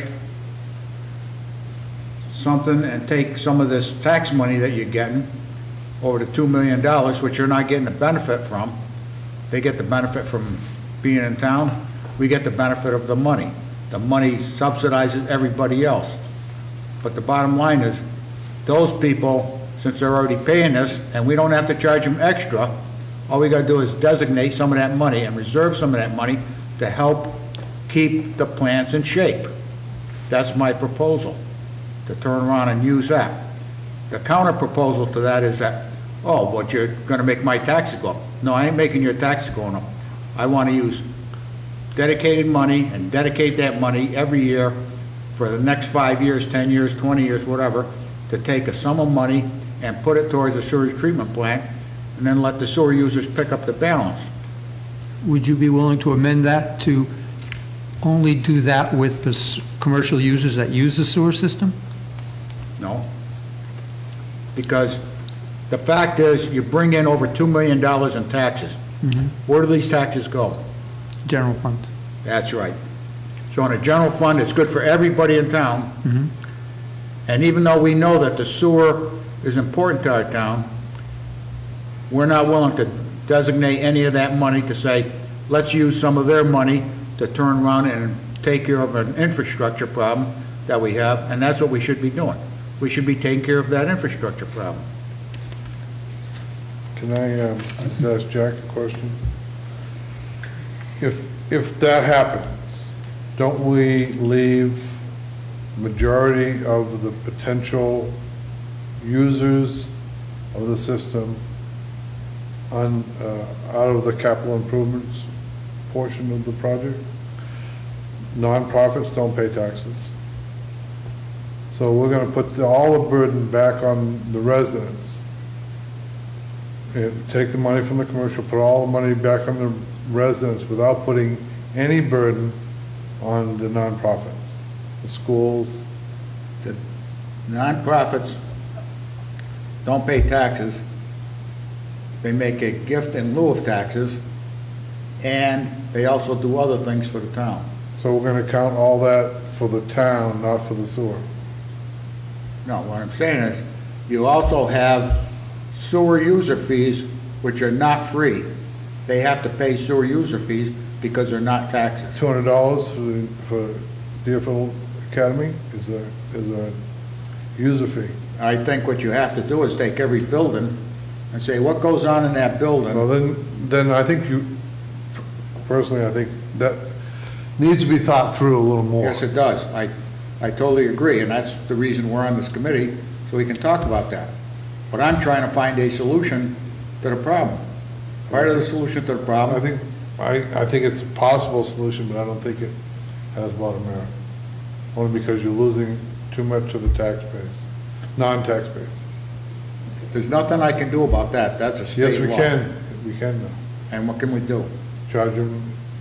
something and take some of this tax money that you're getting, over the $2 million, which you're not getting the benefit from. They get the benefit from being in town. We get the benefit of the money. The money subsidizes everybody else. But the bottom line is, those people, since they're already paying this, and we don't have to charge them extra, all we got to do is designate some of that money and reserve some of that money to help keep the plants in shape. That's my proposal, to turn around and use that. The counter proposal to that is that, oh, but you're going to make my taxes go up. No, I ain't making your taxes going up. I want to use dedicated money and dedicate that money every year for the next 5 years, 10 years, 20 years, whatever, to take a sum of money and put it towards a sewage treatment plant and then let the sewer users pick up the balance. Would you be willing to amend that to only do that with the commercial users that use the sewer system? No. Because the fact is, you bring in over $2 million in taxes. Where do these taxes go? General fund. That's right. So in a general fund, it's good for everybody in town. And even though we know that the sewer is important to our town, we're not willing to designate any of that money to say, let's use some of their money to turn around and take care of an infrastructure problem that we have, and that's what we should be doing. We should be taking care of that infrastructure problem. Can I just ask Jack a question? If that happens, don't we leave majority of the potential users of the system out of the capital improvements portion of the project? Nonprofits don't pay taxes. So we're gonna put all the burden back on the residents. And take the money from the commercial, put all the money back on the residents without putting any burden on the nonprofits, the schools. The nonprofits don't pay taxes. They make a gift in lieu of taxes, and they also do other things for the town. So we're gonna count all that for the town, not for the sewer. No, what I'm saying is, you also have sewer user fees, which are not free. They have to pay sewer user fees because they're not taxes. $200 for Deerfield Academy is a user fee. I think what you have to do is take every building and say, what goes on in that building? Well, then I think personally, I think that needs to be thought through a little more. Yes, it does. I totally agree, and that's the reason we're on this committee, so we can talk about that. But I'm trying to find a solution to the problem. Part of the solution to the problem. I think it's a possible solution, but I don't think it has a lot of merit. Only because you're losing too much to the tax base, non-tax base. There's nothing I can do about that. That's a state law. Yes, we can. We can though. And what can we do? Charge them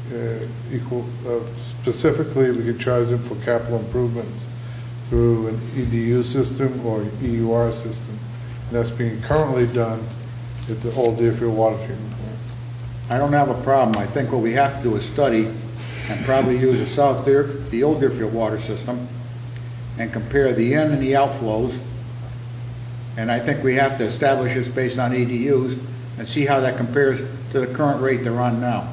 specifically, we could charge them for capital improvements through an EDU system or EUR system. And that's being currently done at the old Deerfield Water Treatment Plant. I don't have a problem. I think what we have to do is study and probably use the old Deerfield water system and compare the in and the outflows. And I think we have to establish this based on EDUs and see how that compares to the current rate they're on now.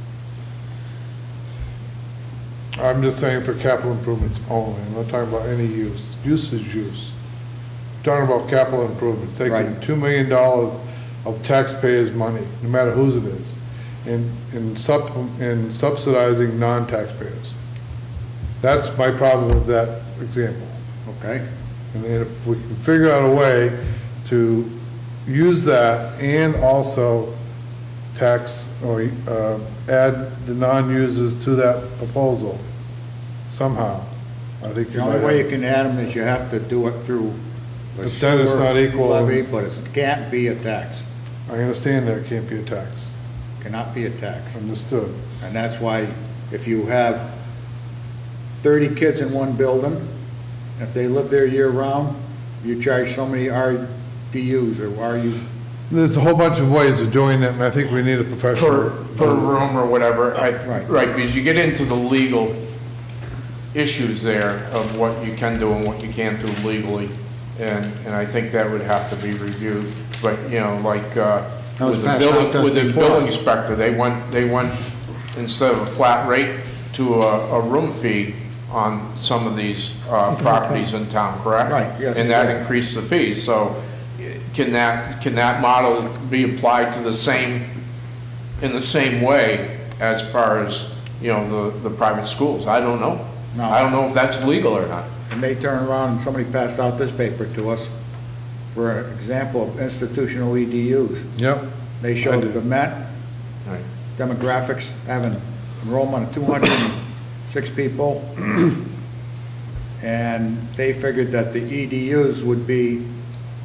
I'm just saying for capital improvements only. I'm not talking about any use. Use is use. I'm talking about capital improvements, taking Right. $2 million of taxpayers' money, no matter whose it is, and subsidizing non-taxpayers. That's my problem with that example. Okay? And if we can figure out a way to use that and also tax or add the non-users to that proposal somehow, I think you The might only way you have. can add them is you have to do it through a But then it's sewer not equal. levy, but it can't be a tax. I understand that it can't be a tax, Cannot be a tax. understood. And that's why if you have 30 kids in one building, if they live there year-round, you charge so many RDUs or RU. There's a whole bunch of ways of doing it, and I think we need a professional. per room or whatever. Right. Right, because you get into the legal issues there of what you can do and what you can't do legally, and I think that would have to be reviewed. But, you know, like, was with the passed building, out just with the before. building inspector, they went, instead of a flat rate, to a room fee on some of these properties in town, correct? Right, yes, And that exactly. increased the fees, so can that model be applied to in the same way as far as, you know, the private schools? I don't know. No. I don't know if that's legal or not. And they turn around and somebody passed out this paper to us for an example of institutional EDUs. Yep. They I showed did. the Met Right. demographics, having enrollment of 206 people. And they figured that the EDUs would be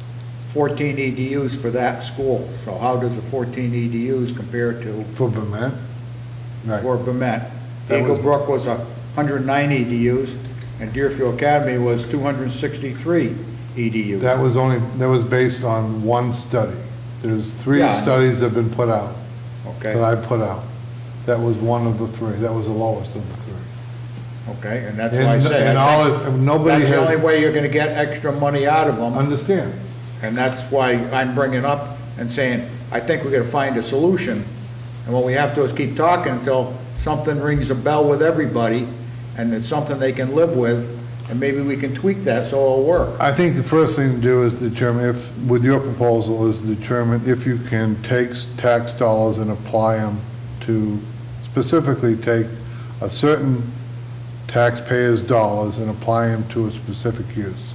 14 EDUs for that school. So how does the 14 EDUs compare to For Bement? Right. for Bement? That Eagle was- Brook was 109 EDUs, and Deerfield Academy was 263 EDUs. That was based on one study. There's 3 Yeah. studies that have been put out, Okay, that I put out. That was one of the 3. That was the lowest of the 3. okay, and that's why I say, And I all, think nobody that's the only has, way you're gonna get extra money out of them. understand. And that's why I'm bringing up and saying, I think we're gonna find a solution. And what we have to is keep talking until something rings a bell with everybody, and it's something they can live with, and maybe we can tweak that so it'll work. I think the first thing to do is determine if, with your proposal, is determine if you can take tax dollars and apply them to, specifically take a certain taxpayer's dollars and apply them to a specific use.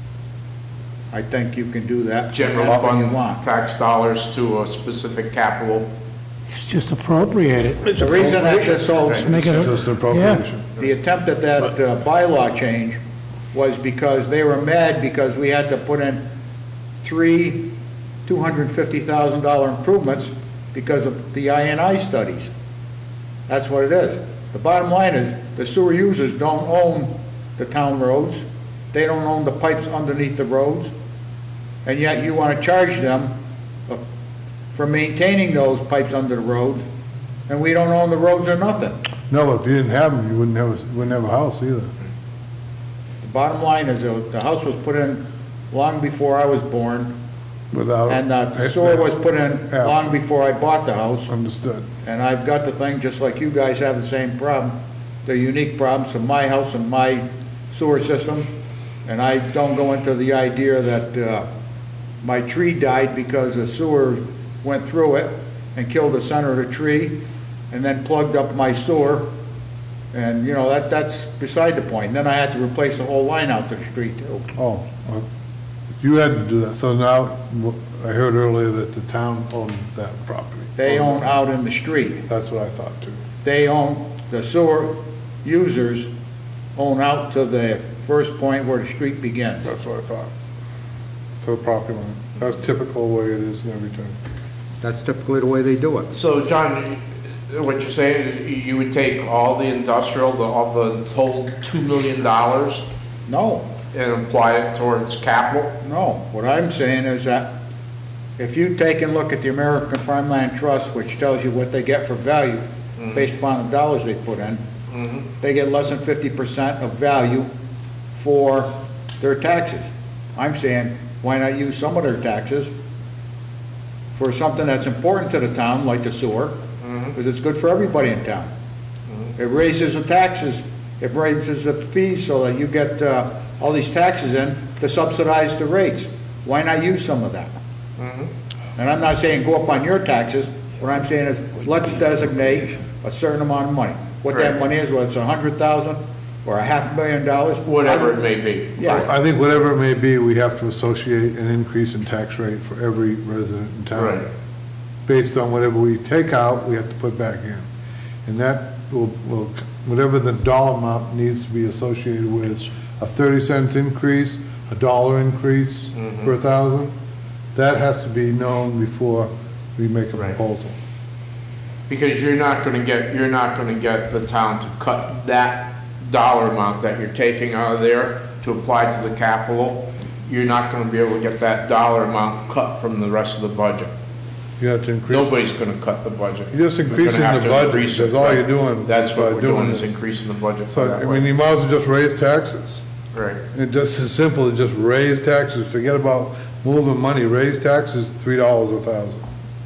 I think you can do that. General Anything you fund want. tax dollars to a specific capital. It's just appropriate it. The reason that this whole, Make it a- Just an appropriation. the attempt at that bylaw change was because they were mad because we had to put in 3 $250,000 improvements because of the INI studies. That's what it is. The bottom line is, the sewer users don't own the town roads. They don't own the pipes underneath the roads. And yet you want to charge them for maintaining those pipes under the roads, and we don't own the roads or nothing. No, but if you didn't have them, you wouldn't have a house either. The bottom line is, the house was put in long before I was born, Without. and the sewer was put in Yeah. long before I bought the house. Understood. And I've got the thing, just like you guys have the same problem, the unique problems of my house and my sewer system. And I don't go into the idea that my tree died because the sewer went through it and killed the center of the tree and then plugged up my sewer. And, you know, that's beside the point. And then I had to replace the whole line out to the street too. Oh, well, you had to do that. So now, I heard earlier that the town owned that property. They own out in the street. That's what I thought too. They own, the sewer users own out to the first point where the street begins. That's what I thought. To the property line. That's typical way it is in every town. That's typically the way they do it. So, John, what you're saying is you would take all the industrial, all the total $2 million No, and apply it towards capital? no. What I'm saying is that if you take and look at the American Farmland Trust, which tells you what they get for value based upon the dollars they put in, they get less than 50% of value for their taxes. I'm saying, why not use some of their taxes for something that's important to the town, like the sewer, because it's good for everybody in town. It raises the taxes, it raises the fees so that you get all these taxes in to subsidize the rates. Why not use some of that? And I'm not saying go up on your taxes. What I'm saying is, let's designate a certain amount of money. What that Right. money is, whether it's $100,000 or $500,000. Whatever it may be. Yeah. I think whatever it may be, we have to associate an increase in tax rate for every resident in town. Right. Based on whatever we take out, we have to put back in. And that will, whatever the dollar amount needs to be associated with, a 30-cent increase, a $1 increase per 1,000, that has to be known before we make a Right. proposal. Because you're not gonna get the town to cut that dollar amount that you're taking out of there to apply to the capital. You're not gonna be able to get that dollar amount cut from the rest of the budget. You have to increase. Nobody's gonna cut the budget. You're just We're gonna increasing have the to budget. increase it, That's all right. you're doing That's by what we're doing doing, is this. increasing the budget So, that I way. mean, you might as well just raise taxes. Right. It just as simple as just raise taxes, forget about moving money, raise taxes $3 a thousand.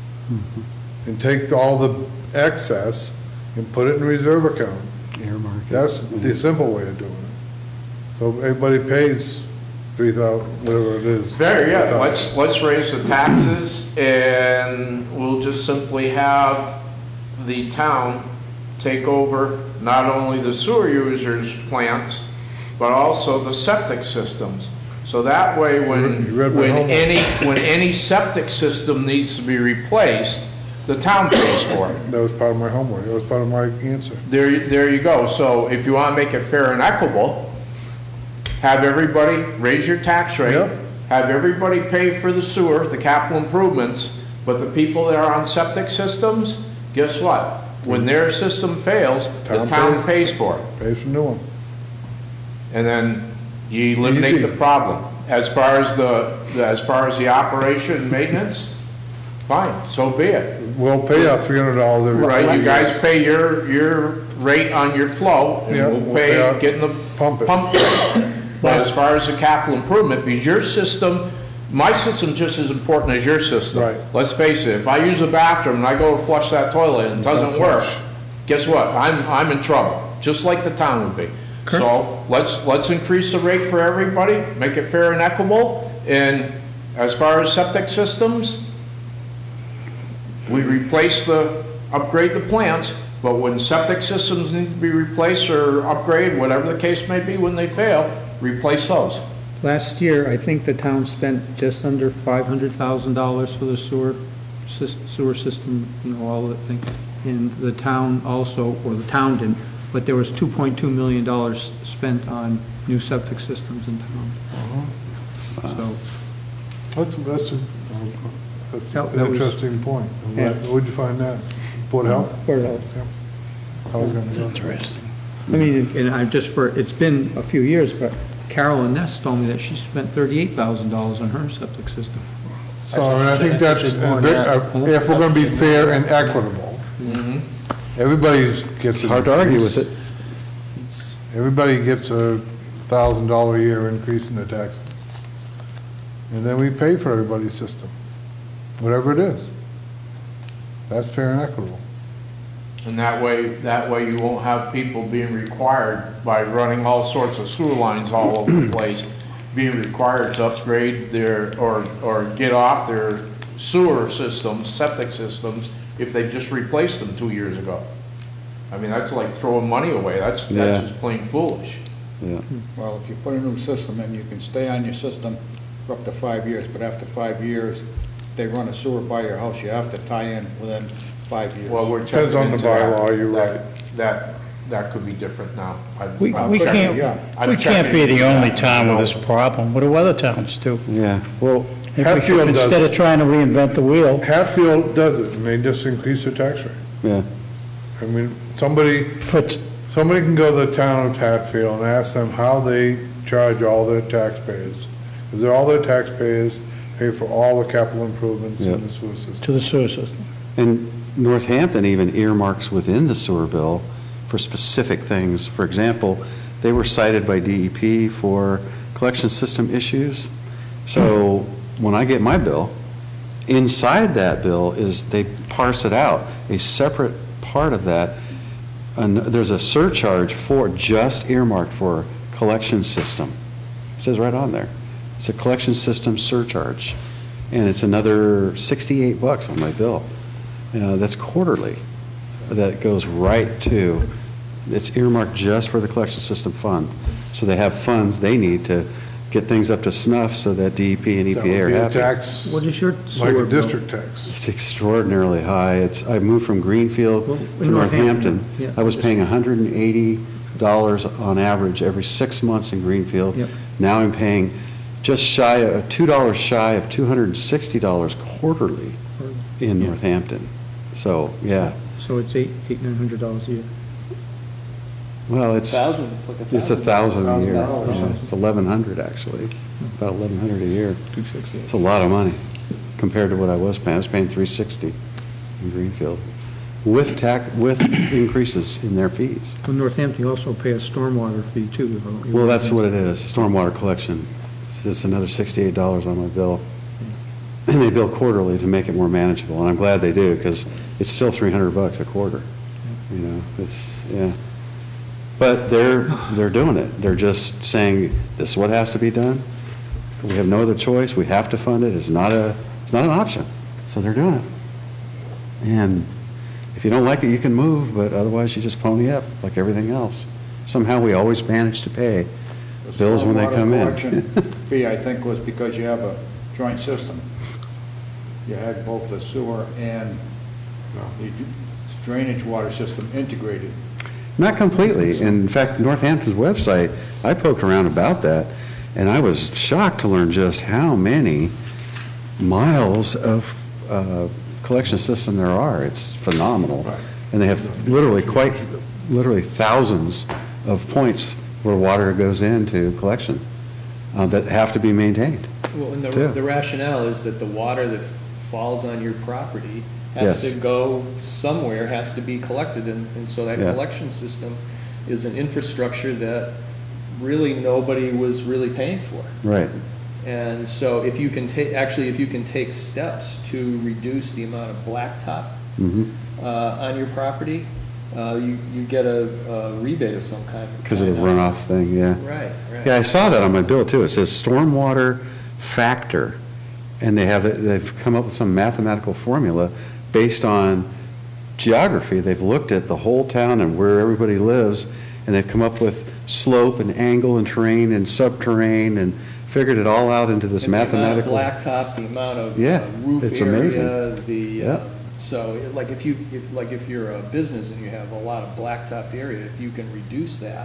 And take all the excess and put it in reserve account. That's the simple way of doing it. So everybody pays 3,000, whatever it is. Yeah, 3,000. let's raise the taxes, and we'll just simply have the town take over not only the sewer users' plants, but also the septic systems. So that way, You read my when homework. any septic system needs to be replaced, the town pays for it. That was part of my homework, that was part of my answer. There you go. So if you want to make it fair and equitable, have everybody raise your tax rate, Yep. have everybody pay for the sewer, the capital improvements, but the people that are on septic systems, guess what? When their system fails, the town pays for it. Pays for new one. And then you eliminate Easy. the problem. As far as the operation and maintenance, fine, so be it. We'll pay out $300 every. Right, you guys pay your rate on your flow, Yeah, and we'll we'll pay pay out- getting the pump it. pump rate. But as far as the capital improvement, because your system, my system's just as important as your system. Right. Let's face it, if I use the bathroom and I go to flush that toilet and it doesn't work, guess what? I'm in trouble, just like the town would be. So let's increase the rate for everybody, make it fair and equitable, and as far as septic systems, we upgrade the plants, but when septic systems need to be replaced or upgraded, whatever the case may be, when they fail, replace those. Last year, I think the town spent just under $500,000 for the sewer system, all the things. And the town also, or the town didn't, but there was $2.2 million spent on new septic systems in town. So, That's That an was- interesting point. Yeah. Where'd you find that? Board of Health? Board of Health. Yeah. I was gonna go. Interesting. I mean, and it's been a few years, but Carolyn Ness told me that she spent $38,000 on her septic system. So, and I think that's, if we're gonna be fair and equitable, everybody gets. It's hard to argue with it. Everybody gets a $1,000 a year increase in their taxes. And then we pay for everybody's system, whatever it is. That's fair and equitable. And that way you won't have people being required by running all sorts of sewer lines all over the place, being required to upgrade or get off their sewer systems, septic systems, if they just replaced them 2 years ago. I mean, that's like throwing money away. That's Yeah. just plain foolish. Yeah. Well, if you put a new system in, you can stay on your system for up to 5 years, but after 5 years, they run a sewer by your house, you have to tie in within 5 years. Well, we're Depends checking on the into that. bylaw, you're right. That could be different now. We I'm checking- can't, I'm we can't be checking the into only that. town with this problem. What do other towns do? Yeah, well, If we Hatfield should- does Instead it. of trying to reinvent the wheel, Hatfield does it, and they just increase their tax rate. yeah, I mean, somebody can go to the town of Hatfield and ask them how they charge all their taxpayers. Because all their taxpayers pay for all the capital improvements Yeah. in the sewer system. to the sewer system. and Northampton even earmarks within the sewer bill for specific things. For example, they were cited by DEP for collection system issues. So when I get my bill, inside that bill is, they parse it out, a separate part of that, and there's a surcharge for, just earmarked for collection system. It says right on there. It's a collection system surcharge, and it's another $68 on my bill. That's quarterly. That goes right to, it's earmarked just for the collection system fund. So they have funds they need to get things up to snuff so that DEP and That EPA are would be a happy. tax, What is your like sewer a bill? district tax. It's extraordinarily high. I moved from Greenfield Well, to in Northampton, Northampton. yeah. I was paying $180 on average every 6 months in Greenfield. Yep. Now I'm paying just shy of, $2 shy of $260 quarterly in Yeah. Northampton. So, yeah. So it's $900 a year. Well, it's It's like $1,000 a year. $1,000. Yeah, it's 1,100 actually, about 1,100 a year. 260. It's a lot of money compared to what I was paying. I was paying $360 in Greenfield with increases in their fees. In Northampton, you also pay a stormwater fee too. don't you? Well, that's what it is, stormwater collection. It's another $68 on my bill. And they bill quarterly to make it more manageable, and I'm glad they do, because it's still $300 a quarter. You know, it's, yeah. But they're doing it. They're just saying, this is what has to be done. We have no other choice. We have to fund it. It's not an option. So they're doing it. And if you don't like it, you can move, but otherwise you just pony up like everything else. Somehow we always manage to pay bills when they come in. The collection fee, I think, was because you have a joint system. You had both the sewer and the drainage water system integrated. Not completely. In fact, Northampton's website, I poked around about that, And I was shocked to learn just how many miles of collection system there are. It's phenomenal. And they have literally thousands of points where water goes into collection that have to be maintained. Well, and too. the rationale is that the water that falls on your property has Yes. to go somewhere, has to be collected, and so that Yeah. collection system is an infrastructure that really nobody was really paying for. Right. And so if you can take, actually, if you can take steps to reduce the amount of blacktop Mhm. on your property, you get a rebate of some kind. Because of the runoff thing, yeah. Right, right. Yeah, I saw that on my bill too. It says stormwater factor, and they've come up with some mathematical formula based on geography. They've looked at the whole town and where everybody lives, and they've come up with slope and angle and terrain and subterrain and figured it all out into this And mathematical. The amount of blacktop, the amount of Yeah, roof it's area, amazing. Yeah. so like if you're a business and you have a lot of blacktop area, if you can reduce that,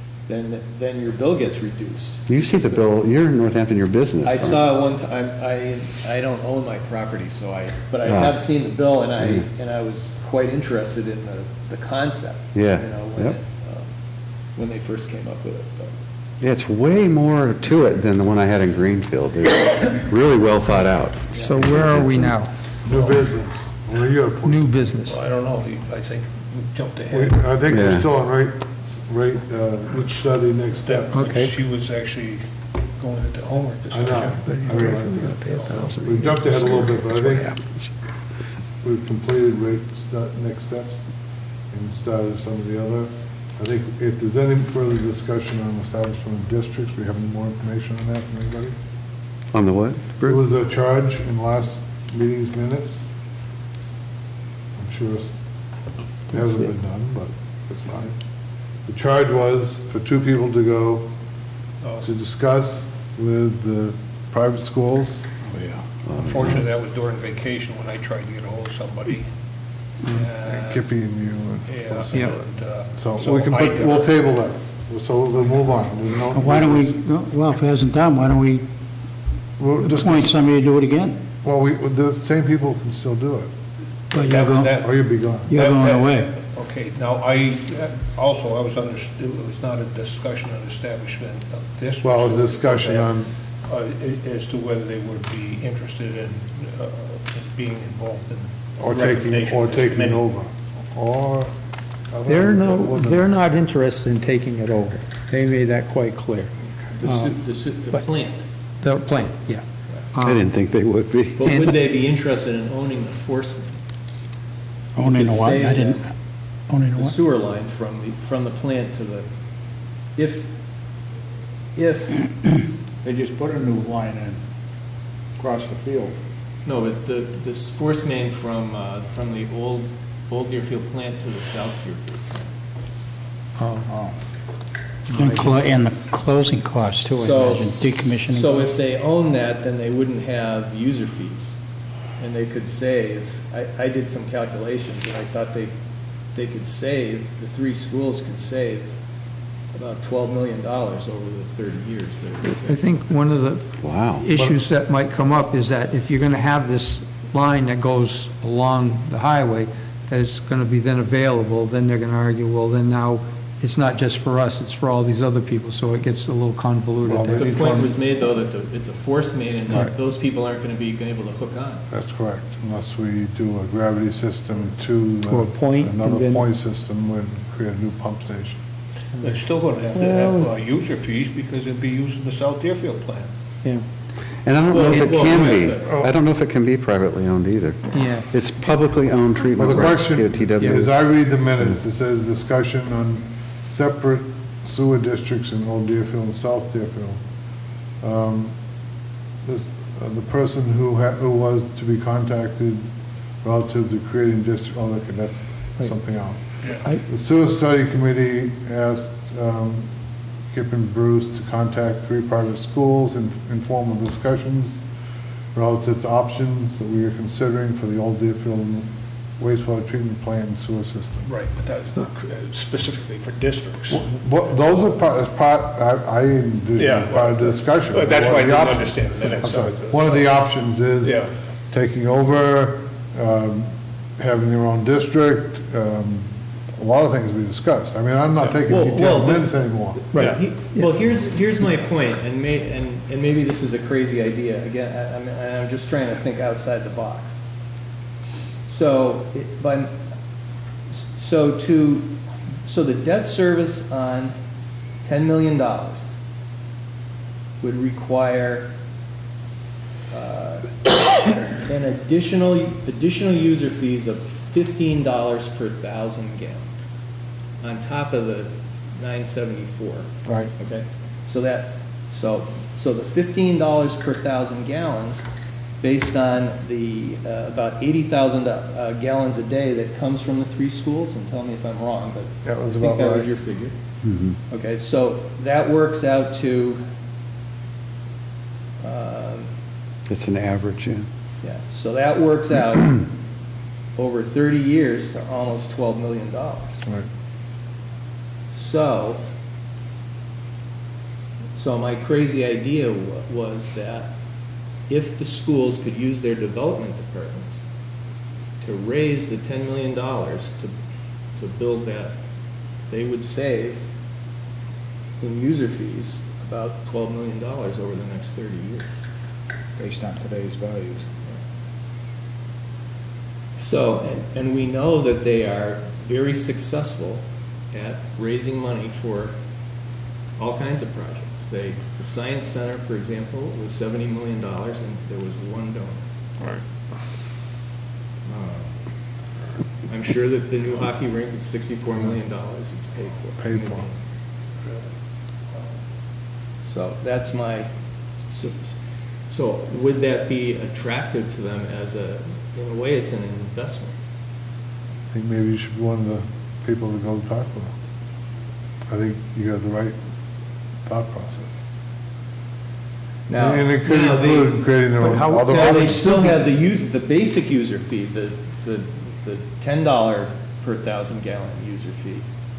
then your bill gets reduced. You see the bill, you're in Northampton, your business. I aren't you? saw one time, I don't own my property, but I Ah. have seen the bill, and I was quite interested in the concept. Yeah, You know, yep. when they first came up with it, but. Yeah, it's way more to it than the one I had in Greenfield. It's really well thought out. So where are we now? New business. Where are you at? New business. Well, I don't know, I think we jumped We- ahead. I think Yeah. we're still on rate, which study next step. Okay. She was actually going into homework this I know, time. I realize that. We jumped ahead a little bit, but I think we've completed next steps and started some of the other. I think if there's any further discussion on establishment of districts, we have any more information on that from anybody? On the what? There was a charge in last meeting's minutes. I'm sure it hasn't been done, but it's fine. The charge was for two people to go to discuss with the private schools. Unfortunately, that was during vacation when I tried to get a hold of somebody. Kippy and you. Yeah. So we can we'll table that. So we'll move on. There's no- Why don't we, well, if it hasn't done, why don't we We'll just, appoint somebody to do it again? well, the same people can still do it, But you're going, or you'll be gone. you're going away. Okay, now I was understood, it was not a discussion on establishment of districts. Well, it was a discussion on, As to whether they would be interested in being involved in. or recommendation of this taking committee. over, or. They're not interested in taking it over. They made that quite clear. The plant. The plan, yeah. I didn't think they would be. But would they be interested in owning the force main? Owning could a what? say I didn't, owning a The what? sewer line from the plant to the, if, They just put a new line in across the field. no, but this force main from the old Deerfield plant to the South Deerfield plant. Oh. And the closing costs too, I So- imagine, decommissioning. So if they own that, then they wouldn't have user fees, and they could save, I did some calculations, and I thought they could save, the three schools could save about $12 million over the 30 years. I think one of the Wow. issues that might come up is that if you're going to have this line that goes along the highway, that it's going to be then available, then they're going to argue, well, then now it's not just for us, it's for all these other people, so it gets a little convoluted Well, there. The point was made, though, that it's a force main, and Right. those people aren't going to be able to hook on. That's correct, unless we do a gravity system to. To a point, and Another then- point system would create a new pump station. They're still going to have user fees because it'd be using the South Deerfield plant. Yeah. And I don't know if it Well, can well, be. yes, I don't know if it can be privately owned either. Yeah. It's publicly owned Well, treatment the works, question, POTW. as I read the minutes, it says discussion on separate sewer districts in Old Deerfield and South Deerfield. The person who was to be contacted relative to creating district, oh, okay, that's something else. The Sewer Study Committee asked Kip and Bruce to contact three private schools in informal discussions relative to options that we are considering for the Old Deerfield wastewater treatment plant and sewer system. Right, but that's not specifically for districts. What, those are I envision Yeah. as part of the discussion. But that's One why I of the didn't options- understand the minutes. I'm sorry. One of the options is Yeah. taking over, having their own district, a lot of things we discussed. I mean, I'm not taking Well, detailed the- minutes anymore. Right. Well, here's my point, and maybe this is a crazy idea. Again, I'm just trying to think outside the box. So, so the debt service on $10 million would require an additional user fees of $15 per 1,000 gallons on top of the 974. Right. Okay, so the $15 per 1,000 gallons, based on the about 80,000 gallons a day that comes from the 3 schools, and tell me if I'm wrong, but That was I think about that was right. your figure. Okay, so that works out to, It's an average, yeah. yeah, so that works out over 30 years to almost $12 million. Right. So my crazy idea was that if the schools could use their development departments to raise the $10 million to build that, they would save in user fees about $12 million over the next 30 years. Based on today's values. So, and we know that they are very successful at raising money for all kinds of projects. The Science Center, for example, was $70 million, and there was one donor. Right. I'm sure that the new hockey rink is $64 million, it's paid for. Paid for. So that's my, so would that be attractive to them as in a way, it's an investment? I think maybe you should be one of the people to go talk to them. I think you got the right thought process. Now, And it could now they- include creating their own other. Now, they still have the basic user fee, the $10 per 1,000 gallon user fee.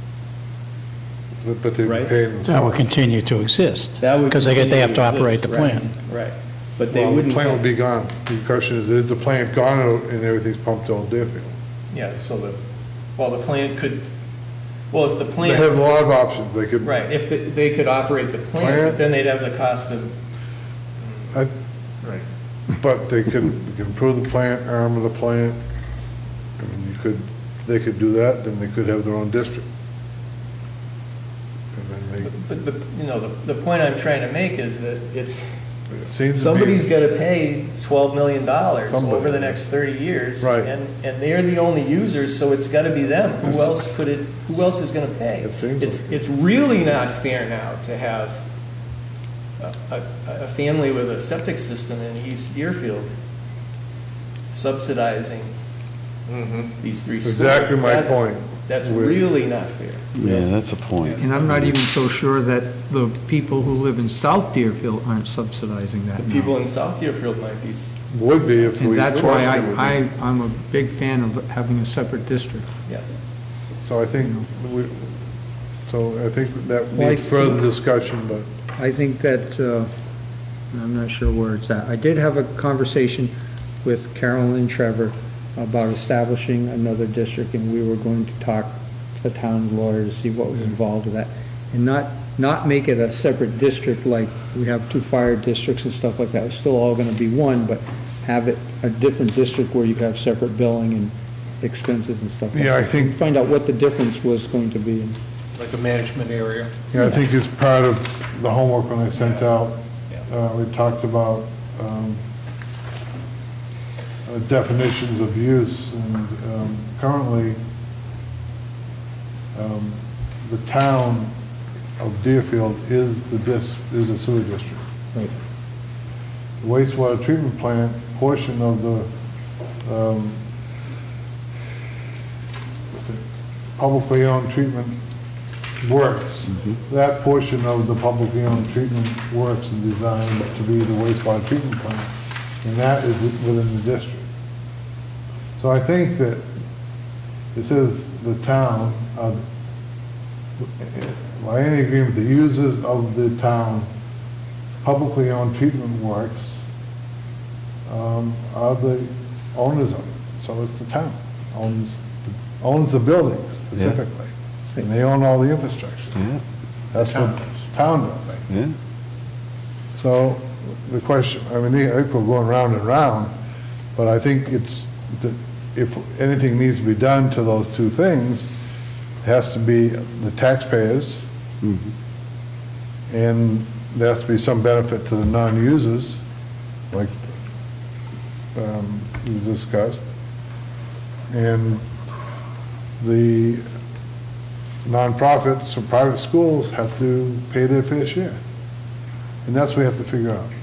But they're Right. paying That will themselves. continue to exist. That would Because they continue have to operate the exist, plant. Right, but they Well, the wouldn't. plant would be gone. The question is the plant gone and everything's pumped to Old Deerfield? Yeah, so the plant could, well, if the They plant. have a lot of options. They could. Right, if they could operate the plant, Plant. but then they'd have the cost of. I- Right. But they could improve the plant, armor the plant. I mean, they could do that, then they could have their own district. And then But the point I'm trying to make is that it seems to be. somebody's got to pay $12 million Somebody. over the next 30 years. Right. And they're the only users, so it's got to be them. Who It's- else is going to pay? It seems like It's really not fair now to have a family with a septic system in East Deerfield subsidizing these 3 schools. Exactly my point. That's With- really not fair. Yeah, that's a point. And I'm not even so sure that the people who live in South Deerfield aren't subsidizing that The now. people in South Deerfield might be. Would be if we. And that's why forced it, would be. I'm a big fan of having a separate district. Yes. So I think that Well, I needs further think- discussion, but. I think that, I'm not sure where it's at. I did have a conversation with Carolyn and Trevor about establishing another district, and we were going to talk to the town lawyer to see what was involved with that. And not make it a separate district like we have 2 fire districts and stuff like that. It's still all gonna be one, but have it a different district where you have separate billing and expenses and stuff like that. Yeah, I think- Find out what the difference was going to be. Like a management area. Yeah, I think it's part of the homework when I sent out. Yeah. We talked about definitions of use, and currently, the town of Deerfield is a sewer district. Right. The wastewater treatment plant portion of the what's it, publicly owned treatment works. That portion of the publicly owned treatment works is designed to be the wastewater treatment plant, and that is within the district. So I think that it says the town, by any agreement, the users of the town publicly owned treatment works are the owners of it. So it's the town, owns the buildings specifically. And they own all the infrastructure. Yeah, That's what town does. yeah. So the question, I mean, I think we're going round and round, but I think it's, if anything needs to be done to those two things, it has to be the taxpayers, and there has to be some benefit to the non-users, like we discussed, and the nonprofits or private schools have to pay their fair share. And that's what we have to figure out.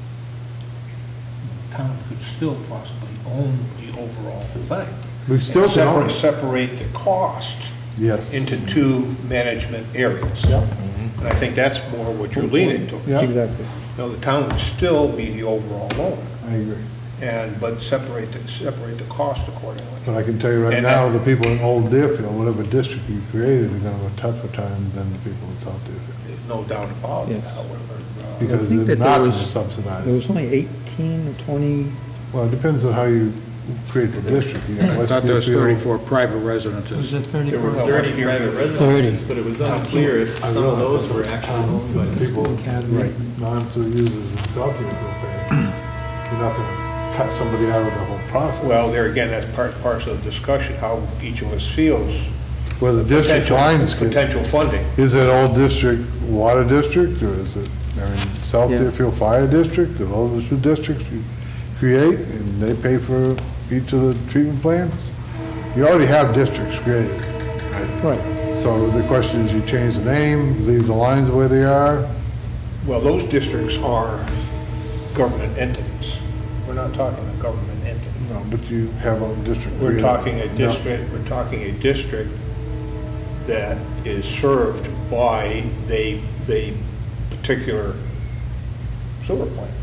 Town could still possibly own the overall thing. We still And can own it. separate the cost Yes. into two management areas. And I think that's more what you're leaning towards. Yeah. Exactly. You know, the town would still be the overall owner, I agree. but separate the cost accordingly. But I can tell you right And now, that- the people in Old Deerfield, whatever district you created, are gonna have a tougher time than the people in South Deerfield. There's no doubt about it, Yes. however. Because think they're that not there was subsidized. only 18 or 20, Well, it depends on how you create the district. You got I West thought there was Deerfield. 34 private residences. it 30? There were Well, 30 West private Deerfield. residences, but it was unclear if I some of realize those that, were but actually owned by the People, school. right, non-sewer users in South Deerfield pay. You're not gonna cut somebody out of the whole process. Well, there again, that's parcel of the discussion, how each of us feels. Where the district lines get, Potential funding. is it Old District Water District, or is it, I mean, South Yeah. Deerfield Fire District, or those are the two districts you create, and they pay for each of the treatment plants? You already have districts created. right. So the question is, you change the name, leave the lines where they are? Well, those districts are government entities. We're not talking a government entity. No, but you have a district. We're created. talking a No. district that is served by the particular sewer plant.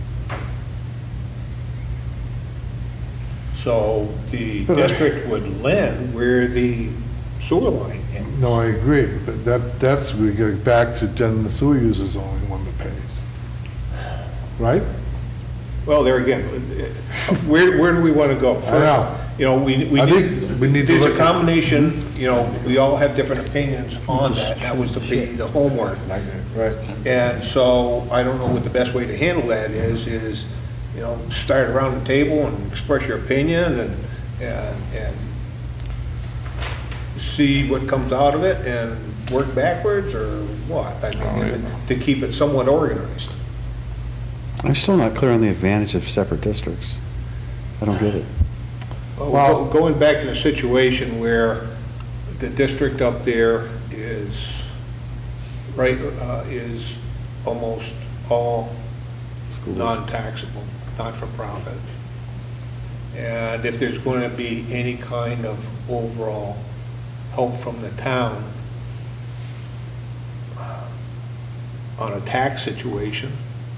So the But I- district would lend where the sewer line ends. No, I agree, but that's, we get back to then the sewer user's the only one that pays. Right? Well, there again, where do we want to go? First, know. You know, we I need, think we need to there's look a at- combination, you know, we all have different opinions on that. That was the homework. Right. And so I don't know what the best way to handle that is, you know, start around the table and express your opinion and see what comes out of it and work backwards or what? I mean, to keep it somewhat organized. I'm still not clear on the advantage of separate districts. I don't get it. Well, going back to the situation where the district up there is, right, is almost all non-taxable, not-for-profit. And if there's going to be any kind of overall help from the town on a tax situation,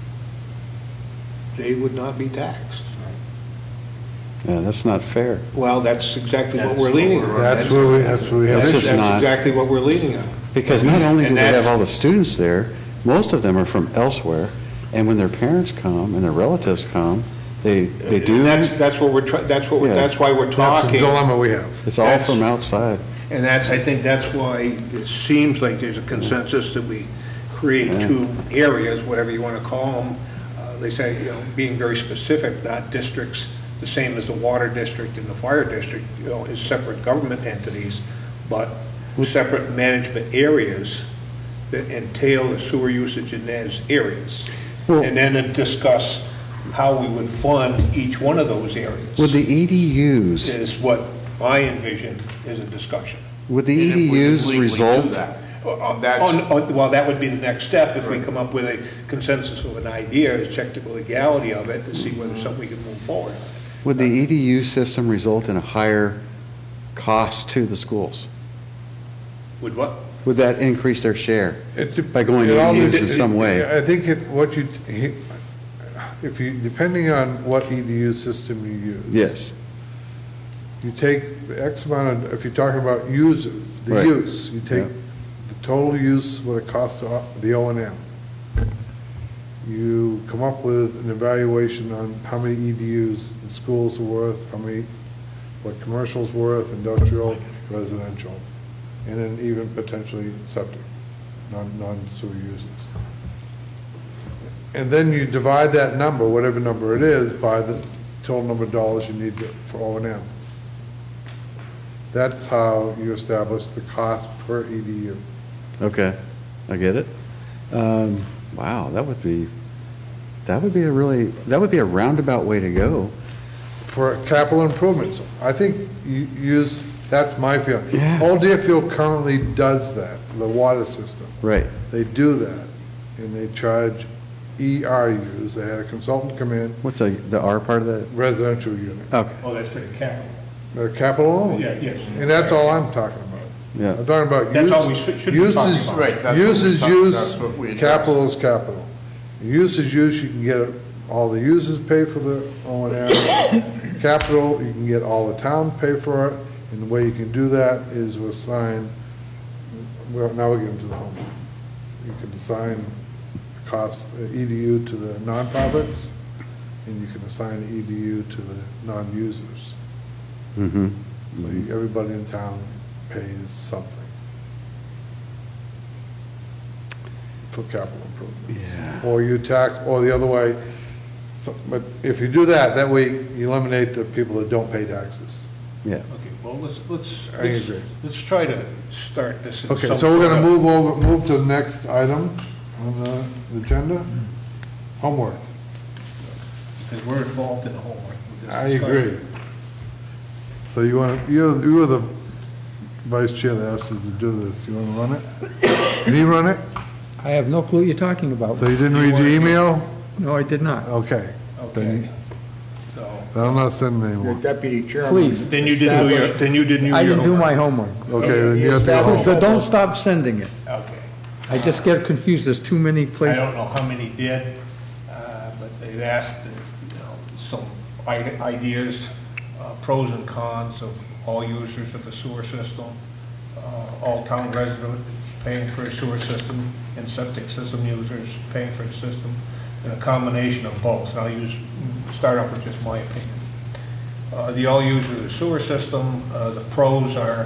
they would not be taxed. Yeah, that's not fair. Well, that's exactly what we're leaning on. That's where we have. That's just That's not- exactly what we're leaning on. Because not only do And they have that's- all the students there, most of them are from elsewhere, and when their parents come and their relatives come, they do, And that's what we're, Yeah. that's why we're That's the talking. dilemma we have. it's all that's- from outside. And I think that's why it seems like there's a consensus that we create Yeah. two areas, whatever you want to call them. They say, you know, being very specific, not districts, the same as the water district and the fire district, you know, is separate government entities, but separate management areas that entail the sewer usage in those areas. Well- And then discuss how we would fund each one of those areas. Would the EDUs, Is what I envision is a discussion. would the And if we can EDUs legally do result? that, Well, that would be the next step, if we come up with a consensus of an idea, is check the legality of it to see whether something we can move forward. Would the EDU system result in a higher cost to the schools? Would what? Would that increase their share by going It all EDUs dep- in some way? I think if you, depending on what EDU system you use. Yes. you take the X amount of, if you're talking about users, the Right. use, you take Yeah. the total use, what it costs, the O&M. You come up with an evaluation on how many EDUs the school's worth, what commercial's worth, industrial, residential, and then even potentially septic, non-sewer users. And then you divide that number, whatever number it is, by the total number of dollars you need for O&M. That's how you establish the cost per EDU. Okay, I get it. Wow, that would be a roundabout way to go. For capital improvements, I think you use, that's my feeling. Yeah. Old Deerfield currently does that, the water system. Right. They do that, and they charge ERUs. They had a consultant come in, What's the R part of that? residential unit. Okay, Oh, that's for the capital. They're capital only. Yeah, yes. And that's all I'm talking about. yeah. I'm talking about That's all we use, should be talking uses, about. Right, that's what we uses talked- use, that's what we addressed. capital is capital. Use is use, you can get all the users paid for the O&M. Capital, you can get all the town pay for it, and the way you can do that is with assign, well, now we're getting to the home. You can assign cost, EDU to the nonprofits, and you can assign EDU to the non-users. Mm-hmm. So everybody in town pays something for capital improvements. Yeah. Or you tax, or the other way, but if you do that, that way you eliminate the people that don't pay taxes. Yeah. Okay, well, I agree. let's try to start this in Okay, some so we're sort gonna of- move to the next item on the agenda, homework. Because we're involved in the homework. with this I discussion. agree. So you want, you were the vice chair that asked us to do this. You want to run it? Did he run it? I have no clue what you're talking about. So you didn't read your email? No, I did not. Okay. Okay, Then so, I'm not sending Your anymore. deputy chairman. Please. then you didn't do your, then you didn't do your I didn't do homework. my homework. Okay, then you have to go established- home. So don't stop sending it. Okay. I just get confused. There's too many I places. don't know how many did, but they'd asked, some ideas, pros and cons of all users of the sewer system, all town residents paying for a sewer system, and septic system users paying for the system, and a combination of both. And start off with just my opinion. The all users of the sewer system, the pros are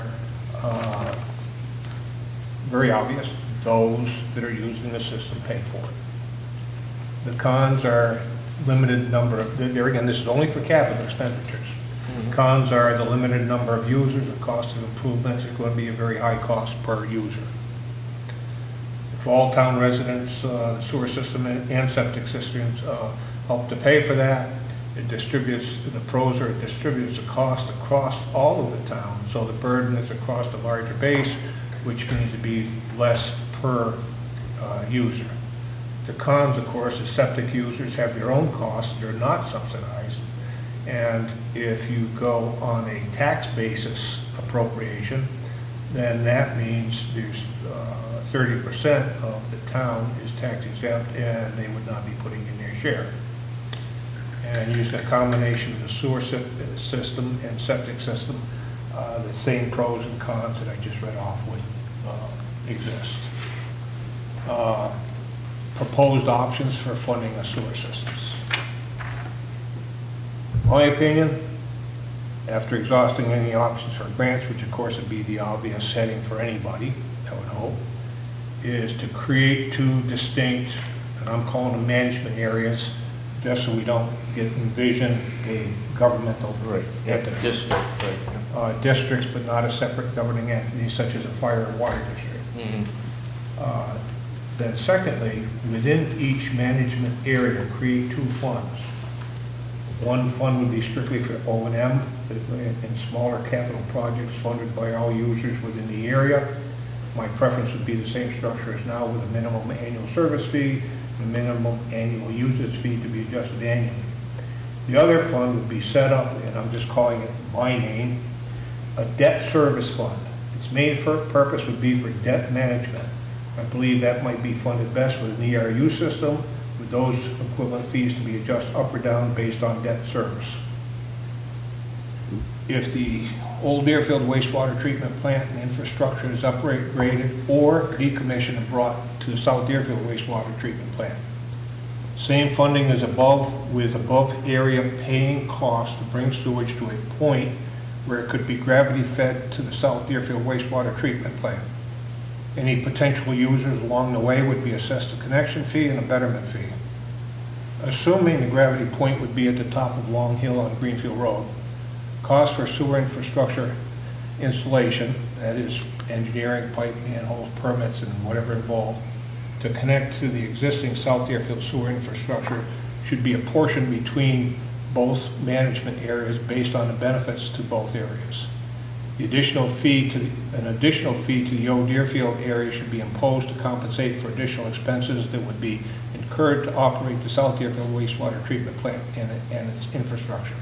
very obvious. Those that are using the system pay for it. The cons are limited number of, there again, this is only for capital expenditures. Cons are the limited number of users, the cost of improvements is going to be a very high cost per user. If all town residents, the sewer system and septic systems help to pay for that, it distributes, the pros are it distributes the cost across all of the town, so the burden is across the larger base, which means to be less per user. The cons, of course, is septic users have their own costs, they're not subsidized. And if you go on a tax basis appropriation, then that means there's 30% of the town is tax exempt and they would not be putting in their share. And using a combination of the sewer system and septic system, the same pros and cons that I just read off would exist. Proposed options for funding of sewer systems. My opinion, after exhausting any options for grants, which of course would be the obvious setting for anybody, I would hope, is to create two distinct, and I'm calling them management areas, just so we don't envision a governmental entity. District, right. Districts, but not a separate governing entity such as a fire and water district. Then secondly, within each management area, create two funds. One fund would be strictly for O&M and smaller capital projects funded by all users within the area. My preference would be the same structure as now with a minimum annual service fee and a minimum annual usage fee to be adjusted annually. The other fund would be set up, and I'm just calling it my name, a debt service fund. Its main purpose would be for debt management. I believe that might be funded best with an ERU system, with those equivalent fees to be adjusted up or down based on debt service. if the old Deerfield wastewater treatment plant and infrastructure is upgraded or decommissioned and brought to the South Deerfield wastewater treatment plant. Same funding as above, with above area paying costs to bring sewage to a point where it could be gravity fed to the South Deerfield wastewater treatment plant. Any potential users along the way would be assessed a connection fee and a betterment fee. Assuming the gravity point would be at the top of Long Hill on Greenfield Road, cost for sewer infrastructure installation, that is engineering, pipe, manholes, permits, and whatever involved, to connect to the existing South Deerfield sewer infrastructure should be apportioned between both management areas based on the benefits to both areas. An additional fee to the old Deerfield area should be imposed to compensate for additional expenses that would be incurred to operate the South Deerfield wastewater treatment plant and its infrastructure.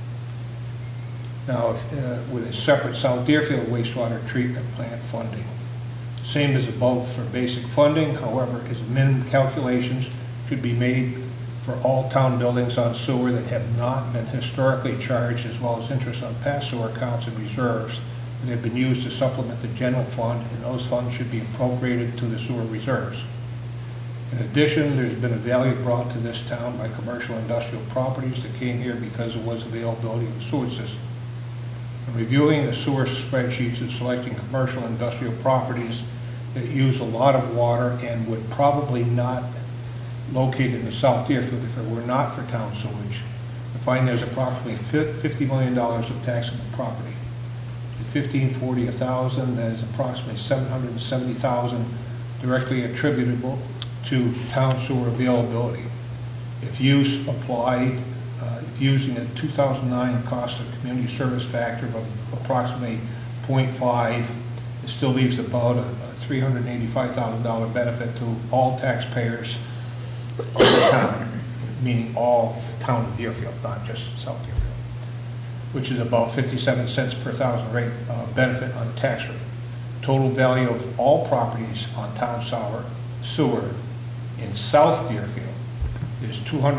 Now, with a separate South Deerfield wastewater treatment plant funding. Same as above for basic funding, however, as minimum calculations should be made for all town buildings on sewer that have not been historically charged, as well as interest on past sewer accounts and reserves that have been used to supplement the general fund, and those funds should be appropriated to the sewer reserves. In addition, there's been a value brought to this town by commercial industrial properties that came here because there was availability of the sewage system. In reviewing the sewer spreadsheets and selecting commercial industrial properties that use a lot of water and would probably not locate in the South Deerfield if it were not for town sewage, I find there's approximately $50 million of taxable property. At 1540 1,000, that is approximately $770,000 directly attributable to town sewer availability. If use applied, if using a 2009 cost of community service factor of approximately 0.5, it still leaves about a $385,000 benefit to all taxpayers of the town, meaning all town of Deerfield, not just South Deerfield, which is about 57 cents per thousand rate benefit on the tax rate. Total value of all properties on town sewer in South Deerfield is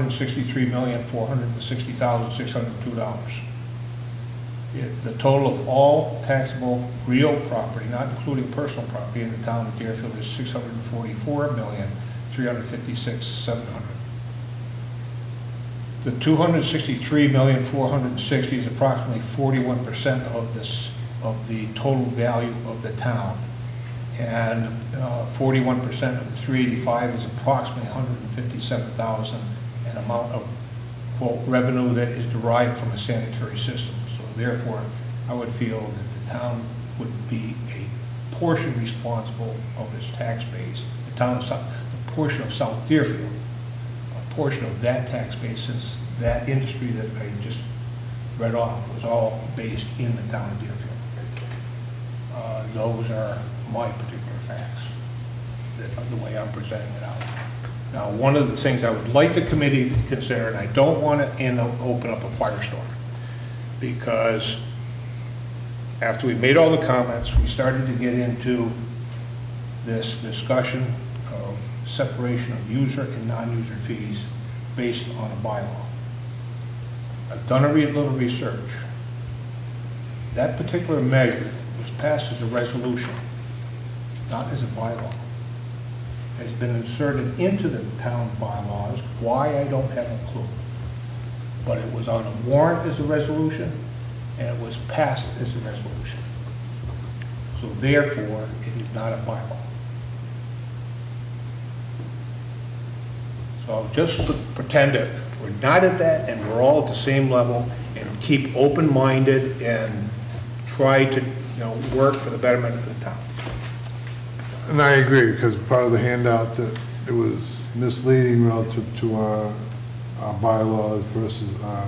$263,460,602. The total of all taxable real property, not including personal property, in the town of Deerfield is $644,356,700. The $263,460,000 is approximately 41% of the total value of the town, and 41% of the 385 is approximately 157,000, an amount of quote revenue that is derived from a sanitary system. So therefore, I would feel that the town would be a portion responsible of its tax base. The town of the portion of South Deerfield, a portion of that tax base, since that industry that I just read off was all based in the town of Deerfield. Those are my particular facts, the way I'm presenting it out. Now, one of the things I would like the committee to consider, and I don't want to open up a firestorm, because after we made all the comments, we started to get into this discussion of separation of user and non-user fees based on a bylaw. I've done a little research. That particular measure was passed as a resolution, not as a bylaw. Has been inserted into the town bylaws. Why, I don't have a clue. But it was on a warrant as a resolution, and it was passed as a resolution. So therefore, it is not a bylaw. So just to pretend that we're not at that and we're all at the same level, and keep open-minded and try to, work for the betterment of the town. And I agree, because part of the handout that it was misleading relative to our bylaws versus our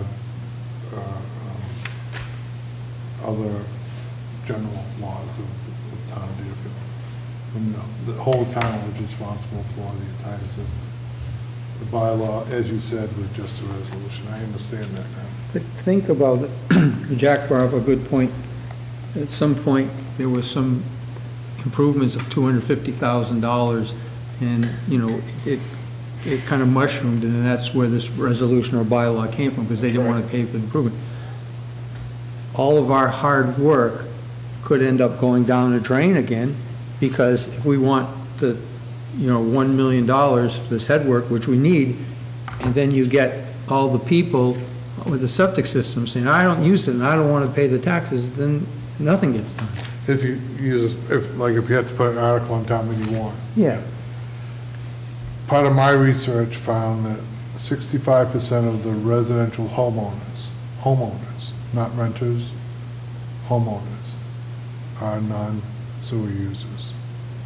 other general laws of the town of Deerfield. When the whole town was responsible for the entire system. The bylaw, as you said, was just a resolution. I understand that now. But think about it. Jack brought up a good point. At some point, there was some improvements of $250,000, and, it kind of mushroomed, and that's where this resolution or bylaw came from, because they didn't want to pay for the improvement. all of our hard work could end up going down the drain again, because if we want the, $1 million for this head work, which we need, and then you get all the people with the septic system saying, I don't use it and I don't want to pay the taxes, then nothing gets done. If you use, if you had to put an article on town meeting warrant. Yeah. Part of my research found that 65% of the residential homeowners, not renters, homeowners, are non-sewer users.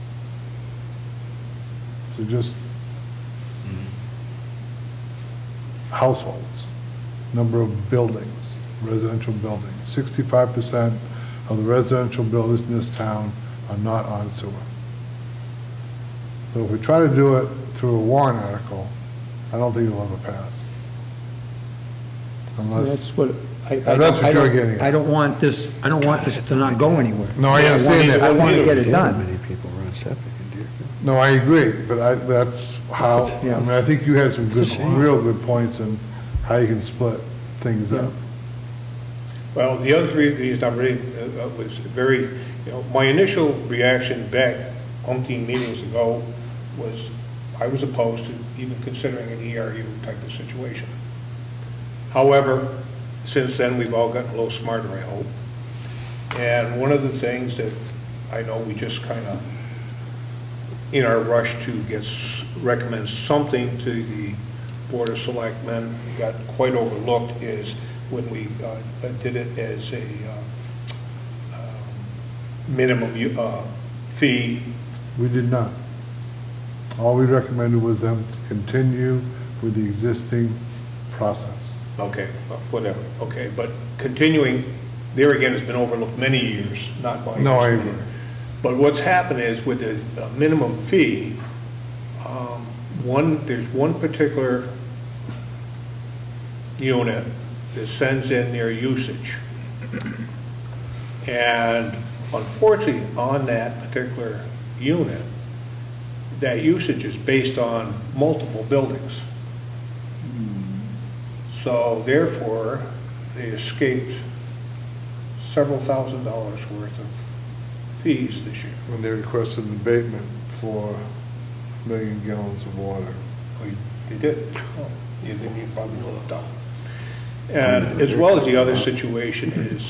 So just households, number of buildings, residential buildings. 65% of the residential buildings in this town are not on sewer. So if we try to do it through a warrant article, I don't think it'll ever pass. Unless, That's what, that's what you're getting at. I don't want this to not go anywhere. No, I understand that. I want to get it done. Many people run septic in Deerfield. No, I agree, but that's how, That's a- I mean, I think you had some It's a good, shame. real good points in how you can split things up. Well, the other reason I'm really, was very, my initial reaction back umpteen meetings ago was I was opposed to even considering an ERU type of situation. However, since then, we've all gotten a little smarter, I hope. And one of the things that I know we just kind of, in our rush to recommend something to the Board of Selectmen, got quite overlooked, is when we did it as a minimum fee. We did not. All we recommended was them to continue with the existing process. Okay, well, whatever, okay, but continuing, there again, has been overlooked many years, not by. No, I agree. But what's happened is with the minimum fee, there's one particular unit that sends in their usage. And unfortunately, on that particular unit, that usage is based on multiple buildings. So therefore, they escaped several $1,000s worth of fees this year. And they requested an abatement for 1 million gallons of water. Oh, they did? Oh, yeah, then you probably looked up. And as well as the other situation is,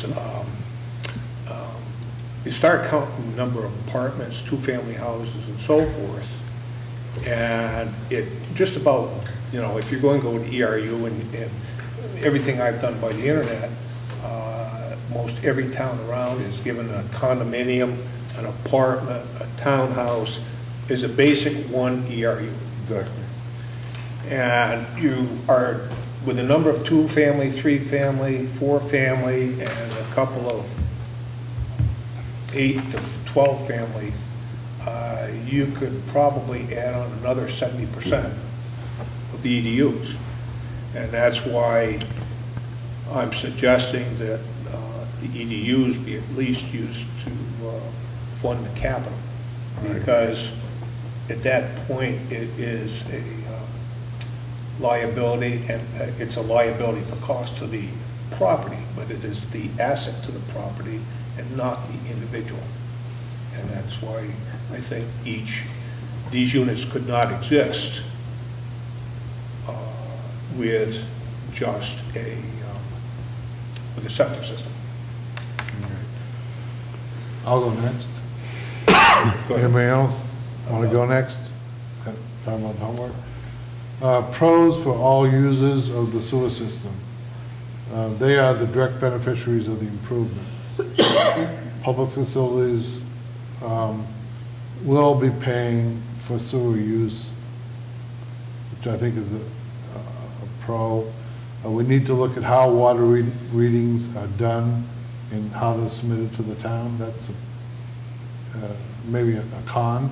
you start counting the number of apartments, two-family houses, and so forth, and it just about, if you're going to go to ERU and everything I've done by the internet, most every town around is given a condominium, an apartment, a townhouse, is a basic one ERU. Exactly. And you are, with a number of two-family, three-family, four-family, and a couple of 8 to 12-family, you could probably add on another 70% of the EDUs. And that's why I'm suggesting that the EDUs be at least used to fund the capital. Because at that point, it is a liability, and it's a liability for cost to the property, but it is the asset to the property and not the individual. And that's why I think these units could not exist with just with a septic system. I'll go next. Go ahead. Anybody else want to go next? Talking about homework. Pros for all users of the sewer system. They are the direct beneficiaries of the improvements. Public facilities will be paying for sewer use, which I think is a pro. We need to look at how water readings are done and how they're submitted to the town. That's maybe a con.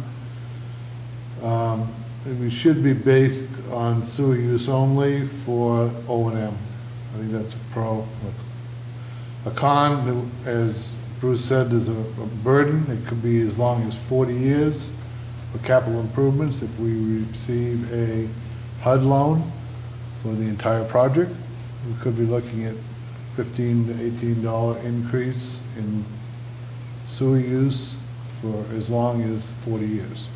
We should be based on sewer use only for O&M. I think that's a pro. A con, as Bruce said, is a burden. It could be as long as 40 years for capital improvements if we receive a HUD loan for the entire project. We could be looking at $15 to $18 increase in sewer use for as long as 40 years.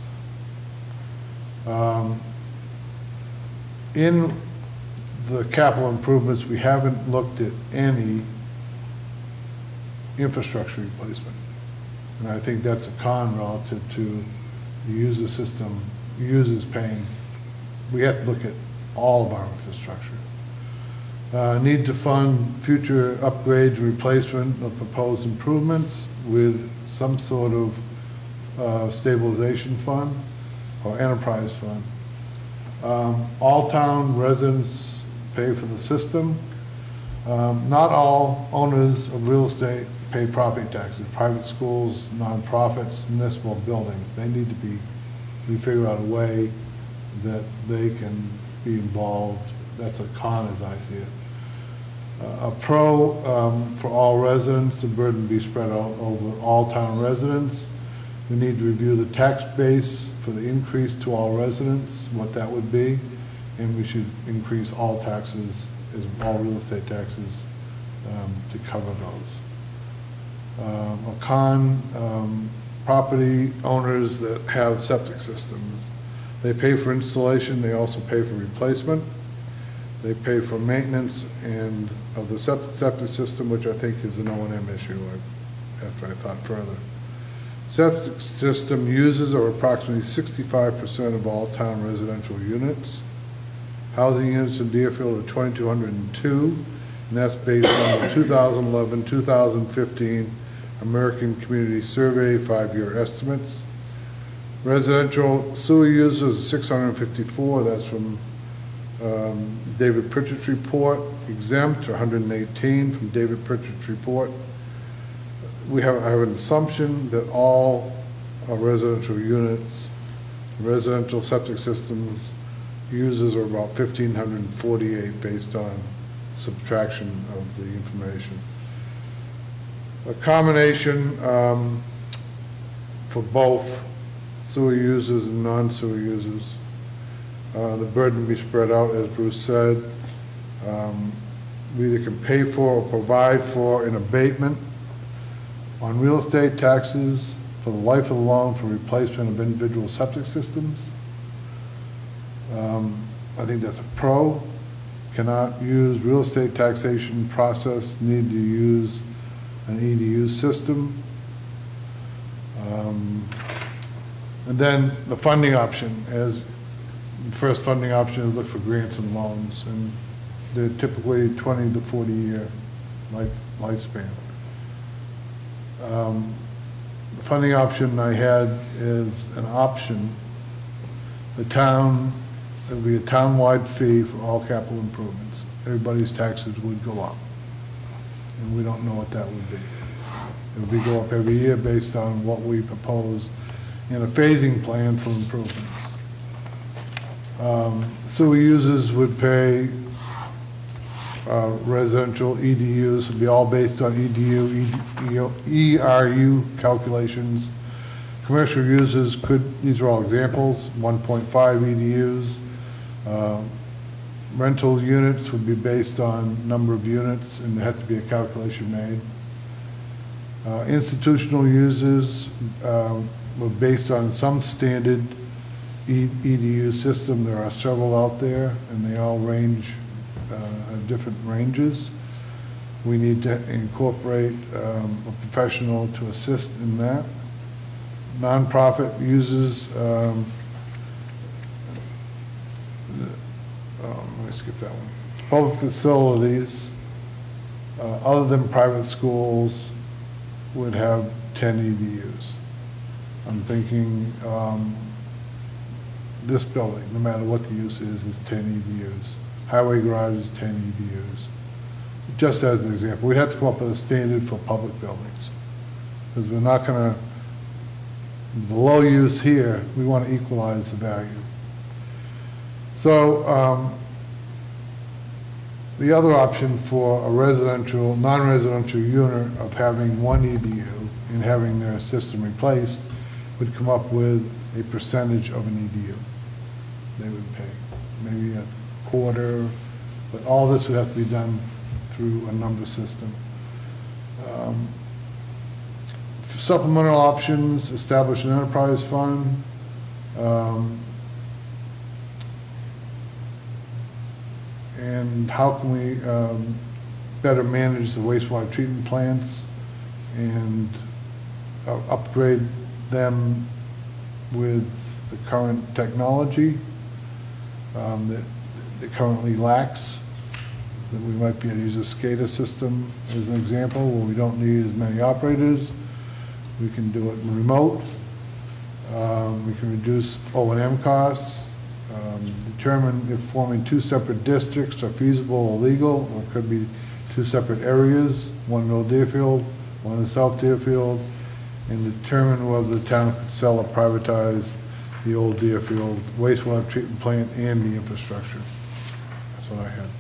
In the capital improvements, we haven't looked at any infrastructure replacement. And I think that's a con relative to the user system, users paying. We have to look at all of our infrastructure. Need to fund future upgrades, replacement of proposed improvements with some sort of stabilization fund or enterprise fund. All town residents pay for the system. Not all owners of real estate pay property taxes. Private schools, nonprofits, municipal buildings, they need to be, we figure out a way that they can be involved. That's a con as I see it. A pro for all residents, the burden be spread out over all town residents. We need to review the tax base for the increase to all residents, what that would be, and we should increase all taxes, all real estate taxes, to cover those. A con, property owners that have septic systems. They pay for installation, they also pay for replacement. They pay for maintenance and of the septic system, which I think is an O&M issue after I thought further. Septic system users are approximately 65% of all town residential units. Housing units in Deerfield are 2,202, and that's based on the 2011-2015 American Community Survey 5-year estimates. Residential sewer users 654, that's from David Pritchett's report. Exempt 118 from David Pritchett's report. I have an assumption that all residential units, residential septic systems users are about 1,548 based on subtraction of the information. A combination for both sewer users and non-sewer users. The burden be spread out, as Bruce said. We either can pay for or provide for an abatement on real estate taxes for the life of the loan for replacement of individual septic systems. I think that's a pro. Cannot use real estate taxation process, need to use an EDU system. And then the funding option, as the first funding option is look for grants and loans, and they're typically 20 to 40 year lifespan. The funding option I had is an option. The town, it would be a town-wide fee for all capital improvements. Everybody's taxes would go up, and we don't know what that would be. It would go up every year based on what we propose in a phasing plan for improvements. Sewer users would pay residential EDUs, would be all based on ERU calculations. Commercial users could, these are all examples, 1.5 EDUs. Rental units would be based on number of units, and there had to be a calculation made. Institutional users were based on some standard EDU system. There are several out there, and they all range different ranges. We need to incorporate a professional to assist in that. Nonprofit users, let me skip that one. Public facilities, other than private schools, would have 10 EDUs. I'm thinking this building, no matter what the use is 10 EDUs. Highway garage is 10 EDUs. Just as an example, we have to come up with a standard for public buildings, because we're not going to, the low use here, we want to equalize the value. So the other option for a residential, non-residential unit of having one EDU and having their system replaced would come up with a percentage of an EDU. They would pay maybe a quarter, but all this would have to be done through a number system. Supplemental options, establish an enterprise fund. And how can we better manage the wastewater treatment plants and upgrade them with the current technology that currently lacks, that we might be able to use a SCADA system as an example, where we don't need as many operators. We can do it remote. We can reduce O&M costs, determine if forming two separate districts are feasible or legal, or it could be two separate areas, one in Old Deerfield, one in South Deerfield, and determine whether the town could sell or privatize the Old Deerfield wastewater treatment plant and the infrastructure. That's what I had.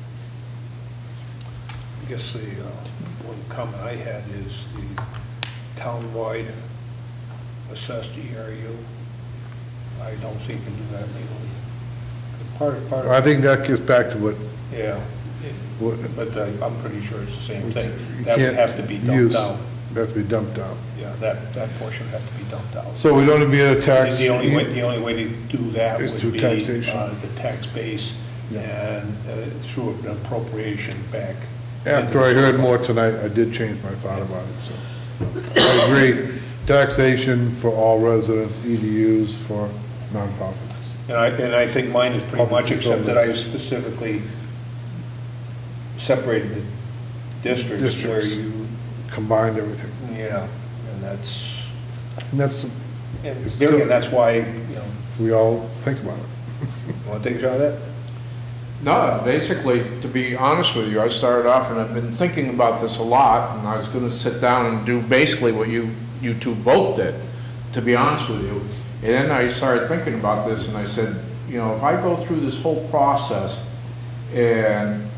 I guess the one comment I had is the town-wide assessed ERU. I don't think you can do that legally. Part of I think that gets back to what. Yeah, but I'm pretty sure it's the same thing. You That would can't have to be dumped use- out. It has to be dumped out. Yeah, that portion would have to be dumped out. So we'd only be able to tax. The only way to do that Is would through be taxation. the tax base and through an appropriation back. After I heard more tonight, I did change my thought about it, so. I agree, taxation for all residents, EDUs for nonprofits. And I think mine is pretty Public much, except that I facilities. specifically separated the districts where Districts. you, Combined everything. yeah, and that's, And that's, and there again, that's why, we all think about it. you want to take a shot at that? No, basically, to be honest with you, I started off and I've been thinking about this a lot, and I was gonna sit down and do basically what you two both did, to be honest with you. And then I started thinking about this and I said, you know, if I go through this whole process and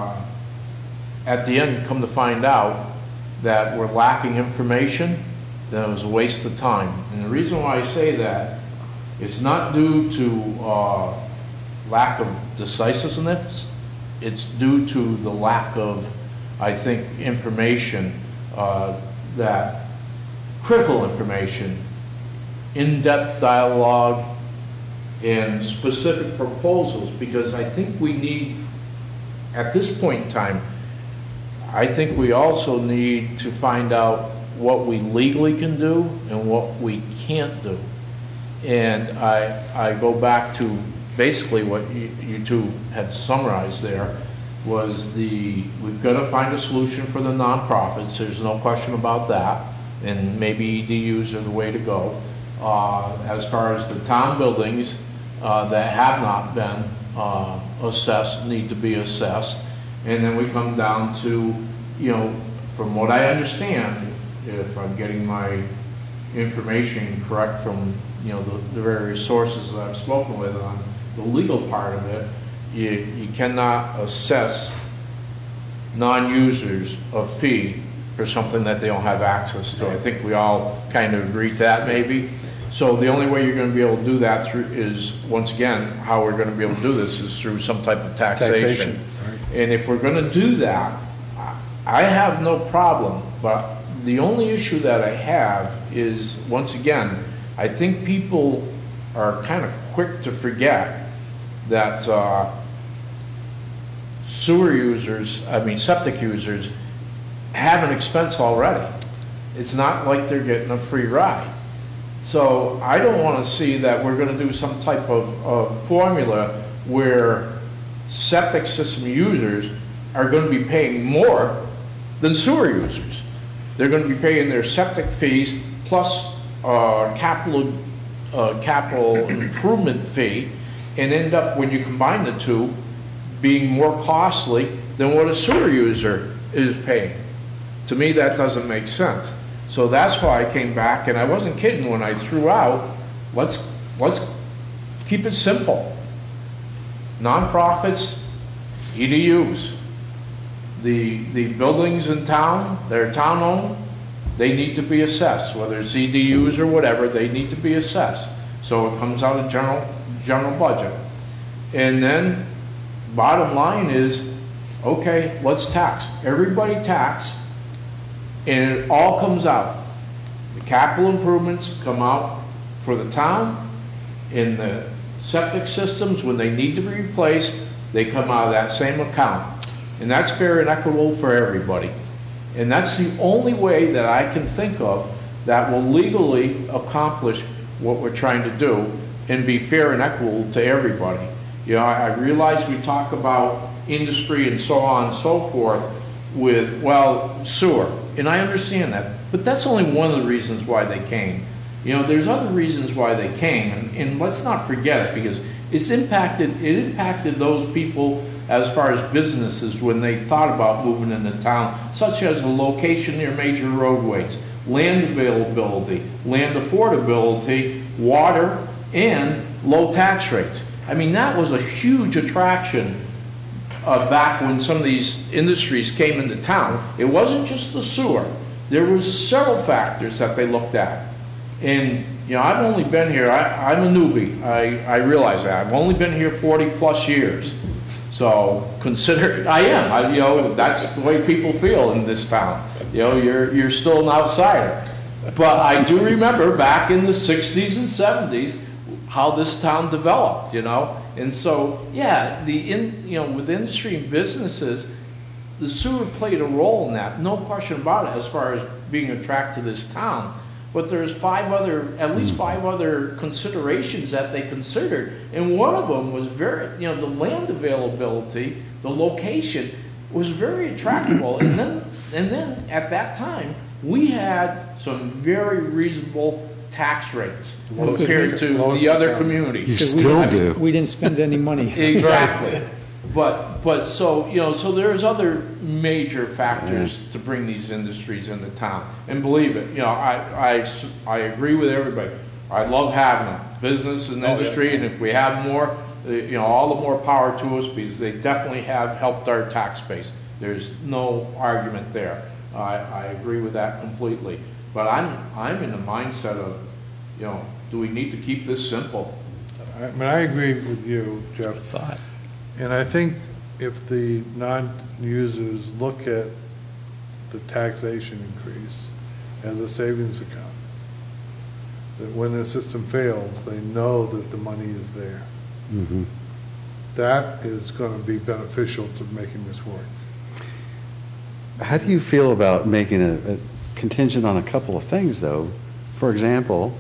at the end come to find out that we're lacking information, then it was a waste of time. And the reason why I say that, it's not due to lack of decisiveness, it's due to the lack of, I think, information, that critical information, in-depth dialogue, and specific proposals, because I think we need, at this point in time, I think we also need to find out what we legally can do and what we can't do. And I go back to basically what you two had summarized there, was we've got to find a solution for the nonprofits, there's no question about that, and maybe EDUs are the way to go. As far as the town buildings that have not been assessed, need to be assessed, and then we come down to, you know, from what I understand, if I'm getting my information correct from, you know, the various sources that I've spoken with on the legal part of it, you cannot assess non-users a fee for something that they don't have access to. I think we all kind of agree to that maybe. So the only way you're going to be able to do that through is, once again, how we're going to be able to do this is through some type of taxation. Right. And if we're going to do that, I have no problem, but the only issue that I have is, once again, I think people are kind of quick to forget that septic users have an expense already. It's not like they're getting a free ride. So I don't want to see that we're going to do some type of formula where septic system users are going to be paying more than sewer users. They're going to be paying their septic fees plus capital improvement fee, and end up, when you combine the two, being more costly than what a sewer user is paying. To me, that doesn't make sense. So that's why I came back, and I wasn't kidding when I threw out, let's keep it simple. Nonprofits, EDUs. The buildings in town, they're town-owned, they need to be assessed. Whether it's EDUs or whatever, they need to be assessed. So it comes out of general budget. And then, bottom line is, okay, let's tax. Everybody tax, and it all comes out. The capital improvements come out for the town, and the septic systems, when they need to be replaced, they come out of that same account. And that's fair and equitable for everybody. And that's the only way that I can think of that will legally accomplish what we're trying to do and be fair and equitable to everybody. You know, I realize we talk about industry and so on and so forth with, well, sewer, and I understand that, but that's only one of the reasons why they came. You know, there's other reasons why they came, and let's not forget it, because it impacted those people as far as businesses when they thought about moving into town, such as the location near major roadways, land availability, land affordability, water, and low tax rates. I mean, that was a huge attraction back when some of these industries came into town. It wasn't just the sewer. There was several factors that they looked at. And, you know, I've only been here, I'm a newbie, I realize that. I've only been here 40 plus years. So consider, you know, that's the way people feel in this town. You know, you're still an outsider. But I do remember back in the 60s and 70s how this town developed, you know. And so, yeah, you know, with industry and businesses, the sewer played a role in that, no question about it, as far as being attracted to this town. But there's at least five other considerations that they considered. And one of them was you know, the land availability, the location was very attractive. And then at that time, we had some very reasonable tax rates compared to the other communities. You still do. We didn't spend any money. Exactly. But so, you know, so there's other major factors to bring these industries into town. And believe it, you know, I agree with everybody. I love having them, business and industry, and if we have more, you know, all the more power to us, because they definitely have helped our tax base. There's no argument there. I agree with that completely. But I'm in the mindset of, you know, do we need to keep this simple? I mean, I agree with you, Jeff. And I think if the non-users look at the taxation increase as a savings account, that when the system fails, they know that the money is there. Mm-hmm. That is going to be beneficial to making this work. How do you feel about making a contingent on a couple of things, though? For example,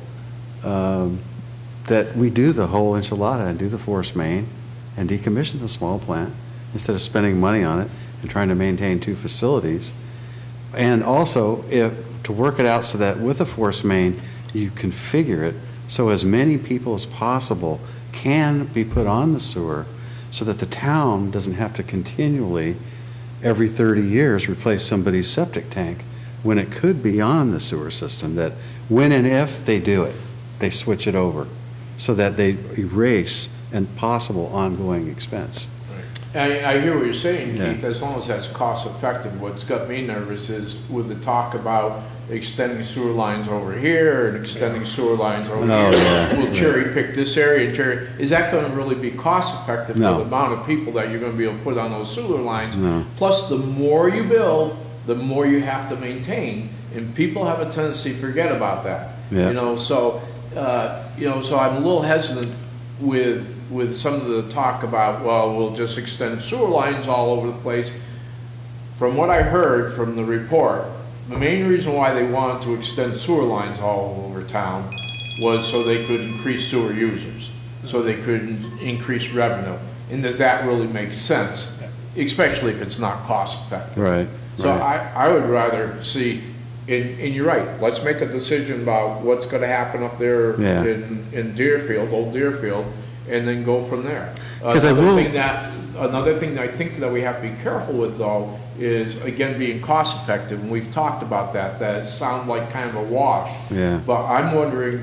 that we do the whole enchilada and do the force main and decommission the small plant instead of spending money on it and trying to maintain two facilities. And also, to work it out so that with a force main, you configure it so as many people as possible can be put on the sewer so that the town doesn't have to continually, every 30 years, replace somebody's septic tank when it could be on the sewer system, that when and if they do it, they switch it over so that they erase and possible ongoing expense. I hear what you're saying, Yeah. Keith, as long as that's cost effective. What's got me nervous is with the talk about extending sewer lines over here and extending sewer lines over here. Yeah. We'll cherry pick this area and cherry. Is that going to really be cost effective No. for the amount of people that you're going to be able to put on those sewer lines? No. Plus, the more you build, the more you have to maintain, and people have a tendency to forget about that. Yeah. You know, so so I'm a little hesitant with some of the talk about, well, we'll just extend sewer lines all over the place. From what I heard from the report, the main reason why they wanted to extend sewer lines all over town was so they could increase sewer users, so they could increase revenue. And does that really make sense, especially if it's not cost effective? Right. So right. I would rather see, and you're right, let's make a decision about what's gonna happen up there Yeah. in Deerfield, old Deerfield, and then go from there. 'Cause I will- Another thing that I think that we have to be careful with, though, is, again, being cost effective, and we've talked about that it sounds like kind of a wash. Yeah. But I'm wondering,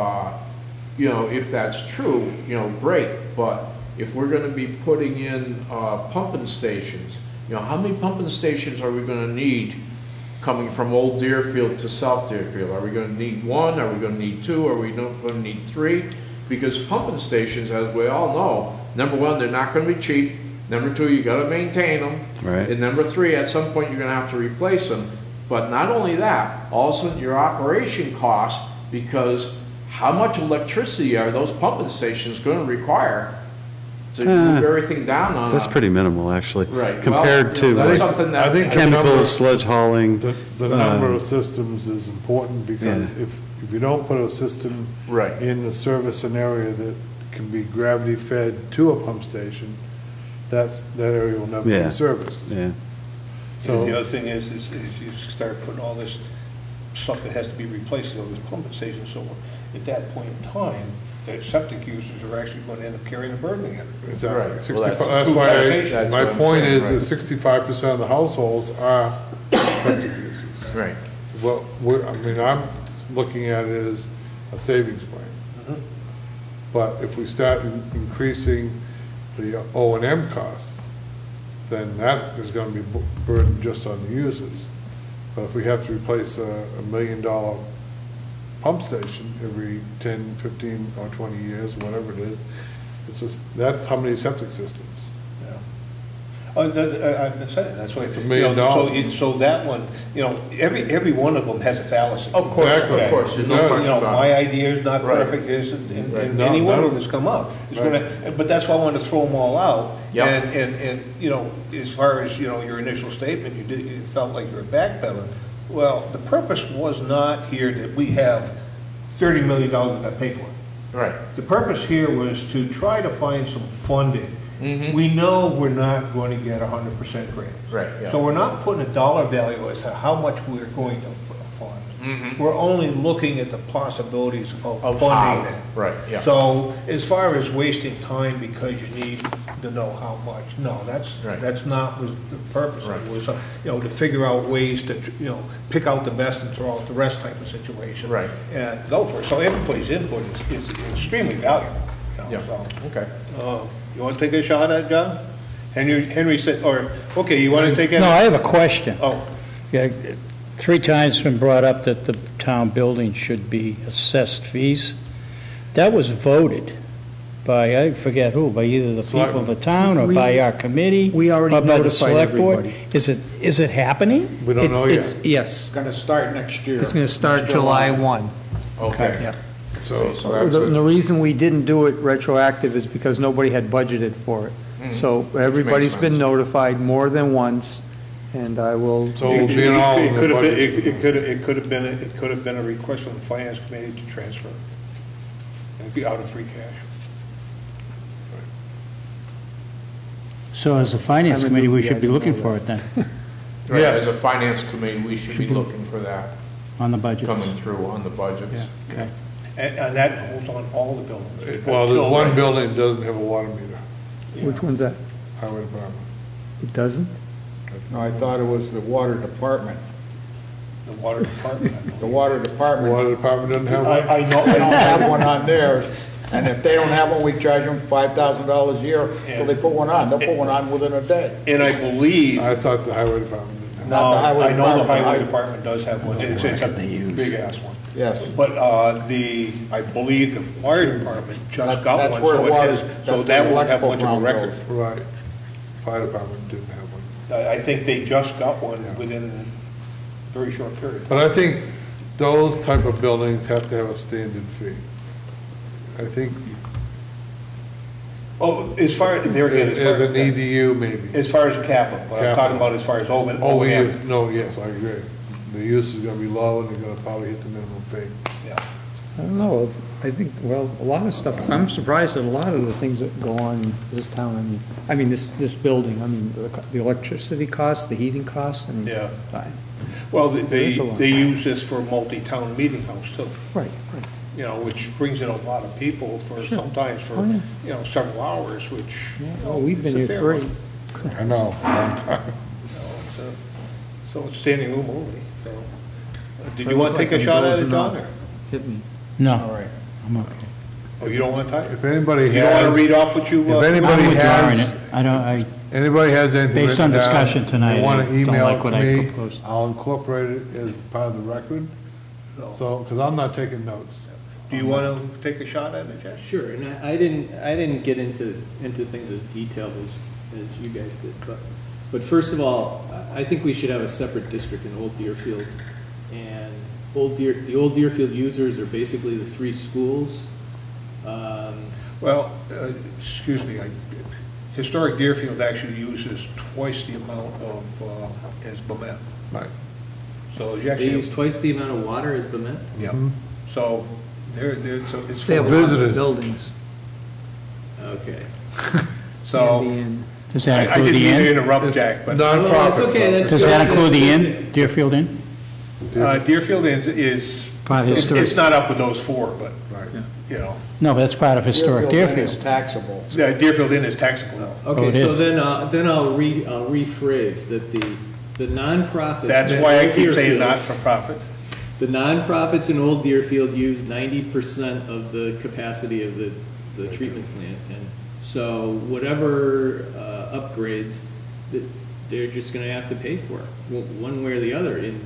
if that's true, great, but if we're gonna be putting in pumping stations, how many pumping stations are we gonna need coming from Old Deerfield to South Deerfield? Are we gonna need one? Are we gonna need two? Are we gonna need three? Because pumping stations, as we all know, number one, they're not gonna be cheap. Number two, you gotta maintain them. Right. And number three, at some point, you're gonna have to replace them. But not only that, also your operation costs, because how much electricity are those pumping stations gonna require to move everything down on That's a- pretty minimal, actually. Right. Compared Well, you know, that's to something that- I think the number- chemicals, sludge hauling. The number of systems is important, because Yeah. if you don't put a system Right. in the service area that can be gravity fed to a pump station, that area will never Yeah. be serviced. Yeah. And So, the other thing is you start putting all this stuff that has to be replaced, those pumping stations, so at that point in time, the septic users are actually going to end up carrying the burden again. exactly. Right. Well, 65 that's that's food why, taxation. That's my what I'm point saying, is right. that 65% of the households are septic users. Right. So I'm looking at it as a savings plan. But if we start increasing the O&M costs, then that is gonna be burdened just on the users. But if we have to replace a $1 million pump station every 10, 15, or 20 years, whatever it is, it's just, that's how many septic systems. I'm saying, that's why. It's $1 million. So that one, every one of them has a fallacy. Of course, Exactly. of course, there's no Yes. question about it. My idea is not Right. perfect, and Right. any one of No. them has come up. It's Right. gonna, but that's why I wanted to throw them all out. Yep. And, as far as, your initial statement, you felt like you were backpedaling. Well, the purpose was not here that we have $30 million to pay for it. Right. The purpose here was to try to find some funding. Mhm. We know we're not going to get 100% grant. Right, yeah. So we're not putting a dollar value as to how much we're going to fund. Mhm. We're only looking at the possibilities of Of funding how. it. Right, yeah. So as far as wasting time because you need to know how much, no, Right. that's not was the purpose. Right. It was, to figure out ways to, pick out the best and throw out the rest type of situation. Right. And go for it. So everybody's input is extremely valuable. Yeah, So, okay. you want to take a shot at it, John? Henry said, you want to take it? No, I have a question. Oh, Yeah, 3 times been brought up that the town building should be assessed fees. That was voted by, I forget who, by either the people of the town or by our committee. We already or by the notified select board. everybody. Is it happening? We don't know yet. It's Yes, It's gonna start next year. it's going to start July 1. Okay. Yeah. So, So that's The it. reason we didn't do it retroactive is because nobody had budgeted for it. So everybody's been sense. notified more than once, and I will. So we'll be in all It in the could have been, budget. it could have been a request from the finance committee to transfer. And be out of free cash. So as a finance I committee, we removed the should be item looking over for it then, Right, Yes. as a finance committee, we should be looking for that on the budget. coming through on the budgets. Yeah, okay. And that holds on all the buildings. well, there's Until one right- building that doesn't have a water meter, Which one's that? highway department. It doesn't? No, I thought it was the water department. The water department. The water The department, water department doesn't have one? I know, they don't have one on theirs, and if they don't have one, we charge them $5,000 a year till they put one on. They'll put one on within a day. and I believe, I thought the highway department didn't have Not the highway I know the department. highway department does have one. It's a big ass one. Yes. But I believe the fire department just got That's one, where so the it water- has, that's so where that the won't have electrical much of a ground record. goes. Right. Fire department didn't have one. I think they just got one within a very short period. But I think those type of buildings have to have a standard fee. I think Oh, as far, there again, as an EDU maybe. as far as capital, but I'm Capital. talking about as far as O&M. Oh, yes, no, yes, I agree. The use is gonna be low and they're gonna probably hit the minimum fee. Yeah. I don't know, I think, well, a lot of stuff, I'm surprised at a lot of the things that go on in this town, this building, the electricity costs, the heating costs, Yeah. Right, Well, There's a lot. they use this for a multi-town meeting house too, right. which brings in a lot of people for, sometimes for, Oh, several hours, which. Well, we've been it's a here fair free. amount. I know, long time. So it's standing room only, so. Did you I want to look take like a I'm shot at it, dozing John, off. or? Hit me. No, All right. I'm okay. Oh, you don't want to type? If anybody You don't want to has, read off what you? if anybody I'm withdrawing has, it. I anybody has anything Based on written down, discussion tonight, they wanna I don't email like it what to I me, proposed. I'll incorporate it as part of the record. So, because I'm not taking notes. Do you want to take a shot at it, Jeff? Sure, and I didn't get into things as detailed as you guys did. But first of all, I think we should have a separate district in Old Deerfield. And the Old Deerfield users are basically the 3 schools. Well, excuse me, Historic Deerfield actually uses twice the amount of, as Bement. Right. So you They actually. use twice the amount of water as Bement? Yeah, so so it's. They have a lot of Visitors. buildings. Okay. So, And Does that I include didn't the mean to inn? interrupt Jack, but No, that's okay, that's Does good. that include the inn, Deerfield Inn? Deerfield is, Part of historic. it's not up with those 4, but, you know, No, but that's part of historic Inn Deerfield. is taxable. Deerfield Inn is taxable now. Oh, Okay, it so is. then I'll rephrase that the nonprofits. That's in why I Old keep saying Deerfield- not-for-profits. The nonprofits in Old Deerfield use 90% of the capacity of the treatment plant. And so whatever upgrades, they're just gonna have to pay for, one way or the other, and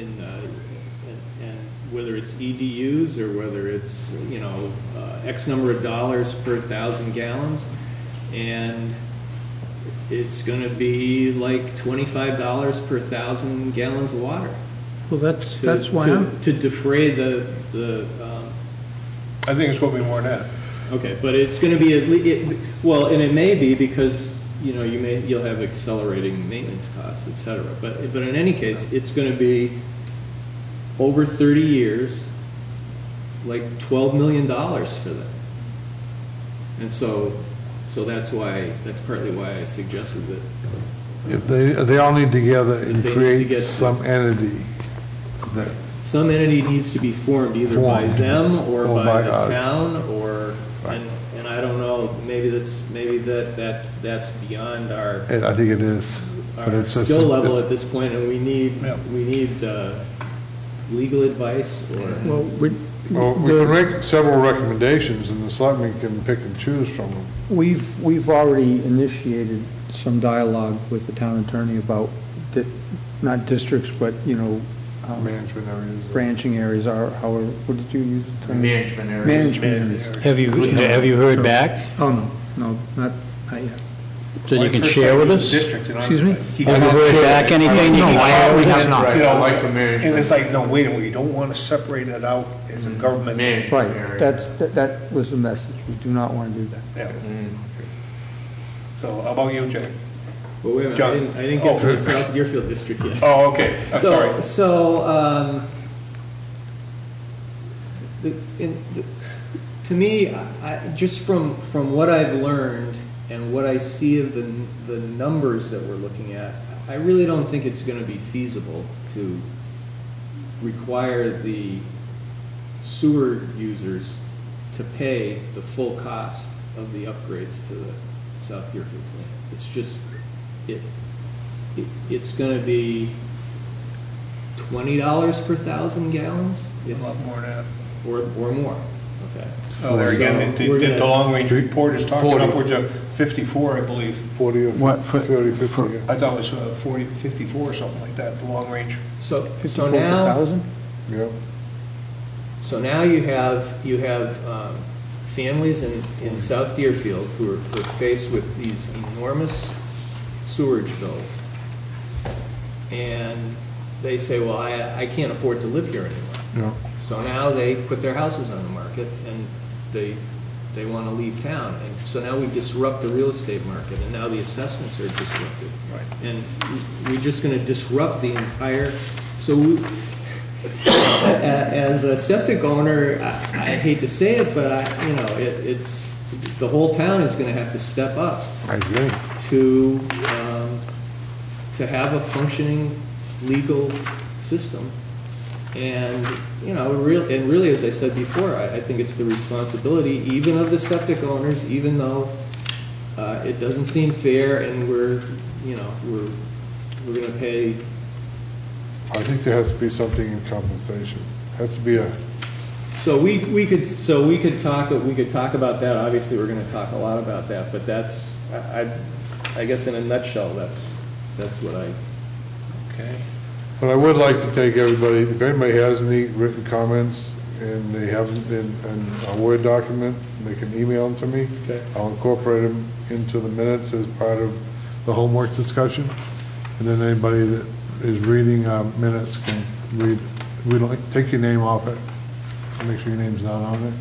whether it's EDUs or whether it's, X number of dollars per 1,000 gallons. And it's gonna be like $25 per 1,000 gallons of water. well, that's why I'm, To defray the, I think it's going to be more than that. okay, but it's gonna be well, and it may be because, you'll have accelerating maintenance costs, et cetera. But in any case, it's gonna be over 30 years, like $12 million for them. And so that's partly why I suggested that. If they all need together and They need to create get- some entity that, Some entity needs to be formed either by Formed. them or Or by by the us. town or, Right. and I don't know, maybe that's beyond our and I think it is. But our it's a- skill level it's- at this point, and we need legal advice or. well, Well, we can make several recommendations, and the selectmen can pick and choose from them. we've already initiated some dialogue with the town attorney about, not districts, but, Management areas. branching areas are, however, what did you use? the term? Management areas. Management areas. Have you heard back, Oh, no, not yet. that you can share with us? Excuse me? Have you heard back anything you No, can I share with have us? not. Right, I like the And management. it's like, no, wait a minute, we don't want to separate it out as a government. Management Right, area. that was the message. We do not want to do that. Yeah. So how about you, Jack? Well, wait a minute, John. I didn't get to Oh. the South Deerfield district yet. Oh, okay, I'm sorry. To me, just from what I've learned and what I see of the numbers that we're looking at, I really don't think it's gonna be feasible to require the sewer users to pay the full cost of the upgrades to the South Deerfield plant. It's just, it's gonna be $20 per 1,000 gallons? A lot more than that. Or more, okay. So there again, we're the gonna- long-range report is talking 40. upwards of 54, I believe. 40 or What, 30, 50. yeah. I thought it was 40, 54 or something like that, the long range. So now, 54,000? Yeah. so now you have families in South Deerfield who are faced with these enormous sewerage bills. And they say, well, I can't afford to live here anymore. Yeah. So now they put their houses on the market and they want to leave town. And so now we disrupt the real estate market and now the assessments are disrupted. Right. And we're just going to disrupt the entire, as a septic owner, I hate to say it, but it's, the whole town is going to have to step up I agree. to have a functioning legal system. And, really, as I said before, I think it's the responsibility even of the septic owners, even though it doesn't seem fair and we're gonna pay. I think there has to be something in compensation. Has to be a, So we could talk about that. Obviously, we're gonna talk a lot about that, but that's, I guess in a nutshell, that's what I. Okay. but I would like to take everybody, if anybody has any written comments, and they haven't been in a Word document, they can email them to me. Okay. I'll incorporate them into the minutes as part of the homework discussion. And then anybody that is reading minutes can read, we don't, take your name off it, make sure your name's not on it.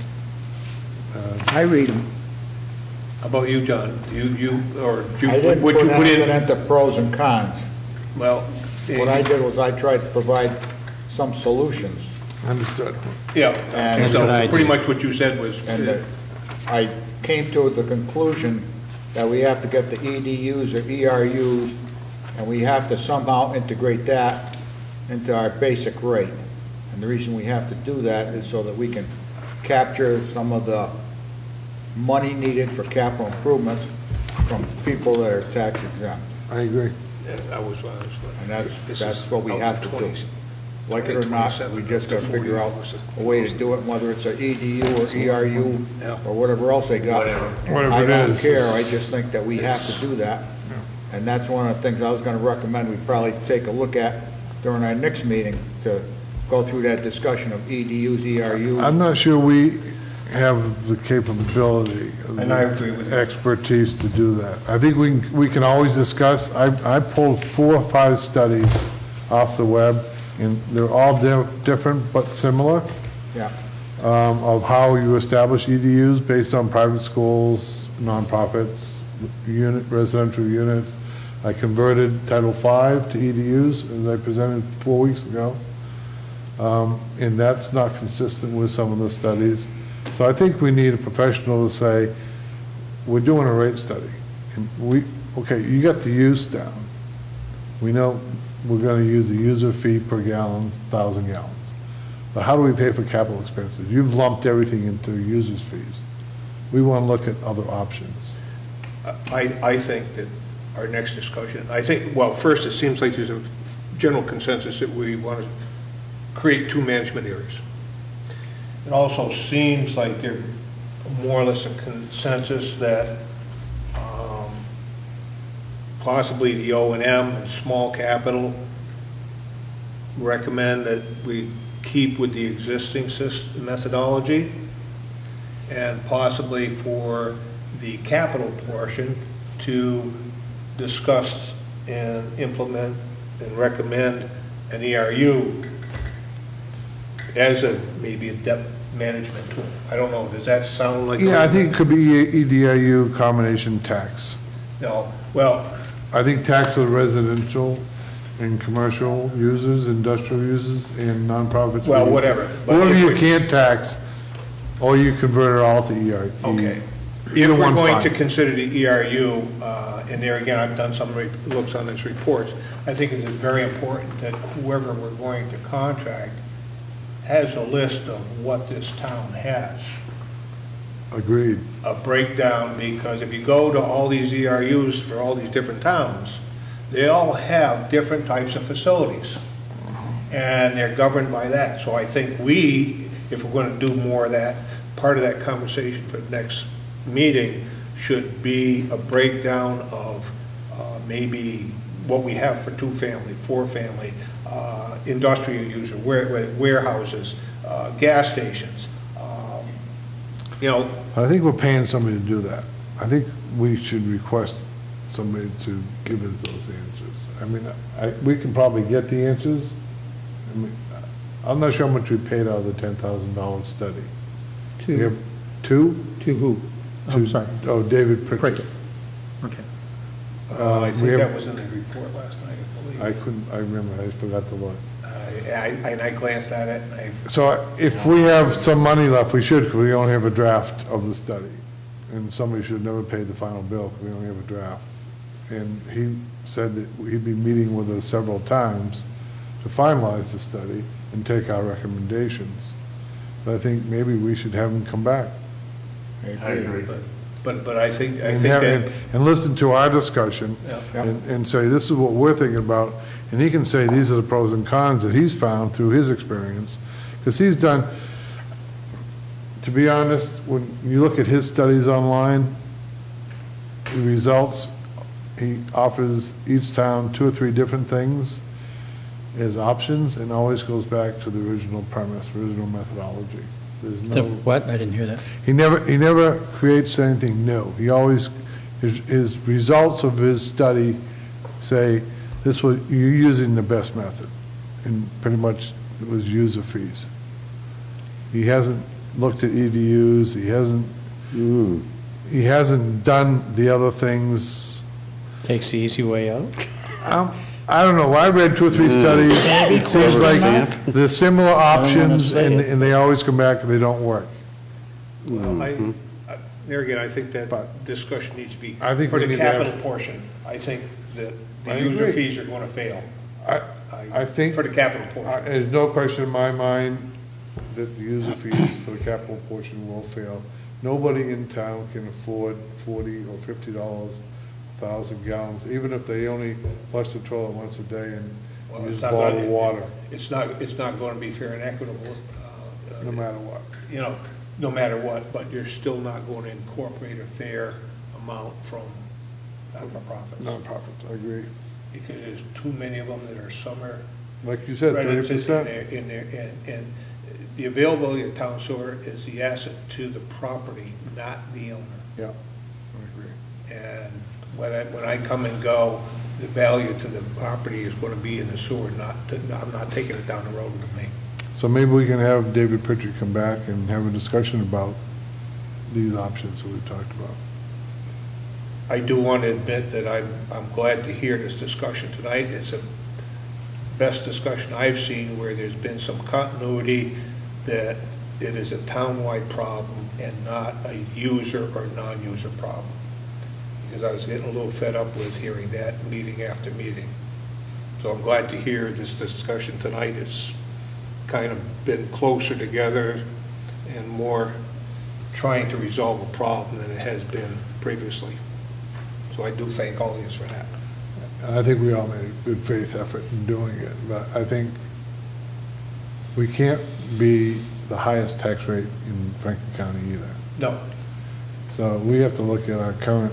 I read them. How about you, John? Or I didn't would put you put anything in? into pros and cons. Well, What I did was I tried to provide some solutions. Understood. yeah, And so what I pretty did. much what you said was, And I came to the conclusion that we have to get the EDUs or ERUs, and we have to somehow integrate that into our basic rate. And the reason we have to do that is so that we can capture some of the money needed for capital improvements from people that are tax exempt. I agree. I was, And this that's is what we out have to to do. 20. Like it or not, we just gotta figure out a way to do it, whether it's an EDU or ERU or whatever else they got. Whatever I it don't is, care, it's- I just think that we have to do that. And that's one of the things I was gonna recommend we probably take a look at during our next meeting to go through that discussion of EDUs, ERUs. I'm not sure we have the capability, And I agree with you. expertise to do that. I think we can always discuss, I pulled 4 or 5 studies off the web, and they're all different but similar, Yeah, of how you establish EDUs based on private schools, nonprofits, residential units. I converted Title V to EDUs, as I presented 4 weeks ago. And that's not consistent with some of the studies. So I think we need a professional to say, we're doing a rate study. And okay, you got the use down. We know we're going to use a user fee per gallon, 1,000 gallons. But how do we pay for capital expenses? You've lumped everything into users fees. We want to look at other options. I think that our next discussion, well, first, it seems like there's a general consensus that we want to create 2 management areas. It also seems like there's more or less a consensus that possibly the O&M and small capital recommend that we keep with the existing methodology, and possibly for the capital portion to discuss and implement and recommend an ERU as maybe a debt management tool. I don't know, does that sound like? Yeah, I think it could be EDIU combination tax. No, well, I think tax for residential and commercial users, industrial users, and nonprofits. well, whatever. But Whatever if you we- can't tax, or you convert it all to ERU. Okay. Either If we're one's going to fine. consider the ERU, and there again, I've done some looks on its reports, I think it is very important that whoever we're going to contract has a list of what this town has, Agreed. a breakdown, because if you go to all these ERUs for all these different towns, they all have different types of facilities, and they're governed by that. So I think we, if we're going to do more of that, part of that conversation for the next meeting should be a breakdown of maybe what we have for 2-family, 4-family, industrial user, warehouses, gas stations. You know, I think we're paying somebody to do that. I think we should request somebody to give us those answers. I mean, we can probably get the answers. I mean, I'm not sure how much we paid out of the $10,000 study. We To, have 2? to who? I'm To- sorry. Oh, David Prickett. Prickett. Okay. I we think have- that was in the report last night, I believe. I remember, I forgot to look. And I glanced at it, and I, So if we have some money left, we should, because we only have a draft of the study. And somebody should never pay the final bill, because we only have a draft. And he said that he'd be meeting with us several times to finalize the study and take our recommendations. But I think maybe we should have him come back. I agree. but I think And that. and listen to our discussion Yeah. and say, this is what we're thinking about. And he can say, these are the pros and cons that he's found through his experience. Because he's done, to be honest, when you look at his studies online, the results, he offers each town 2 or 3 different things. as options and always goes back to the original premise, original methodology. There's The no, what? I didn't hear that. he never creates anything new. He always, his results of his study say, this was, you're using the best method. And pretty much it was user fees. He hasn't looked at EDUs, he hasn't done the other things. Takes the easy way out? I don't know, I read 2 or 3 studies, it seems like there's similar options, say it. and they always come back and they don't work. Well, there again, I think that discussion needs to be, I think for we the need to have- capital portion, I think that I the user agree. fees are going to fail. I think, For the capital portion. there's no question in my mind that the user fees for the capital portion will fail. Nobody in town can afford $40 or $50 1,000 gallons, even if they only flush the toilet once a day and Well, use it's not bottled gonna- water, It's not going to be fair and equitable. no matter what. You know, no matter what, but you're still not going to incorporate a fair amount from not-for-profits. Non-profits, I agree. Because there's too many of them that are summer Like you said, residences 30%. in there, and the availability of town sewer is the asset to the property, not the owner. Yeah, I agree. And when I come and go, the value to the property is going to be in the sewer, I'm not taking it down the road with me. So maybe we can have David Pritchard come back and have a discussion about these options that we've talked about. I do want to admit that I'm glad to hear this discussion tonight. It's the best discussion I've seen where there's been some continuity that it is a townwide problem and not a user or non-user problem. Because I was getting a little fed up with hearing that meeting after meeting. So I'm glad to hear this discussion tonight has kind of been closer together and more trying to resolve a problem than it has been previously. So I do thank all of you for that. I think we all made a good faith effort in doing it, but I think we can't be the highest tax rate in Franklin County either. No, So we have to look at our current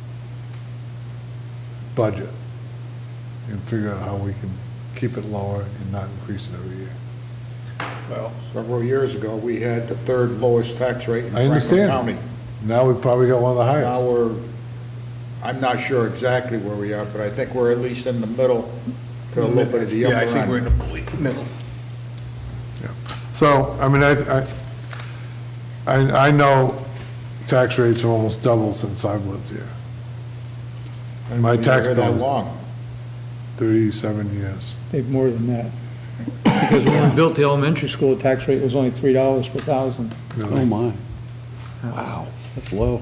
budget and figure out how we can keep it lower and not increase it every year. well, Several years ago, we had the 3rd lowest tax rate in I Franklin understand. County. Now we've probably got one of the Now highest. I'm not sure exactly where we are, but I think we're at least in the middle to a little bit of the yeah, upper I think we're in end. the middle. So, I mean, I know tax rates have almost doubled since I've lived here. And my We've been tax here bill that is long. 37 years. They've more than that. Because when we built the elementary school, the tax rate was only $3 per thousand. Oh, my. Wow, that's low.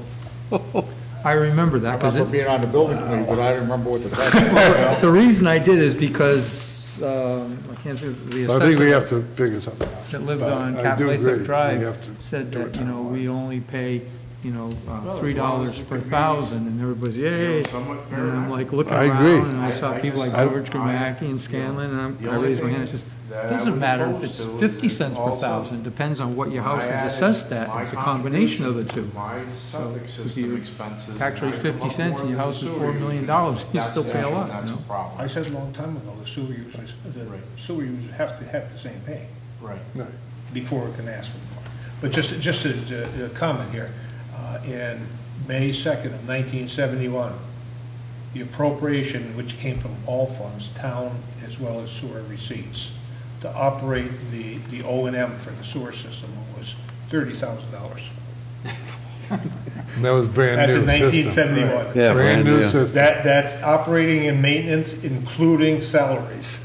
I remember I that, because remember being on the building committee, but I don't remember what the tax rate was. the reason I did is because, I can't think, the So I think we have assessor to figure something out. that lived But on I Captain do agree. Lathrop We Drive have to said do it that, townwide. we only pay, as $3 long as per it can be, thousand, and everybody's, yay. somewhat fair And I'm enough. like looking I agree. around, and I saw people like I- George Gramacki and Scanlon, and The I only raised my thing hand and says, that I doesn't would matter if oppose it's to is 50 it's cents per also thousand, depends on what your house I is added assessed at, my it's a combination of the two. My So septic if system you expenses. tax and rate I come 50 up cents more and your than house is the $4 sewer million, use, you that's still the pay a issue, lot, That's you a know? problem. I said a long time ago, the sewer users, the sewer users have to have the same pay Right. before it can ask for more. But just a comment here, in May 2nd of 1971, the appropriation, which came from all funds, town as well as sewer receipts, to operate the O&M for the sewer system was $30,000. And that was brand That's new in system. 1971. Yeah, Brand new system. That's operating and maintenance, including salaries.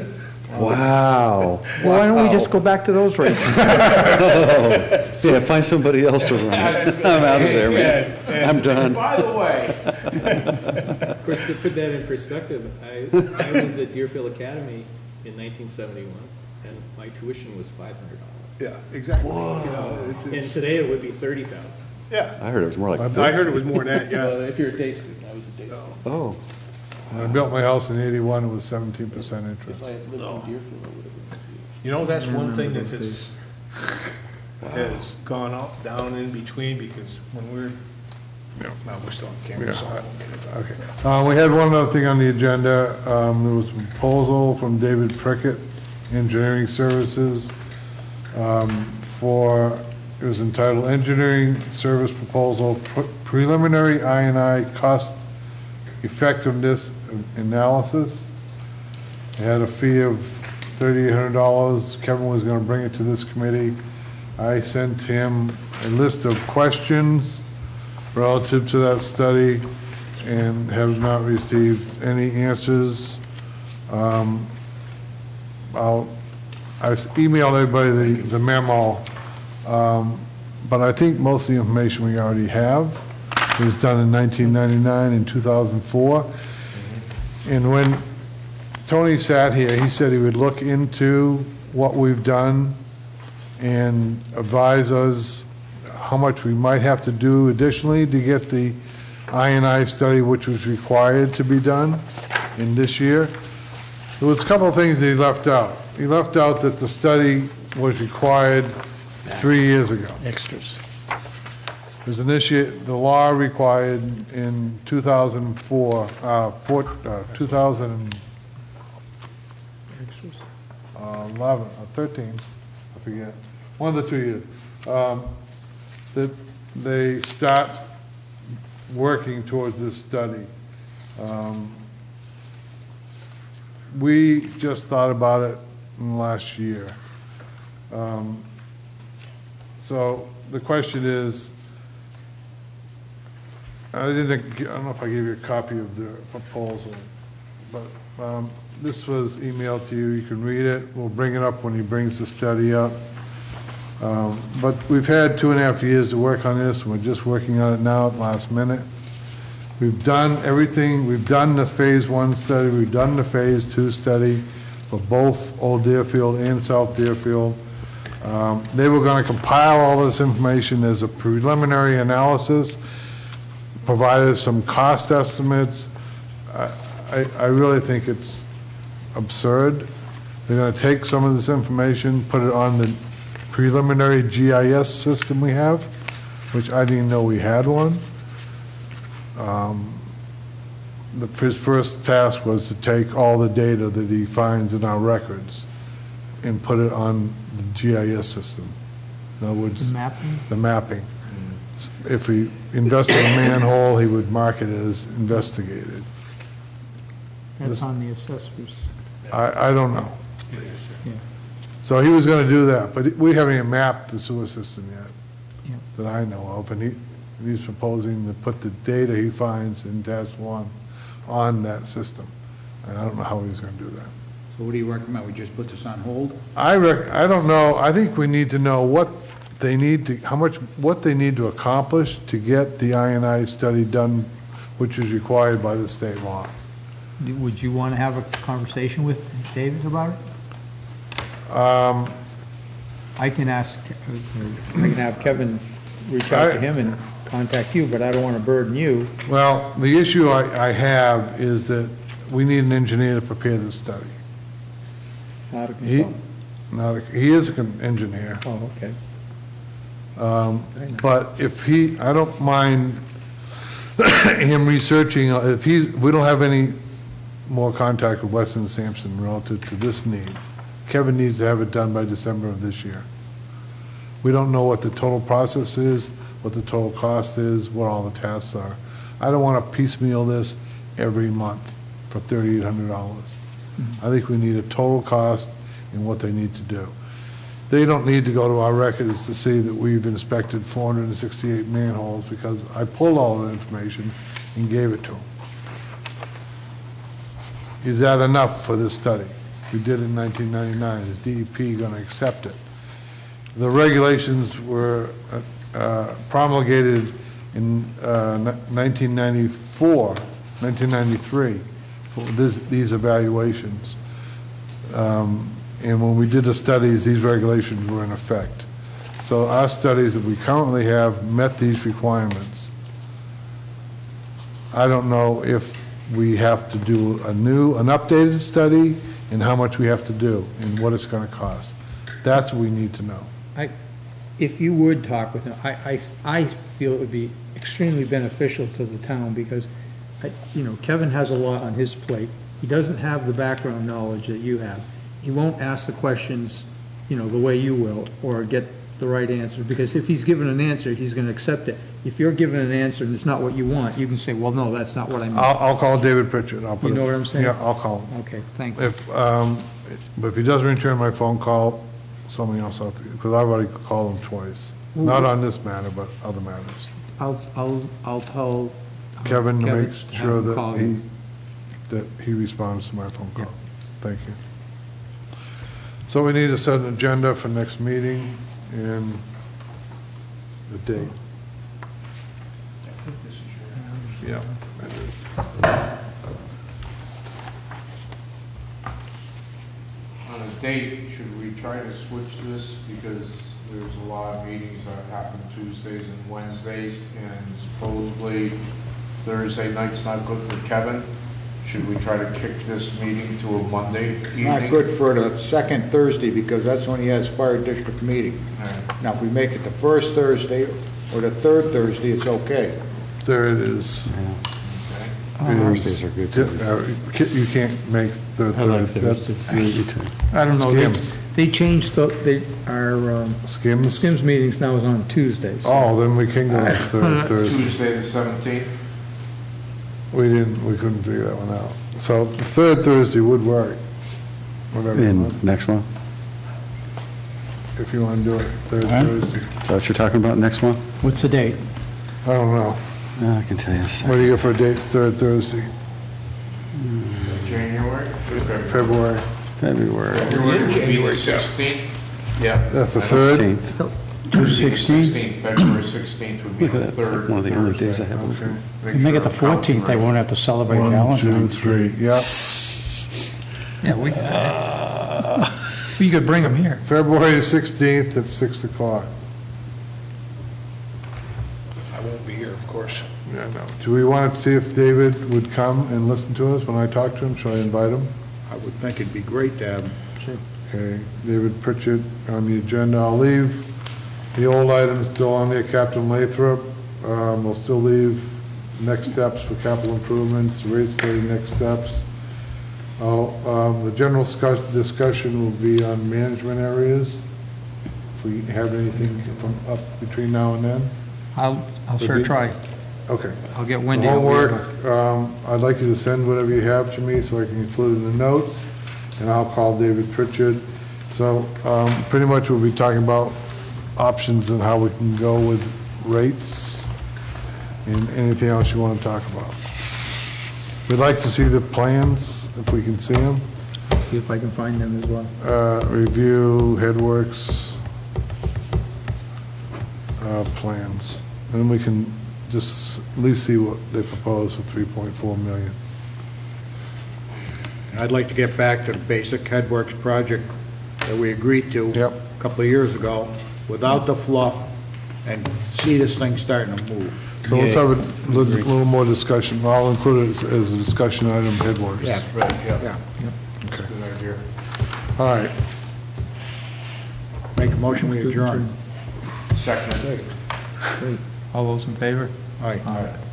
Wow. Well, why don't we just go back to those rates? Yeah, find somebody else to run it. I'm out of there, man. I'm done. By the way, Of course, to put that in perspective, I was at Deerfield Academy in 1971, and my tuition was $500. Yeah, exactly. You know, And today it would be 30,000. yeah. I heard it was more like I heard it was more than that, yeah. Well, if you're a day student, I was a day student. Oh, When I built my house in 81, it was 17% If I interest. had lived in Deerfield, I would have been. You know, that's one remember thing that those has gone up, down, in between, because when we're No, we're still on camera, so I won't get it done. Okay. We had one other thing on the agenda. There was a proposal from David Prickett, Engineering Services, it was entitled Engineering Service Proposal Preliminary I&I Cost Effectiveness Analysis. It had a fee of $3,800. Kevin was going to bring it to this committee. I sent him a list of questions relative to that study and have not received any answers. I emailed everybody the memo, but I think most of the information we already have. It was done in 1999 and 2004. And when Tony sat here, he said he would look into what we've done and advise us how much we might have to do additionally to get the I&I study, which was required to be done in this year. There was a couple of things that he left out. He left out that the study was required 3 years ago. Extras. It was initiated, the law required in 2004, 2011, or 13, I forget, one of the 2 years, that they start working towards this study. We just thought about it in the last year. So the question is, I don't know if I gave you a copy of the proposal, but this was emailed to you. You can read it. We'll bring it up when he brings the study up. But we've had 2.5 years to work on this, and we're just working on it now at last minute. We've done everything. We've done the phase 1 study. We've done the phase 2 study for both Old Deerfield and South Deerfield. They were going to compile all this information as a preliminary analysis, provided some cost estimates. I really think it's absurd. They're going to take some of this information, put it on the preliminary GIS system we have, which I didn't know we had one. His first task was to take all the data that he finds in our records and put it on the GIS system. In other words, The mapping? the mapping. If we invested a manhole, he would mark it as investigated. That's on the assessors. I don't know. Yeah. So he was going to do that, but we haven't even mapped the sewer system yet, Yeah. that I know of, and he's proposing to put the data he finds in task 1 on that system. And I don't know how he's going to do that. So what do you recommend? We just put this on hold? I don't know, I think we need to know what they need to, what they need to accomplish to get the I&I study done, which is required by the state law. Would you want to have a conversation with David about it? I can have Kevin reach out to him and contact you, but I don't want to burden you. Well, the issue I have is that we need an engineer to prepare this study. Not a consultant. He is an engineer. Oh, okay. But if I don't mind him researching, we don't have any more contact with Weston and Sampson relative to this need. Kevin needs to have it done by December of this year. We don't know what the total process is, what the total cost is, what all the tasks are. I don't want to piecemeal this every month for $3,800. I think we need a total cost and what they need to do. They don't need to go to our records to see that we've inspected 468 manholes, because I pulled all the information and gave it to them. Is that enough for this study? We did it in 1999. Is DEP going to accept it? The regulations were promulgated in 1994, 1993 for these evaluations. And when we did the studies, these regulations were in effect. So our studies that we currently have met these requirements. I don't know if we have to do an updated study, and how much we have to do, and what it's going to cost. That's what we need to know. if you would talk with him, I feel it would be extremely beneficial to the town, because, Kevin has a lot on his plate. He doesn't have the background knowledge that you have. He won't ask the questions, the way you will, or get the right answer, because if he's given an answer, he's gonna accept it. If you're given an answer and it's not what you want, you can say, well, no, that's not what I meant. I'll call David Pritchett. I'll put You know it- what I'm saying? Yeah, I'll call him. Okay, thank you. But if he doesn't return my phone call, somebody else will have to, because I've already called him twice. Not on this matter, but other matters. I'll tell Kevin to make have sure him call that you. he responds to my phone call. Thank you. So we need to set an agenda for next meeting and the date. I think this is your. Yeah, it is. On a date, should we try to switch this, because there's a lot of meetings that happen Tuesdays and Wednesdays, and supposedly Thursday night's not good for Kevin? Should we try to kick this meeting to a Monday evening? Not good for the second Thursday, because that's when he has fire district meeting. All right. Now, if we make it the first Thursday or the third Thursday, it's okay. There it is. Okay. Thursdays are good days. You can't make the I like third. Thursday. I don't know, Skims. they changed, our Skims? Skims meetings now is on Tuesdays. Oh, then we can go to third Thursday. Tuesday the 17th? We couldn't figure that one out. So the third Thursday would work. Whatever, you want. And next month? If you want to do it, third Huh? Thursday. Is that what you're talking about, next month? What's the date? I don't know. I can tell you. What do you get for a date, third Thursday? January? February. February. February would be the 16th? Yeah. That's the third? 16th. 16th, February 16th would be Look at the that, it's like third one of the only days I Thursday. have. Okay. Make it the sure 14th, they won't have to celebrate 1, 2, Valentine's. 3, yeah. Yeah, we could bring them here. February 16th at 6 o'clock. I won't be here, of course. Yeah, no. Do we want to see if David would come and listen to us when I talk to him? Shall I invite him? I would think it'd be great to have him. Okay, David Pritchett on the agenda. I'll leave the old items still on there, Captain Lathrop. We'll still leave next steps for capital improvements, rate study next steps. The general discussion will be on management areas. If we have anything from up between now and then. I'll sure try. Okay. I'll get Wendy. Homework, I'd like you to send whatever you have to me so I can include it in the notes, and I'll call David Pritchett. So pretty much we'll be talking about options and how we can go with rates and anything else you want to talk about. We'd like to see the plans, if we can see them. See if I can find them as well. Review, headworks, plans. Then we can just at least see what they propose for 3.4 million. I'd like to get back to the basic headworks project that we agreed to Yep. a couple of years ago, without the fluff, and see this thing starting to move. So let's have a little more discussion. I'll include it as a discussion item, headworks. Right, yeah. Yeah. Okay. Good idea. All right. Make a motion, we adjourn. Second. All those in favor? All right.